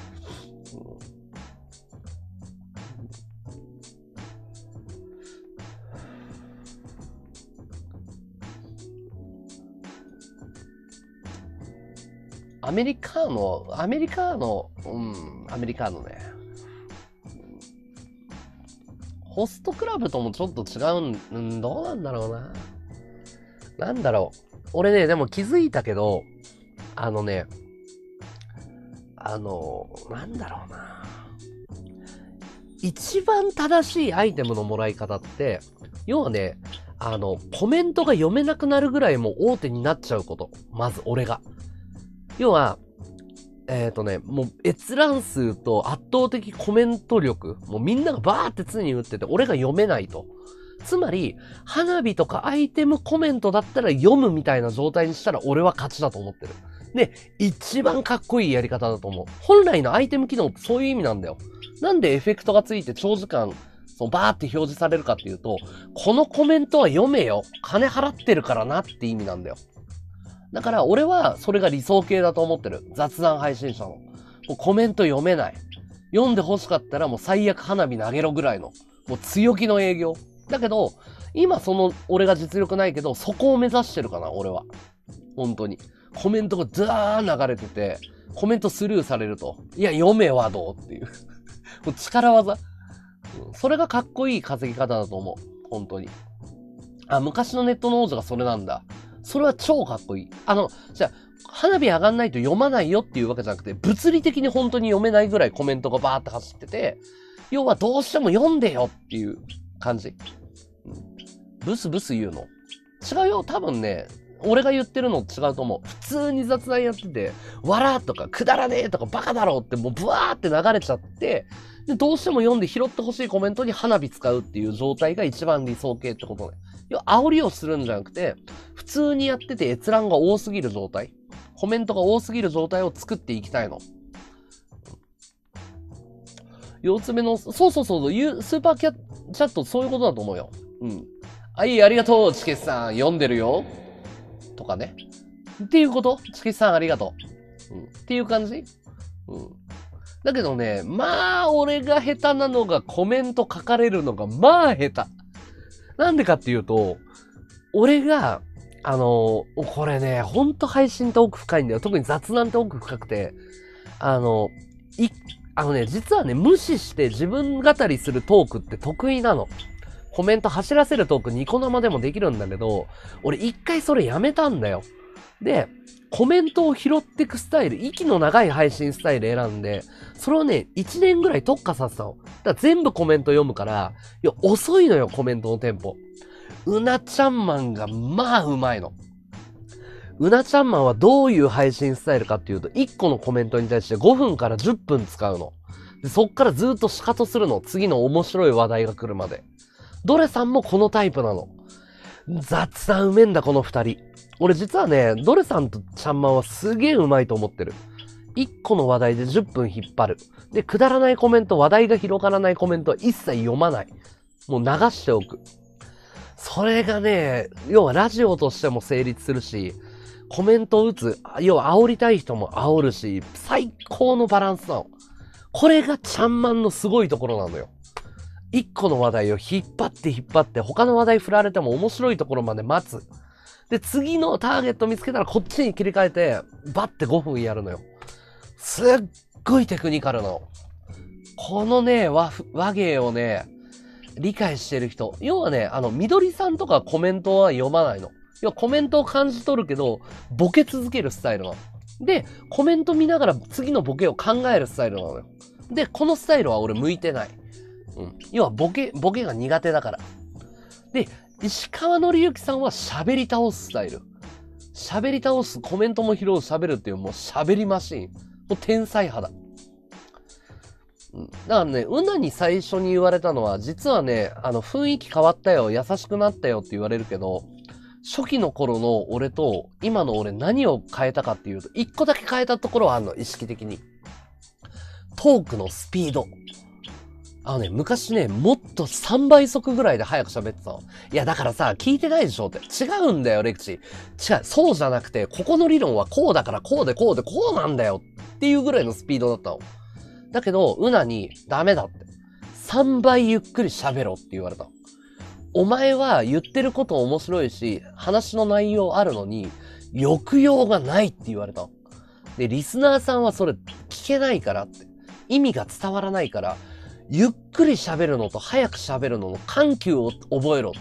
アメリカーノ、アメリカーノ、うん、アメリカーノね。ホストクラブともちょっと違うん、どうなんだろうな。なんだろう。俺ね、でも気づいたけど、あのね、あの、なんだろうな。一番正しいアイテムのもらい方って、要はね、あの、コメントが読めなくなるぐらいもう大手になっちゃうこと。まず俺が。要は、えっ、ー、とね、もう閲覧数と圧倒的コメント力、もうみんながバーって常に打ってて、俺が読めないと。つまり、花火とかアイテムコメントだったら読むみたいな状態にしたら俺は勝ちだと思ってる。で、一番かっこいいやり方だと思う。本来のアイテム機能ってそういう意味なんだよ。なんでエフェクトがついて長時間、そのバーって表示されるかっていうと、このコメントは読めよ。金払ってるからなって意味なんだよ。だから俺はそれが理想形だと思ってる。雑談配信者の。もうコメント読めない。読んで欲しかったらもう最悪花火投げろぐらいの。もう強気の営業。だけど、今その俺が実力ないけど、そこを目指してるかな、俺は。本当に。コメントがザー流れてて、コメントスルーされると。いや、読めはどうっていう。もう力技。それがかっこいい稼ぎ方だと思う。本当に。あ、昔のネットの王者がそれなんだ。それは超かっこいい。あの、じゃあ、花火上がんないと読まないよっていうわけじゃなくて、物理的に本当に読めないぐらいコメントがバーって走ってて、要はどうしても読んでよっていう感じ。うん、ブスブス言うの。違うよ。多分ね、俺が言ってるの違うと思う。普通に雑談やってて、わらとかくだらねえとかバカだろってもうブワーって流れちゃって、で、どうしても読んで拾ってほしいコメントに花火使うっていう状態が一番理想形ってことね。要は煽りをするんじゃなくて、普通にやってて閲覧が多すぎる状態、コメントが多すぎる状態を作っていきたいの。 四つ目の、そうそうそう、ゆスーパーキャチャットそういうことだと思うよ。うん。はい、ありがとう、チケスさん。読んでるよ。とかね。っていうことチケスさんありがとう。うん。っていう感じうん。だけどね、まあ、俺が下手なのがコメント書かれるのが、まあ下手。なんでかっていうと、俺が、あの、これね、ほんと配信って奥深いんだよ。特に雑談って奥深くて、あの、い、あのね、実はね、無視して自分語りするトークって得意なの。コメント走らせるトークニコ生でもできるんだけど、俺一回それやめたんだよ。で、コメントを拾ってくスタイル、息の長い配信スタイル選んで、それをね、いちねんぐらい特化させたの。だから全部コメント読むから、いや、遅いのよ、コメントのテンポ。うなちゃんマンが、まあ、うまいの。うなちゃんマンはどういう配信スタイルかっていうと、いっこのコメントに対してごふんからじゅっぷん使うの。でそっからずっとシカトするの。次の面白い話題が来るまで。ドレさんもこのタイプなの。雑談うめんだ、この二人。俺実はね、ドレさんとちゃんまんはすげえうまいと思ってる。いっこの話題でじゅっぷん引っ張る。で、くだらないコメント、話題が広がらないコメントは一切読まない。もう流しておく。それがね、要はラジオとしても成立するし、コメントを打つ、要は煽りたい人も煽るし、最高のバランスなの。これがちゃんまんのすごいところなのよ。一個の話題を引っ張って引っ張って、他の話題振られても面白いところまで待つ。で、次のターゲット見つけたらこっちに切り替えて、バッてごふんやるのよ。すっごいテクニカルなの。このね、和、和芸をね、理解してる人。要はね、あの、みどりさんとかコメントは読まないの。要はコメントを感じ取るけど、ボケ続けるスタイルなの。で、コメント見ながら次のボケを考えるスタイルなのよ。で、このスタイルは俺向いてない。うん。要はボケ、ボケが苦手だから。で、石川のりゆきさんは喋り倒すスタイル。喋り倒す、コメントも拾う、喋るっていうもう喋りマシーン。もう天才派だ。うん。だからね、うなに最初に言われたのは、実はね、あの、雰囲気変わったよ、優しくなったよって言われるけど、初期の頃の俺と今の俺何を変えたかっていうと、一個だけ変えたところはあるの、意識的に。トークのスピード。あのね、昔ね、もっとさんばい速ぐらいで早く喋ってたの。いや、だからさ、聞いてないでしょって。違うんだよ、レクチ。違う。そうじゃなくて、ここの理論はこうだからこうでこうでこうなんだよっていうぐらいのスピードだったの。だけど、うなに、ダメだって。さんばいゆっくり喋ろって言われたの。お前は言ってること面白いし、話の内容あるのに、抑揚がないって言われたの。で、リスナーさんはそれ聞けないからって。意味が伝わらないから、ゆっくり喋るのと早く喋るのの緩急を覚えろって。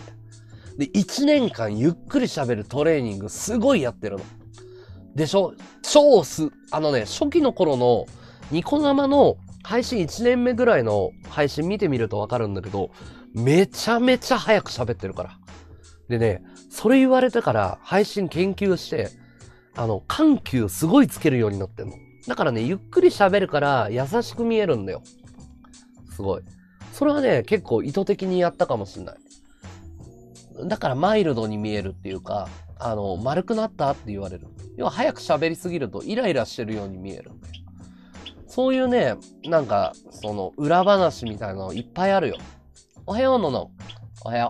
で、いちねんかんゆっくり喋るトレーニングすごいやってるの。でしょ？超す、あのね、初期の頃のニコ生の配信いちねんめぐらいの配信見てみるとわかるんだけど、めちゃめちゃ早く喋ってるから。でね、それ言われてから配信研究して、あの、緩急すごいつけるようになってんの。だからね、ゆっくり喋るから優しく見えるんだよ。すごい。それはね、結構意図的にやったかもしんない。だからマイルドに見えるっていうか、あの、丸くなったって言われる。要は早く喋りすぎるとイライラしてるように見えるんだよ。そういうね、なんか、その、裏話みたいなのいっぱいあるよ。おはようのの。おはよ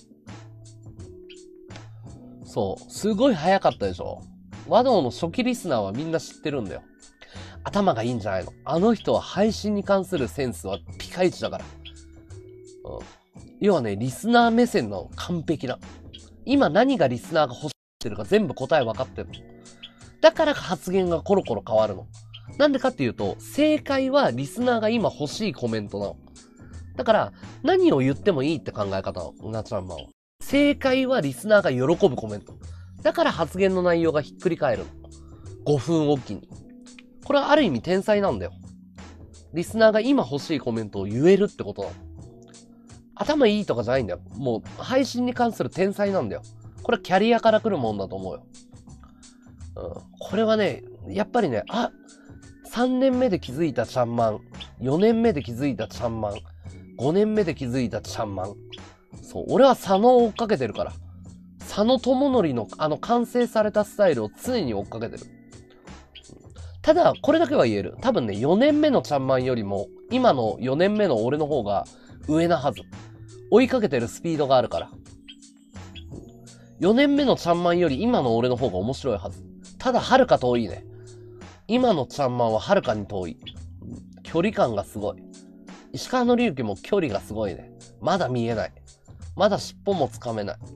う。そう。すごい早かったでしょ。和道の初期リスナーはみんな知ってるんだよ。頭がいいんじゃないの。あの人は配信に関するセンスはピカイチだから。うん。要はね、リスナー目線の完璧な。今何がリスナーが欲してるか全部答え分かってるの。だから発言がコロコロ変わるの。なんでかっていうと、正解はリスナーが今欲しいコメントなの。だから、何を言ってもいいって考え方なの。うなちゃんまんは。正解はリスナーが喜ぶコメント。だから発言の内容がひっくり返るの。ごふんおきに。これはある意味天才なんだよ。リスナーが今欲しいコメントを言えるってことなの。頭いいとかじゃないんだよ。もう配信に関する天才なんだよ。これはキャリアから来るもんだと思うよ。うん。これはね、やっぱりね、あ、さんねんめで気づいたちゃんまん。よねんめで気づいたちゃんまん。ごねんめで気づいたちゃんまん。そう、俺は佐野を追っかけてるから。佐野智則のあの完成されたスタイルを常に追っかけてる。 ただ、これだけは言える。多分ね、よねんめのちゃんまんよりも、今のよねんめの俺の方が上なはず。追いかけてるスピードがあるから。よねんめのちゃんまんより今の俺の方が面白いはず。ただ、はるか遠いね。今のちゃんまんははるかに遠い。距離感がすごい。石川の隆起も距離がすごいね。まだ見えない。まだ尻尾もつかめない。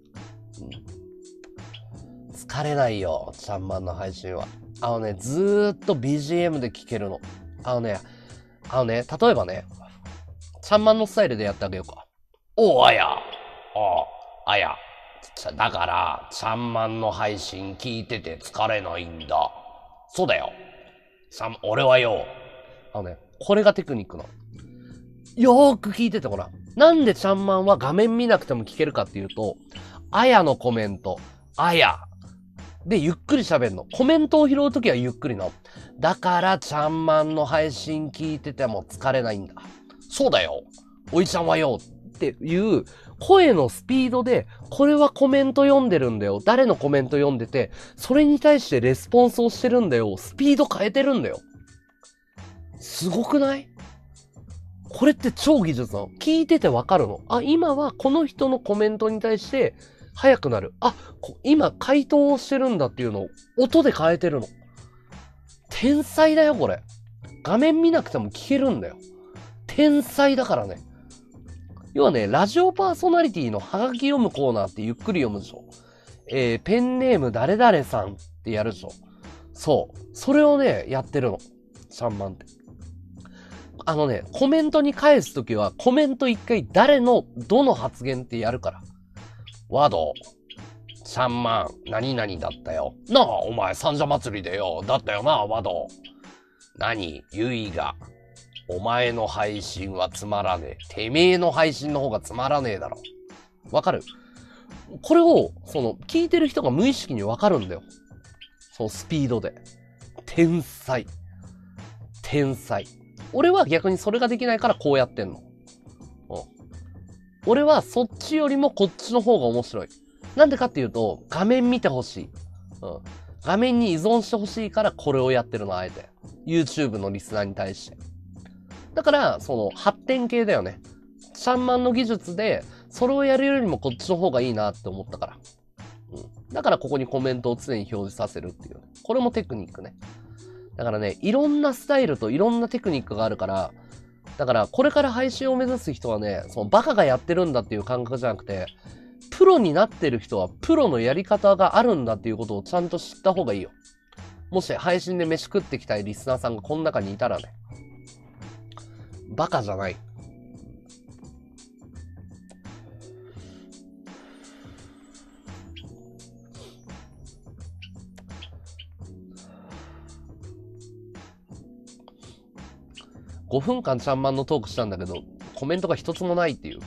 うん、疲れないよ、ちゃんまんの配信は。あのね、ずーっと ビージーエム で聴けるの。あのね、あのね、例えばね、ちゃんまんのスタイルでやってあげようか。おう、あや。おう、あや。だから、ちゃんまんの配信聞いてて疲れないんだ。そうだよ。さん、俺はよ。あのね、これがテクニックなの。よーく聞いててごらん。なんでちゃんまんは画面見なくても聞けるかっていうと、あやのコメント、あや。で、ゆっくり喋るの。コメントを拾うときはゆっくりの。だから、ちゃんまんの配信聞いてても疲れないんだ。そうだよ。おいちゃんはよ。っていう声のスピードで、これはコメント読んでるんだよ。誰のコメント読んでて、それに対してレスポンスをしてるんだよ。スピード変えてるんだよ。すごくない？これって超技術なの。聞いててわかるの。あ、今はこの人のコメントに対して早くなる。あ、今回答をしてるんだっていうのを音で変えてるの。天才だよ、これ。画面見なくても聞けるんだよ。天才だからね。要はね、ラジオパーソナリティのハガキ読むコーナーってゆっくり読むでしょ。えー、ペンネーム誰々さんってやるでしょ。そう。それをね、やってるの。ちゃんまんって。あのね、コメントに返すときは、コメント一回誰の、どの発言ってやるから。ワド、ちゃんまん、何々だったよ。なあ、お前、三社祭りでよ。だったよな、ワド。何、ゆいが。お前の配信はつまらねえ。てめえの配信の方がつまらねえだろ。わかる？これを、その、聞いてる人が無意識にわかるんだよ。そのスピードで。天才。天才。俺は逆にそれができないからこうやってんの。うん。俺はそっちよりもこっちの方が面白い。なんでかっていうと、画面見てほしい。うん。画面に依存してほしいからこれをやってるの、あえて。YouTube のリスナーに対して。だから、その、発展系だよね。ちゃんまんの技術で、それをやるよりもこっちの方がいいなって思ったから。うん。だからここにコメントを常に表示させるっていう。これもテクニックね。だからね、いろんなスタイルといろんなテクニックがあるから、だからこれから配信を目指す人はね、そのバカがやってるんだっていう感覚じゃなくて、プロになってる人はプロのやり方があるんだっていうことをちゃんと知った方がいいよ。もし配信で飯食ってきたいリスナーさんがこの中にいたらね。バカじゃない。ごふんかんちゃんまんのトークしたんだけど、コメントが一つもないっていう。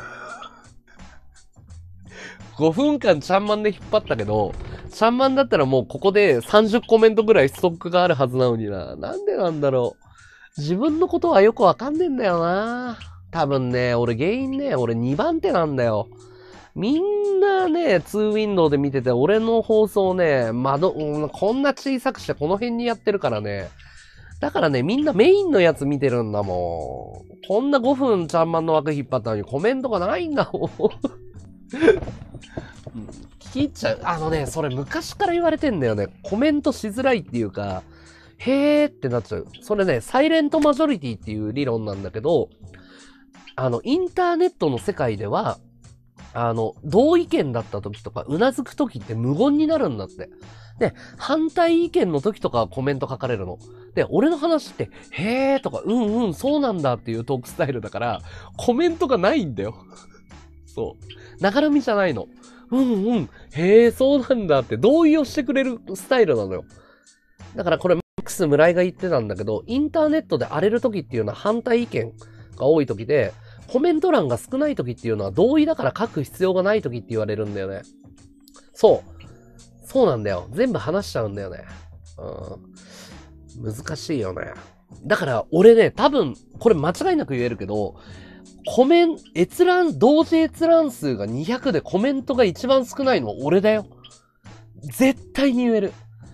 ごふんかんちゃんまんで引っ張ったけど、ちゃんまんだったらもうここでさんじゅうコメントぐらいストックがあるはずなのにな。なんでなんだろう。自分のことはよくわかんねえんだよな。多分ね、俺原因ね、俺にばん手なんだよ。みんなね、ツーウィンドウで見てて、俺の放送ね、窓、うん、こんな小さくしてこの辺にやってるからね。だからね、みんなメインのやつ見てるんだもん。こんなごふんちゃんまんの枠引っ張ったのにコメントがないんだもん。聞き入っちゃう。あのね、それ昔から言われてんだよね。コメントしづらいっていうか、へーってなっちゃう。それね、サイレントマジョリティっていう理論なんだけど、あの、インターネットの世界では、あの、同意見だった時とか、うなずく時って無言になるんだって。で、反対意見の時とかはコメント書かれるの。で、俺の話って、へーとか、うんうん、そうなんだっていうトークスタイルだから、コメントがないんだよ。そう。ながらみじゃないの。うんうん、へー、そうなんだって同意をしてくれるスタイルなのよ。だからこれ、マックス村井が言ってたんだけど、インターネットで荒れる時っていうのは反対意見が多い時で、コメント欄が少ない時っていうのは同意だから書く必要がない時って言われるんだよね。そう。そうなんだよ。全部話しちゃうんだよね。うん。難しいよね。だから俺ね、多分、これ間違いなく言えるけど、コメン、閲覧、同時閲覧数がにひゃくでコメントが一番少ないのは俺だよ。絶対に言える。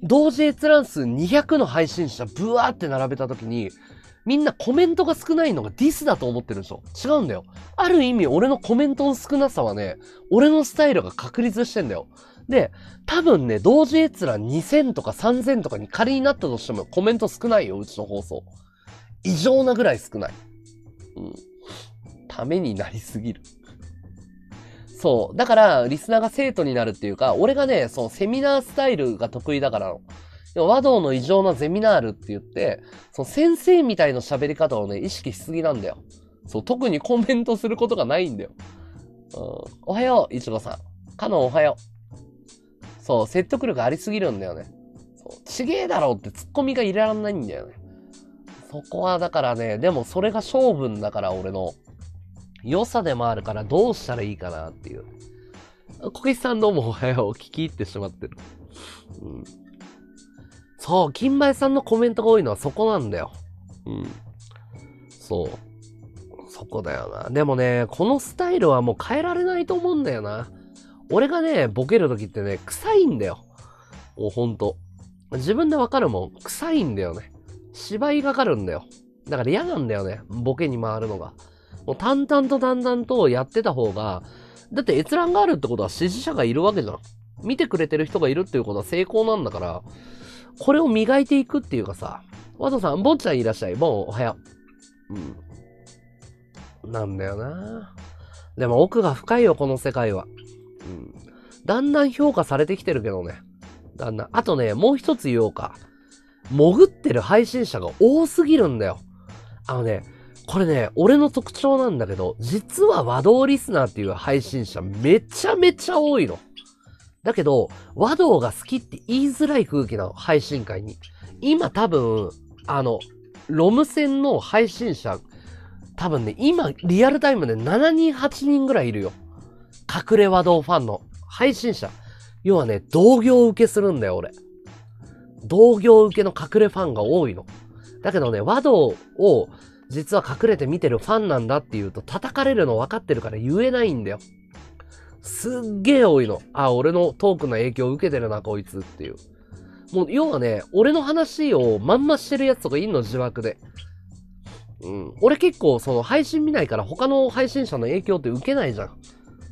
同時閲覧数にひゃくの配信者ブワーって並べたときに、みんなコメントが少ないのがディスだと思ってるでしょ。違うんだよ。ある意味俺のコメントの少なさはね、俺のスタイルが確立してんだよ。で、多分ね、同時閲覧にせんとかさんぜんとかに仮になったとしてもコメント少ないよ、うちの放送。異常なぐらい少ない。うん。ためになりすぎる。そう。だから、リスナーが生徒になるっていうか、俺がね、そのセミナースタイルが得意だからの。和道の異常なゼミナールって言って、その先生みたいな喋り方をね、意識しすぎなんだよ。そう、特にコメントすることがないんだよ。うん、おはよう、いちごさん。かのおはよう。そう、説得力ありすぎるんだよね。そう、ちげえだろってツッコミが入れらんないんだよね。そこはだからね、でもそれが勝負だから俺の良さでもあるからどうしたらいいかなっていう。小木さんどうもおはよう。聞き入ってしまってる。うん。そう、金梅さんのコメントが多いのはそこなんだよ。うん。そう。そこだよな。でもね、このスタイルはもう変えられないと思うんだよな。俺がね、ボケるときってね、臭いんだよ。もうほんと。自分でわかるもん。臭いんだよね。芝居がかるんだよ。だから嫌なんだよね。ボケに回るのが。もう淡々と淡々とやってた方が、だって閲覧があるってことは支持者がいるわけじゃん。見てくれてる人がいるっていうことは成功なんだから、これを磨いていくっていうかさ、わざさん、ぼっちゃんいらっしゃい。もうおはよう。うん。なんだよな。でも奥が深いよ、この世界は。うん。だんだん評価されてきてるけどね。だんだん。あとね、もう一つ言おうか。潜ってる配信者が多すぎるんだよ。あのね、これね、俺の特徴なんだけど、実は和道リスナーっていう配信者めちゃめちゃ多いの。だけど、和道が好きって言いづらい空気なの、配信会に。今多分、あの、ロム線の配信者、多分ね、今、リアルタイムでしちにん、はちにんぐらいいるよ。隠れ和道ファンの配信者。要はね、同業受けするんだよ、俺。同業受けの隠れファンが多いの。だけどね、和道を実は隠れて見てるファンなんだって言うと叩かれるの分かってるから言えないんだよ。すっげえ多いの。あ、俺のトークの影響を受けてるな、こいつっていう。もう、要はね、俺の話をまんましてるやつとかいんの、自爆で。うん。俺結構、その、配信見ないから他の配信者の影響って受けないじゃん。うん。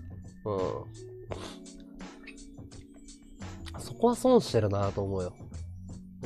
そこは損してるなと思うよ。うん。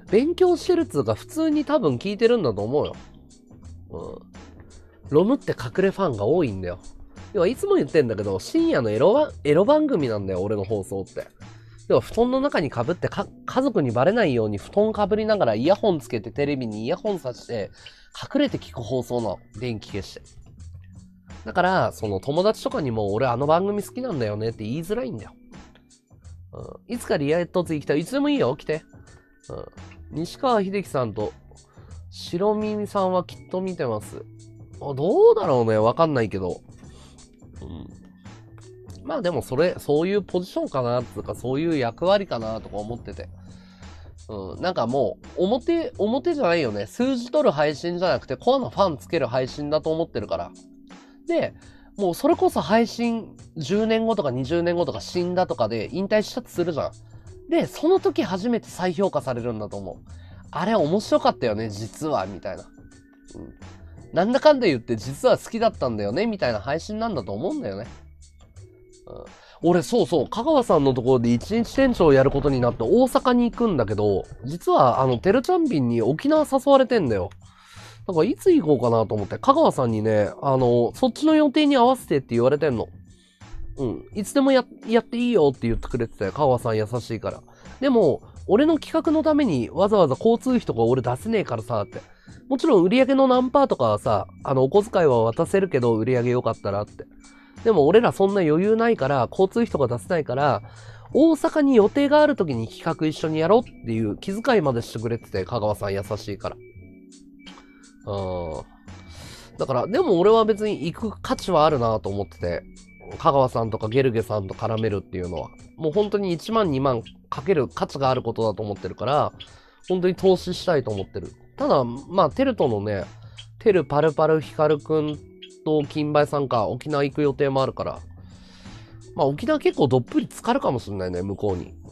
勉強してるっつうか、普通に多分聞いてるんだと思うよ。うん。ロムって隠れファンが多いんだよ。要はいつも言ってんだけど、深夜のエロばエロ番組なんだよ、俺の放送って。要は布団の中に被ってか、家族にバレないように布団被りながらイヤホンつけてテレビにイヤホンさして、隠れて聞く放送なの。電気消して。だから、その友達とかにも俺あの番組好きなんだよねって言いづらいんだよ。うん、いつかリアエットツイ来たらいつでもいいよ、来て。うん、西川秀樹さんと白耳さんはきっと見てます。あ、どうだろうね、わかんないけど。うん、まあでもそれ、そういうポジションかなっていうか、そういう役割かなとか思ってて。うん、なんかもう、表、表じゃないよね。数字取る配信じゃなくて、コアなファンつける配信だと思ってるから。で、もうそれこそ配信じゅうねんごとかにじゅうねんごとか死んだとかで引退したとするじゃん。で、その時初めて再評価されるんだと思う。あれ面白かったよね、実は、みたいな。うん。なんだかんだ言って実は好きだったんだよね、みたいな配信なんだと思うんだよね。うん、俺、そうそう、香川さんのところで一日店長をやることになって大阪に行くんだけど、実は、あの、てるちゃん便に沖縄誘われてんだよ。だから、いつ行こうかなと思って、香川さんにね、あの、そっちの予定に合わせてって言われてんの。うん。いつでもや、やっていいよって言ってくれてて、香川さん優しいから。でも、俺の企画のためにわざわざ交通費とか俺出せねえからさ、って。もちろん売り上げの何パーとかはさ、あの、お小遣いは渡せるけど売り上げ良かったらって。でも俺らそんな余裕ないから、交通費とか出せないから、大阪に予定がある時に企画一緒にやろうっていう気遣いまでしてくれてて、香川さん優しいから。うん。だから、でも俺は別に行く価値はあるなと思ってて、香川さんとかゲルゲさんと絡めるっていうのは、もう本当にいちまんにまんかける価値があることだと思ってるから、本当に投資したいと思ってる。ただ、まあ、テルとのね、テルパルパルヒカルくんと金梅さんか沖縄行く予定もあるから、まあ沖縄結構どっぷり浸かるかもしれないね、向こうに。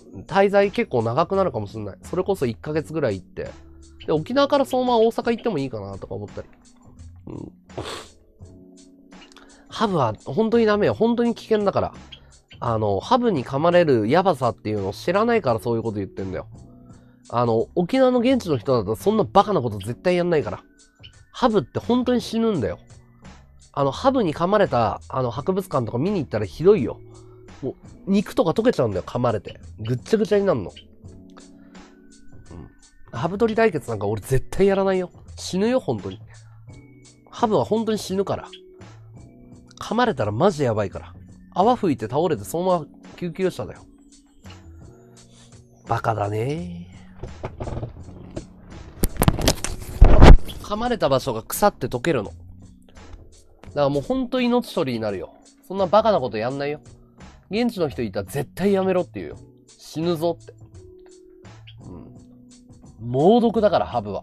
滞在結構長くなるかもしれない。それこそいっかげつぐらい行って。で、沖縄からそのまま大阪行ってもいいかなとか思ったり。うん。ハブは本当にダメよ。本当に危険だから。あの、ハブに噛まれるヤバさっていうのを知らないからそういうこと言ってんだよ。あの、沖縄の現地の人だとそんなバカなこと絶対やんないから。ハブって本当に死ぬんだよ。あの、ハブに噛まれた、あの、博物館とか見に行ったらひどいよ。もう、肉とか溶けちゃうんだよ、噛まれて。ぐっちゃぐちゃになるの。うん。ハブ取り対決なんか俺絶対やらないよ。死ぬよ、本当に。ハブは本当に死ぬから。噛まれたらマジやばいから。泡吹いて倒れてそのまま救急車だよ。バカだね。噛まれた場所が腐って溶けるの。だからもうほんと命取りになるよ。そんなバカなことやんないよ。現地の人いたら絶対やめろって言うよ。死ぬぞって。うん。猛毒だから、ハブは。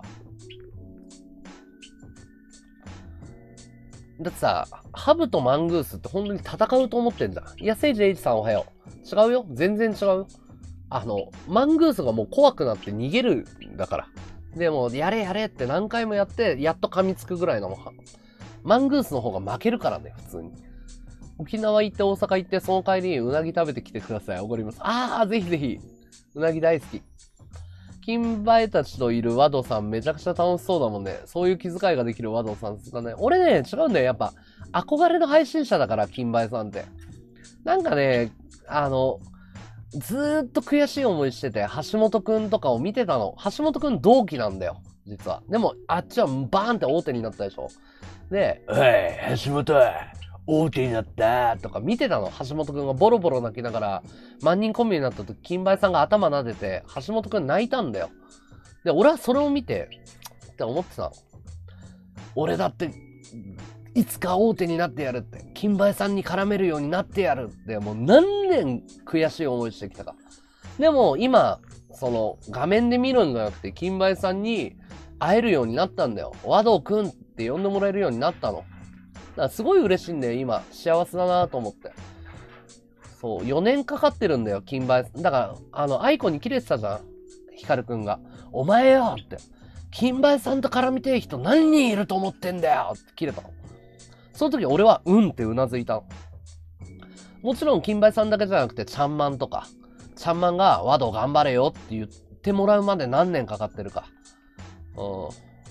だってさ、ハブとマングースって本当に戦うと思ってんじゃん。いや、セイジエイジさんおはよう。違うよ。全然違うよ。あの、マングースがもう怖くなって逃げるんだから。でも、やれやれって何回もやって、やっと噛みつくぐらいのもん。マングースの方が負けるからね、普通に。沖縄行って大阪行って、その帰りにうなぎ食べてきてください。おごります。あー、ぜひぜひ。うなぎ大好き。金バエたちといるワドさんめちゃくちゃ楽しそうだもんね。そういう気遣いができるワドさんですかね。俺ね、違うんだよ。やっぱ、憧れの配信者だから、金バエさんって。なんかね、あの、ずーっと悔しい思いしてて、橋本くんとかを見てたの。橋本くん同期なんだよ。実は。でも、あっちはバーンって大手になったでしょ。で、おい、橋本、大手になったとか見てたの。橋本くんがボロボロ泣きながら、万人コンビになった時、金梅さんが頭撫でて、橋本くん泣いたんだよ。で、俺はそれを見て、って思ってたの。俺だって、いつか大手になってやるって、金梅さんに絡めるようになってやるって、もう何年悔しい思いしてきたか。でも今、その画面で見るんじゃなくて、金梅さんに会えるようになったんだよ。和道くんって呼んでもらえるようになったの。だからすごい嬉しいんだよ、今。幸せだなと思って。そう、よねんかかってるんだよ、金梅。だから、あの、愛子にキレてたじゃん。ヒカルくんが。お前よって。金梅さんと絡みてえ人何人いると思ってんだよってキレたの。その時俺は、うんってうなずいたの。もちろん、金梅さんだけじゃなくて、ちゃんまんとか。ちゃんまんが、和道頑張れよって言ってもらうまで何年かかってるか。うん。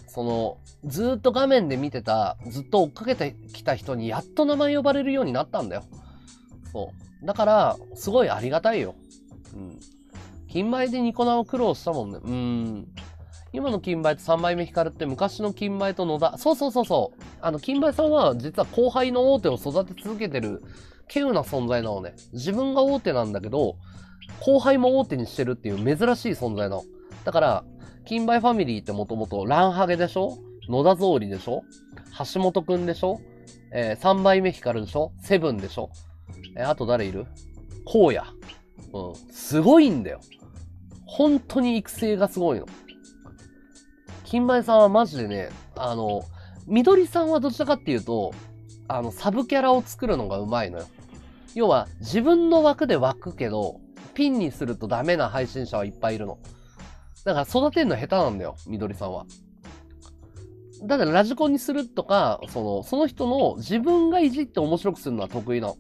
その、ずーっと画面で見てた、ずっと追っかけてきた人にやっと名前呼ばれるようになったんだよ。そう。だから、すごいありがたいよ。うん。金梅でニコ生苦労したもんね。うーん。今の金梅とさんばいめ光って昔の金梅と野田。そうそうそうそう。あの、金梅さんは実は後輩の大手を育て続けてる、稀有な存在なのね。自分が大手なんだけど、後輩も大手にしてるっていう珍しい存在なの。だから、金梅ファミリーってもともとランハゲでしょ、野田草履でしょ、橋本くんでしょ、えー、さんばいめ光でしょ、セブンでしょ、えー、あと誰いる、荒野。うん。すごいんだよ。本当に育成がすごいの。金梅さんはマジでね、あの、緑さんはどちらかっていうと、あの、サブキャラを作るのがうまいのよ。要は、自分の枠で湧くけど、ピンにするとダメな配信者はいっぱいいるの。だから育てるの下手なんだよ、緑さんは。だからラジコンにするとか、その、その人の自分がいじって面白くするのは得意なの。うん。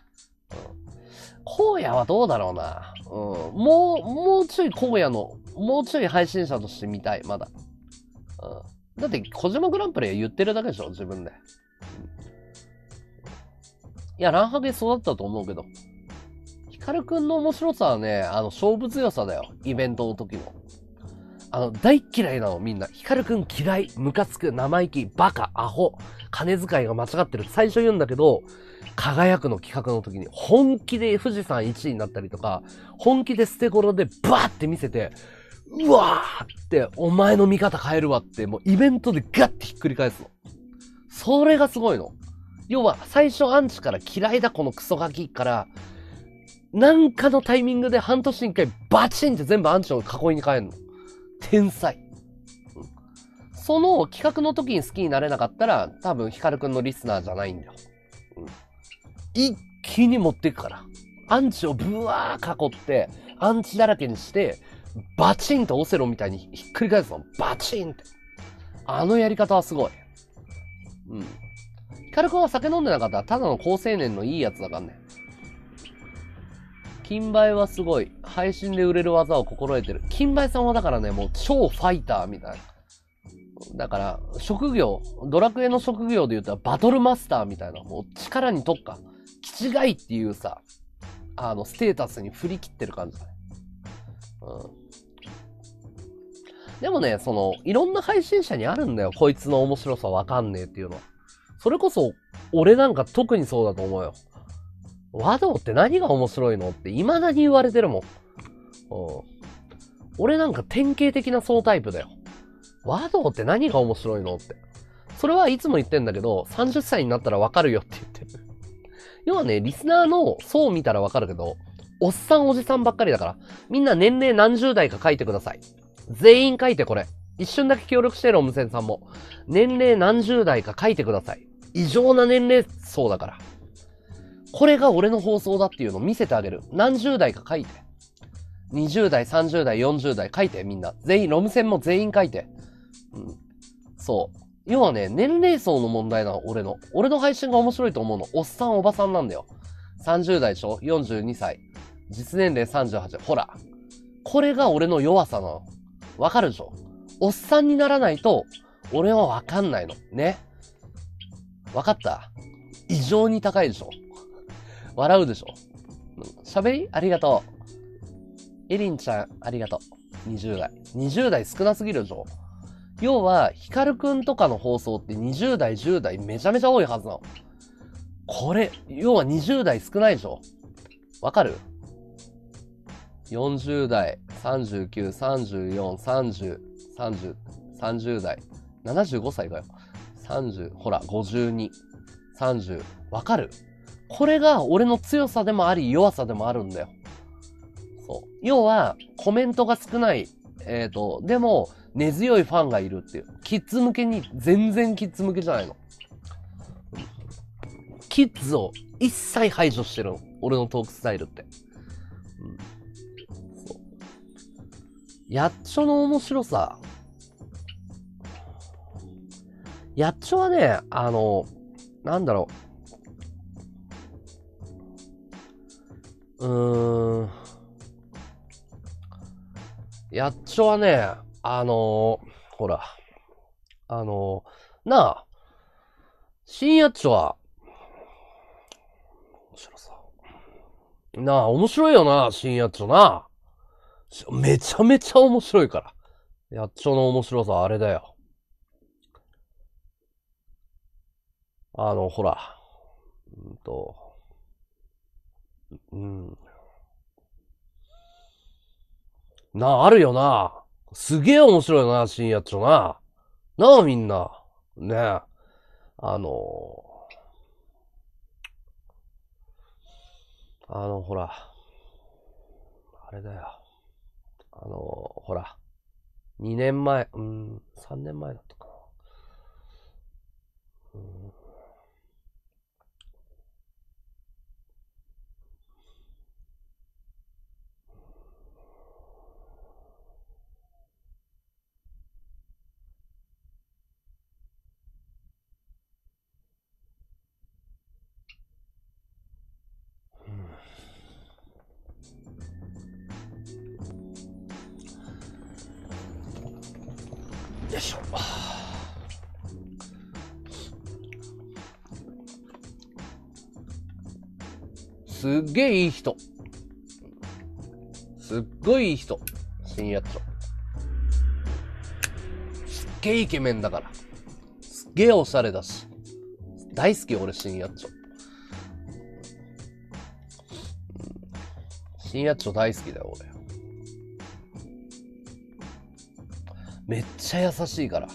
荒野はどうだろうな。うん。もう、もうちょい荒野の、もうちょい配信者として見たい、まだ。うん。だって、小島グランプリは言ってるだけでしょ、自分で。うん、いや、ランハゲ育ったと思うけど。ヒカルくんの面白さはね、あの、勝負強さだよ。イベントの時の。あの、大嫌いなの、みんな。ヒカルくん嫌い、ムカつく、生意気、バカ、アホ、金遣いが間違ってる。最初言うんだけど、輝くの企画の時に、本気で富士山いちいになったりとか、本気で捨て頃でバーって見せて、うわーって、お前の見方変えるわって、もうイベントでガッてひっくり返すの。それがすごいの。要は、最初アンチから嫌いだこのクソガキから、なんかのタイミングで半年に一回バチンって全部アンチを囲いに変えるの。天才。うん、その企画の時に好きになれなかったら、多分ヒカルくんのリスナーじゃないんだよ。うん、一気に持っていくから。アンチをブワー囲って、 アンチだらけにして、バチンとオセロみたいにひっくり返すの。バチンって。あのやり方はすごい。うん。ヒカルくんは酒飲んでなかったらただの好青年のいいやつだからね。金梅はすごい。配信で売れる技を心得てる。金梅さんはだからね、もう超ファイターみたいな。だから、職業、ドラクエの職業で言ったらバトルマスターみたいな、もう力に特化。気違いっていうさ、あの、ステータスに振り切ってる感じだね。うん。でもね、その、いろんな配信者にあるんだよ。こいつの面白さわかんねえっていうのは。それこそ、俺なんか特にそうだと思うよ。和道って何が面白いのって未だに言われてるもん。うん。俺なんか典型的なそうタイプだよ。和道って何が面白いのって。それはいつも言ってんだけど、さんじゅっさいになったらわかるよって言ってる。要はね、リスナーの層見たらわかるけど、おっさんおじさんばっかりだから、みんな年齢何十代か書いてください。全員書いてこれ。一瞬だけ協力してるおむせんさんも。年齢何十代か書いてください。異常な年齢層だから。これが俺の放送だっていうのを見せてあげる。何十代か書いて。にじゅう代、さんじゅう代、よんじゅう代書いてみんな。全員、ロム線も全員書いて。うん。そう。要はね、年齢層の問題なの、俺の。俺の配信が面白いと思うの。おっさんおばさんなんだよ。さんじゅう代でしょ ?よんじゅうに 歳。実年齢さんじゅうはち。ほら。これが俺の弱さなの。わかるでしょ？おっさんにならないと、俺はわかんないの。ね。わかった？異常に高いでしょ？笑うでしょ？喋りありがとう。エリンちゃん、ありがとう。にじゅう代。にじゅう代少なすぎるでしょ？要は、ヒカルくんとかの放送ってにじゅう代、じゅう代めちゃめちゃ多いはずなの。これ、要はにじゅう代少ないでしょ？わかる？ よんじゅう 代、さんじゅうきゅう、さんじゅうよん、さんじゅう、さんじゅう、さんじゅう代、ななじゅうごさいかよ。さんじゅう、ほら、ごじゅうに、さんじゅう、わかる？これが俺の強さでもあり弱さでもあるんだよ。そう。要は、コメントが少ない。えっと、でも、根強いファンがいるっていう。キッズ向けに、全然キッズ向けじゃないの。キッズを一切排除してるの。俺のトークスタイルって。うん、そう。やっちょの面白さ。やっちょはね、あの、なんだろう。うーん。やっちょはね、あのー、ほら、あのー、なあ、新やっちょは、面白さ。なあ、面白いよな、新やっちょな。めちゃめちゃ面白いから。やっちょの面白さはあれだよ。あの、ほら、うんと、うん。なあ、あるよな。すげえ面白いよな、新やっちょな。なあ、みんな。ねえ。あのー、あの、ほら。あれだよ。あのー、ほら。にねんまえ、うん、さんねんまえだったかな。うん、よいしょ。すっげえいい人。すっごいいい人。新やっちょ。すっげえイケメンだから。すっげえおしゃれだし。大好き俺、新やっちょ。新やっちょ大好きだよ、俺。めっちゃ優しいから。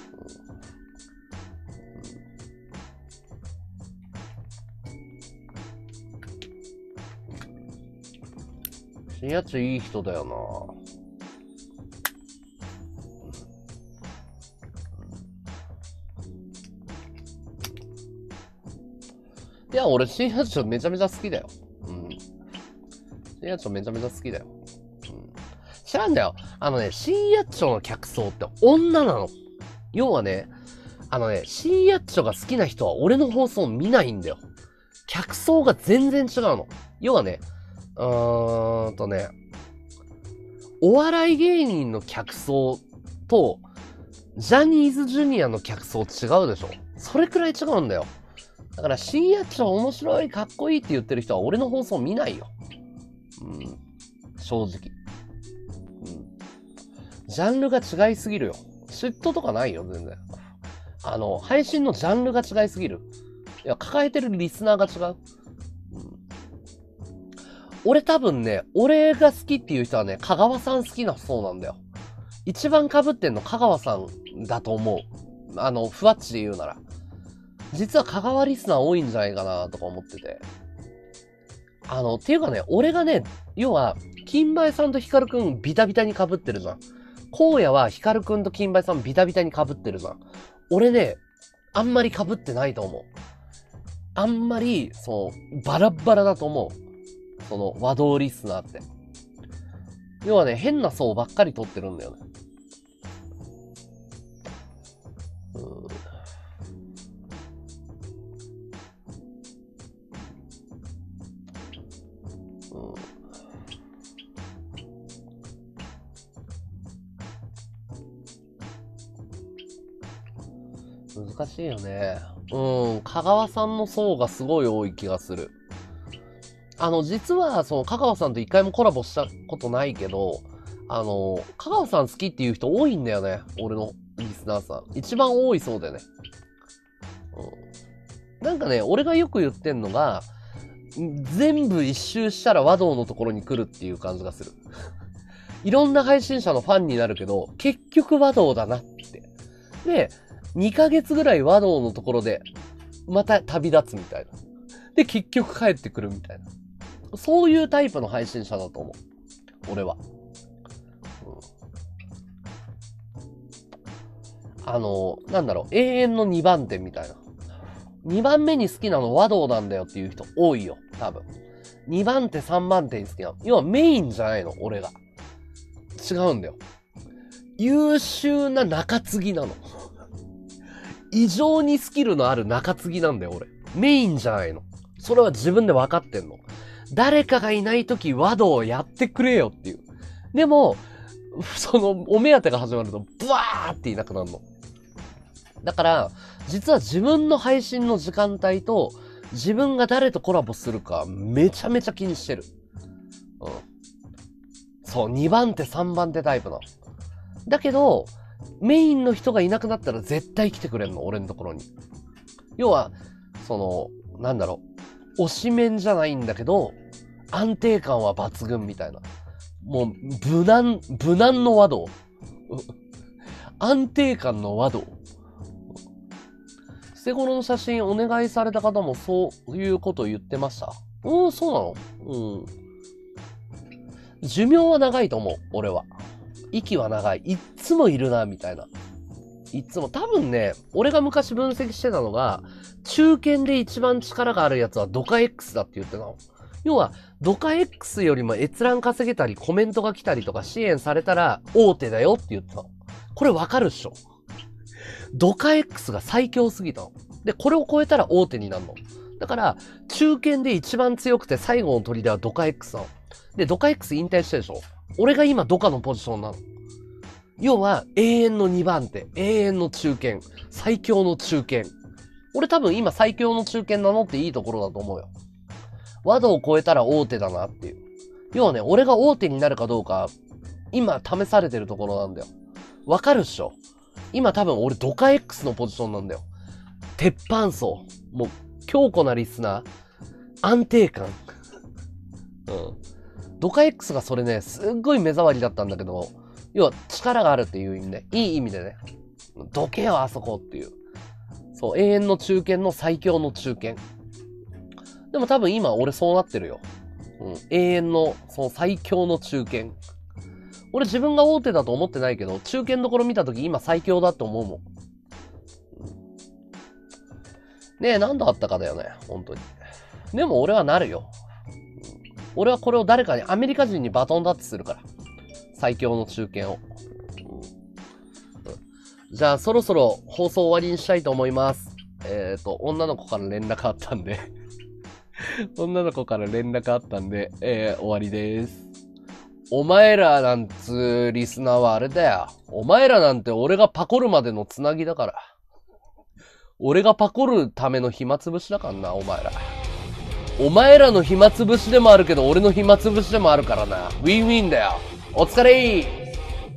新やっちょいい人だよな。いや、俺、新やっちょめちゃめちゃ好きだよ。うん。新やっちょめちゃめちゃ好きだよ。 違うんだよ。あのね、深夜っちょの客層って女なの。要はね、あのね、深夜っちょが好きな人は俺の放送見ないんだよ。客層が全然違うの。要はね、うーんとね、お笑い芸人の客層と、ジャニーズジュニアの客層違うでしょ。それくらい違うんだよ。だから深夜っちょ面白い、かっこいいって言ってる人は俺の放送見ないよ。うん、正直。うん。ジャンルが違いすぎるよ。嫉妬とかないよ、全然。あの、配信のジャンルが違いすぎる。いや、抱えてるリスナーが違う。うん、俺多分ね、俺が好きっていう人はね、香川さん好きなそうなんだよ。一番被ってんの香川さんだと思う。あの、ふわっちで言うなら。実は香川リスナー多いんじゃないかなとか思ってて。あの、っていうかね、俺がね、要は、金梅さんとヒカルくんビタビタに被ってるじゃん。荒野はヒカルくんと金梅さんビタビタに被ってるじゃん。俺ね、あんまり被ってないと思う。あんまり、そう、バラッバラだと思う。その、和道リスナーって。要はね、変な層ばっかり取ってるんだよね。うーん。難しいよね。うん、香川さんの層がすごい多い気がする。あの、実は、その、香川さんと一回もコラボしたことないけど、あの、香川さん好きっていう人多いんだよね。俺のリスナーさん。一番多いそうだよね。うん。なんかね、俺がよく言ってんのが、全部一周したら和道のところに来るっていう感じがする。いろんな配信者のファンになるけど、結局和道だなって。で、にかげつぐらい和道のところで、また旅立つみたいな。で、結局帰ってくるみたいな。そういうタイプの配信者だと思う。俺は。うん、あの、なんだろう、永遠のにばんてみたいな。にばんめに好きなの和道なんだよっていう人多いよ、多分。にばんてさんばんてに好きなの。要はメインじゃないの、俺が。違うんだよ。優秀な中継ぎなの。異常にスキルのある中継ぎなんだよ、俺。メインじゃないの。それは自分で分かってんの。誰かがいないとき和道をやってくれよっていう。でも、その、お目当てが始まると、ブワーっていなくなるの。だから、実は自分の配信の時間帯と、自分が誰とコラボするか、めちゃめちゃ気にしてる。うん。そう、にばんてさんばんてタイプなの。だけど、メインの人がいなくなったら絶対来てくれんの、俺のところに。要は、その、なんだろう、推しメンじゃないんだけど、安定感は抜群みたいな。もう、無難、無難の和道。安定感の和道。捨て頃の写真お願いされた方もそういうこと言ってました。うん、そうなの？うん。寿命は長いと思う、俺は。息は長い。いっつもいるな、みたいな。いっつも。多分ね、俺が昔分析してたのが、中堅で一番力があるやつはドカ X だって言ってたの。要は、ドカ X よりも閲覧稼げたり、コメントが来たりとか支援されたら、大手だよって言ってたの。これわかるっしょ？ドカ X が最強すぎたの。で、これを超えたら大手になるの。だから、中堅で一番強くて最後の砦はドカ X なの。で、ドカ X 引退したでしょ？俺が今ドカのポジションなの。要は、永遠のにばんて、永遠の中堅、最強の中堅。俺多分今最強の中堅名乗っていいところだと思うよ。和道を超えたら大手だなっていう。要はね、俺が大手になるかどうか、今試されてるところなんだよ。わかるっしょ？今多分俺ドカ X のポジションなんだよ。鉄板層。もう、強固なリスナー。安定感。うん。ドカ X がそれね、すっごい目障りだったんだけど、要は力があるっていう意味ね。いい意味でね。どけよ、あそこっていう。そう、永遠の中堅の最強の中堅。でも多分今俺そうなってるよ。うん。永遠の、その最強の中堅。俺自分が大手だと思ってないけど、中堅どころ見たとき今最強だって思うもん。ねえ、何度あったかだよね。本当に。でも俺はなるよ。俺はこれを誰かに、アメリカ人にバトンタッチするから。 最強の中堅を。じゃあ、そろそろ放送終わりにしたいと思います。えっと、女の子から連絡あったんで女の子から連絡あったんで、えー、終わりです。お前らなんつうリスナーはあれだよ。お前らなんて俺がパコるまでのつなぎだから。俺がパコるための暇つぶしだからな、お前ら。お前らの暇つぶしでもあるけど、俺の暇つぶしでもあるからな。ウィンウィンだよ。お疲れー。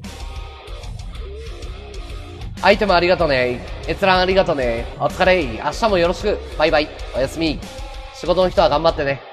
アイテムありがとね。閲覧ありがとね。お疲れー。明日もよろしく。バイバイ。おやすみ。仕事の人は頑張ってね。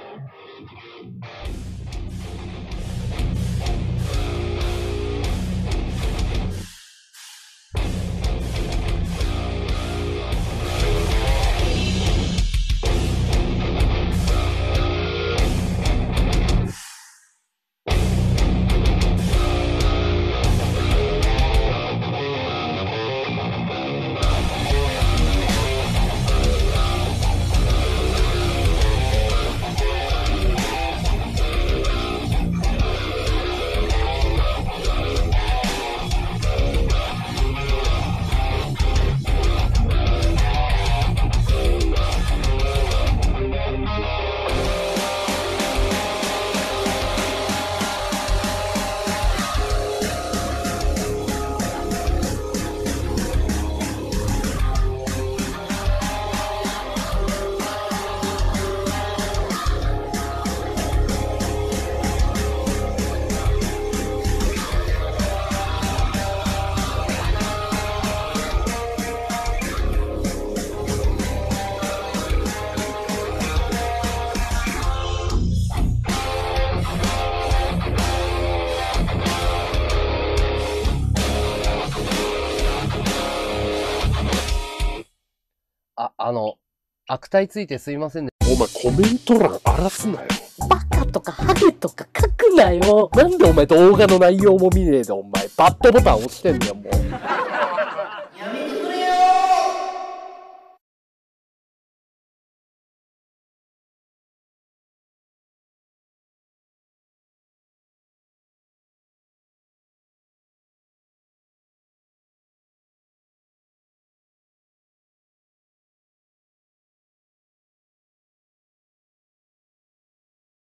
あ、あの、悪態ついてすいませんね。 お前コメント欄荒らすなよ。 バカとかハゲとか書くなよ。 なんでお前動画の内容も見ねえでお前バッドボタン押してんだよもう。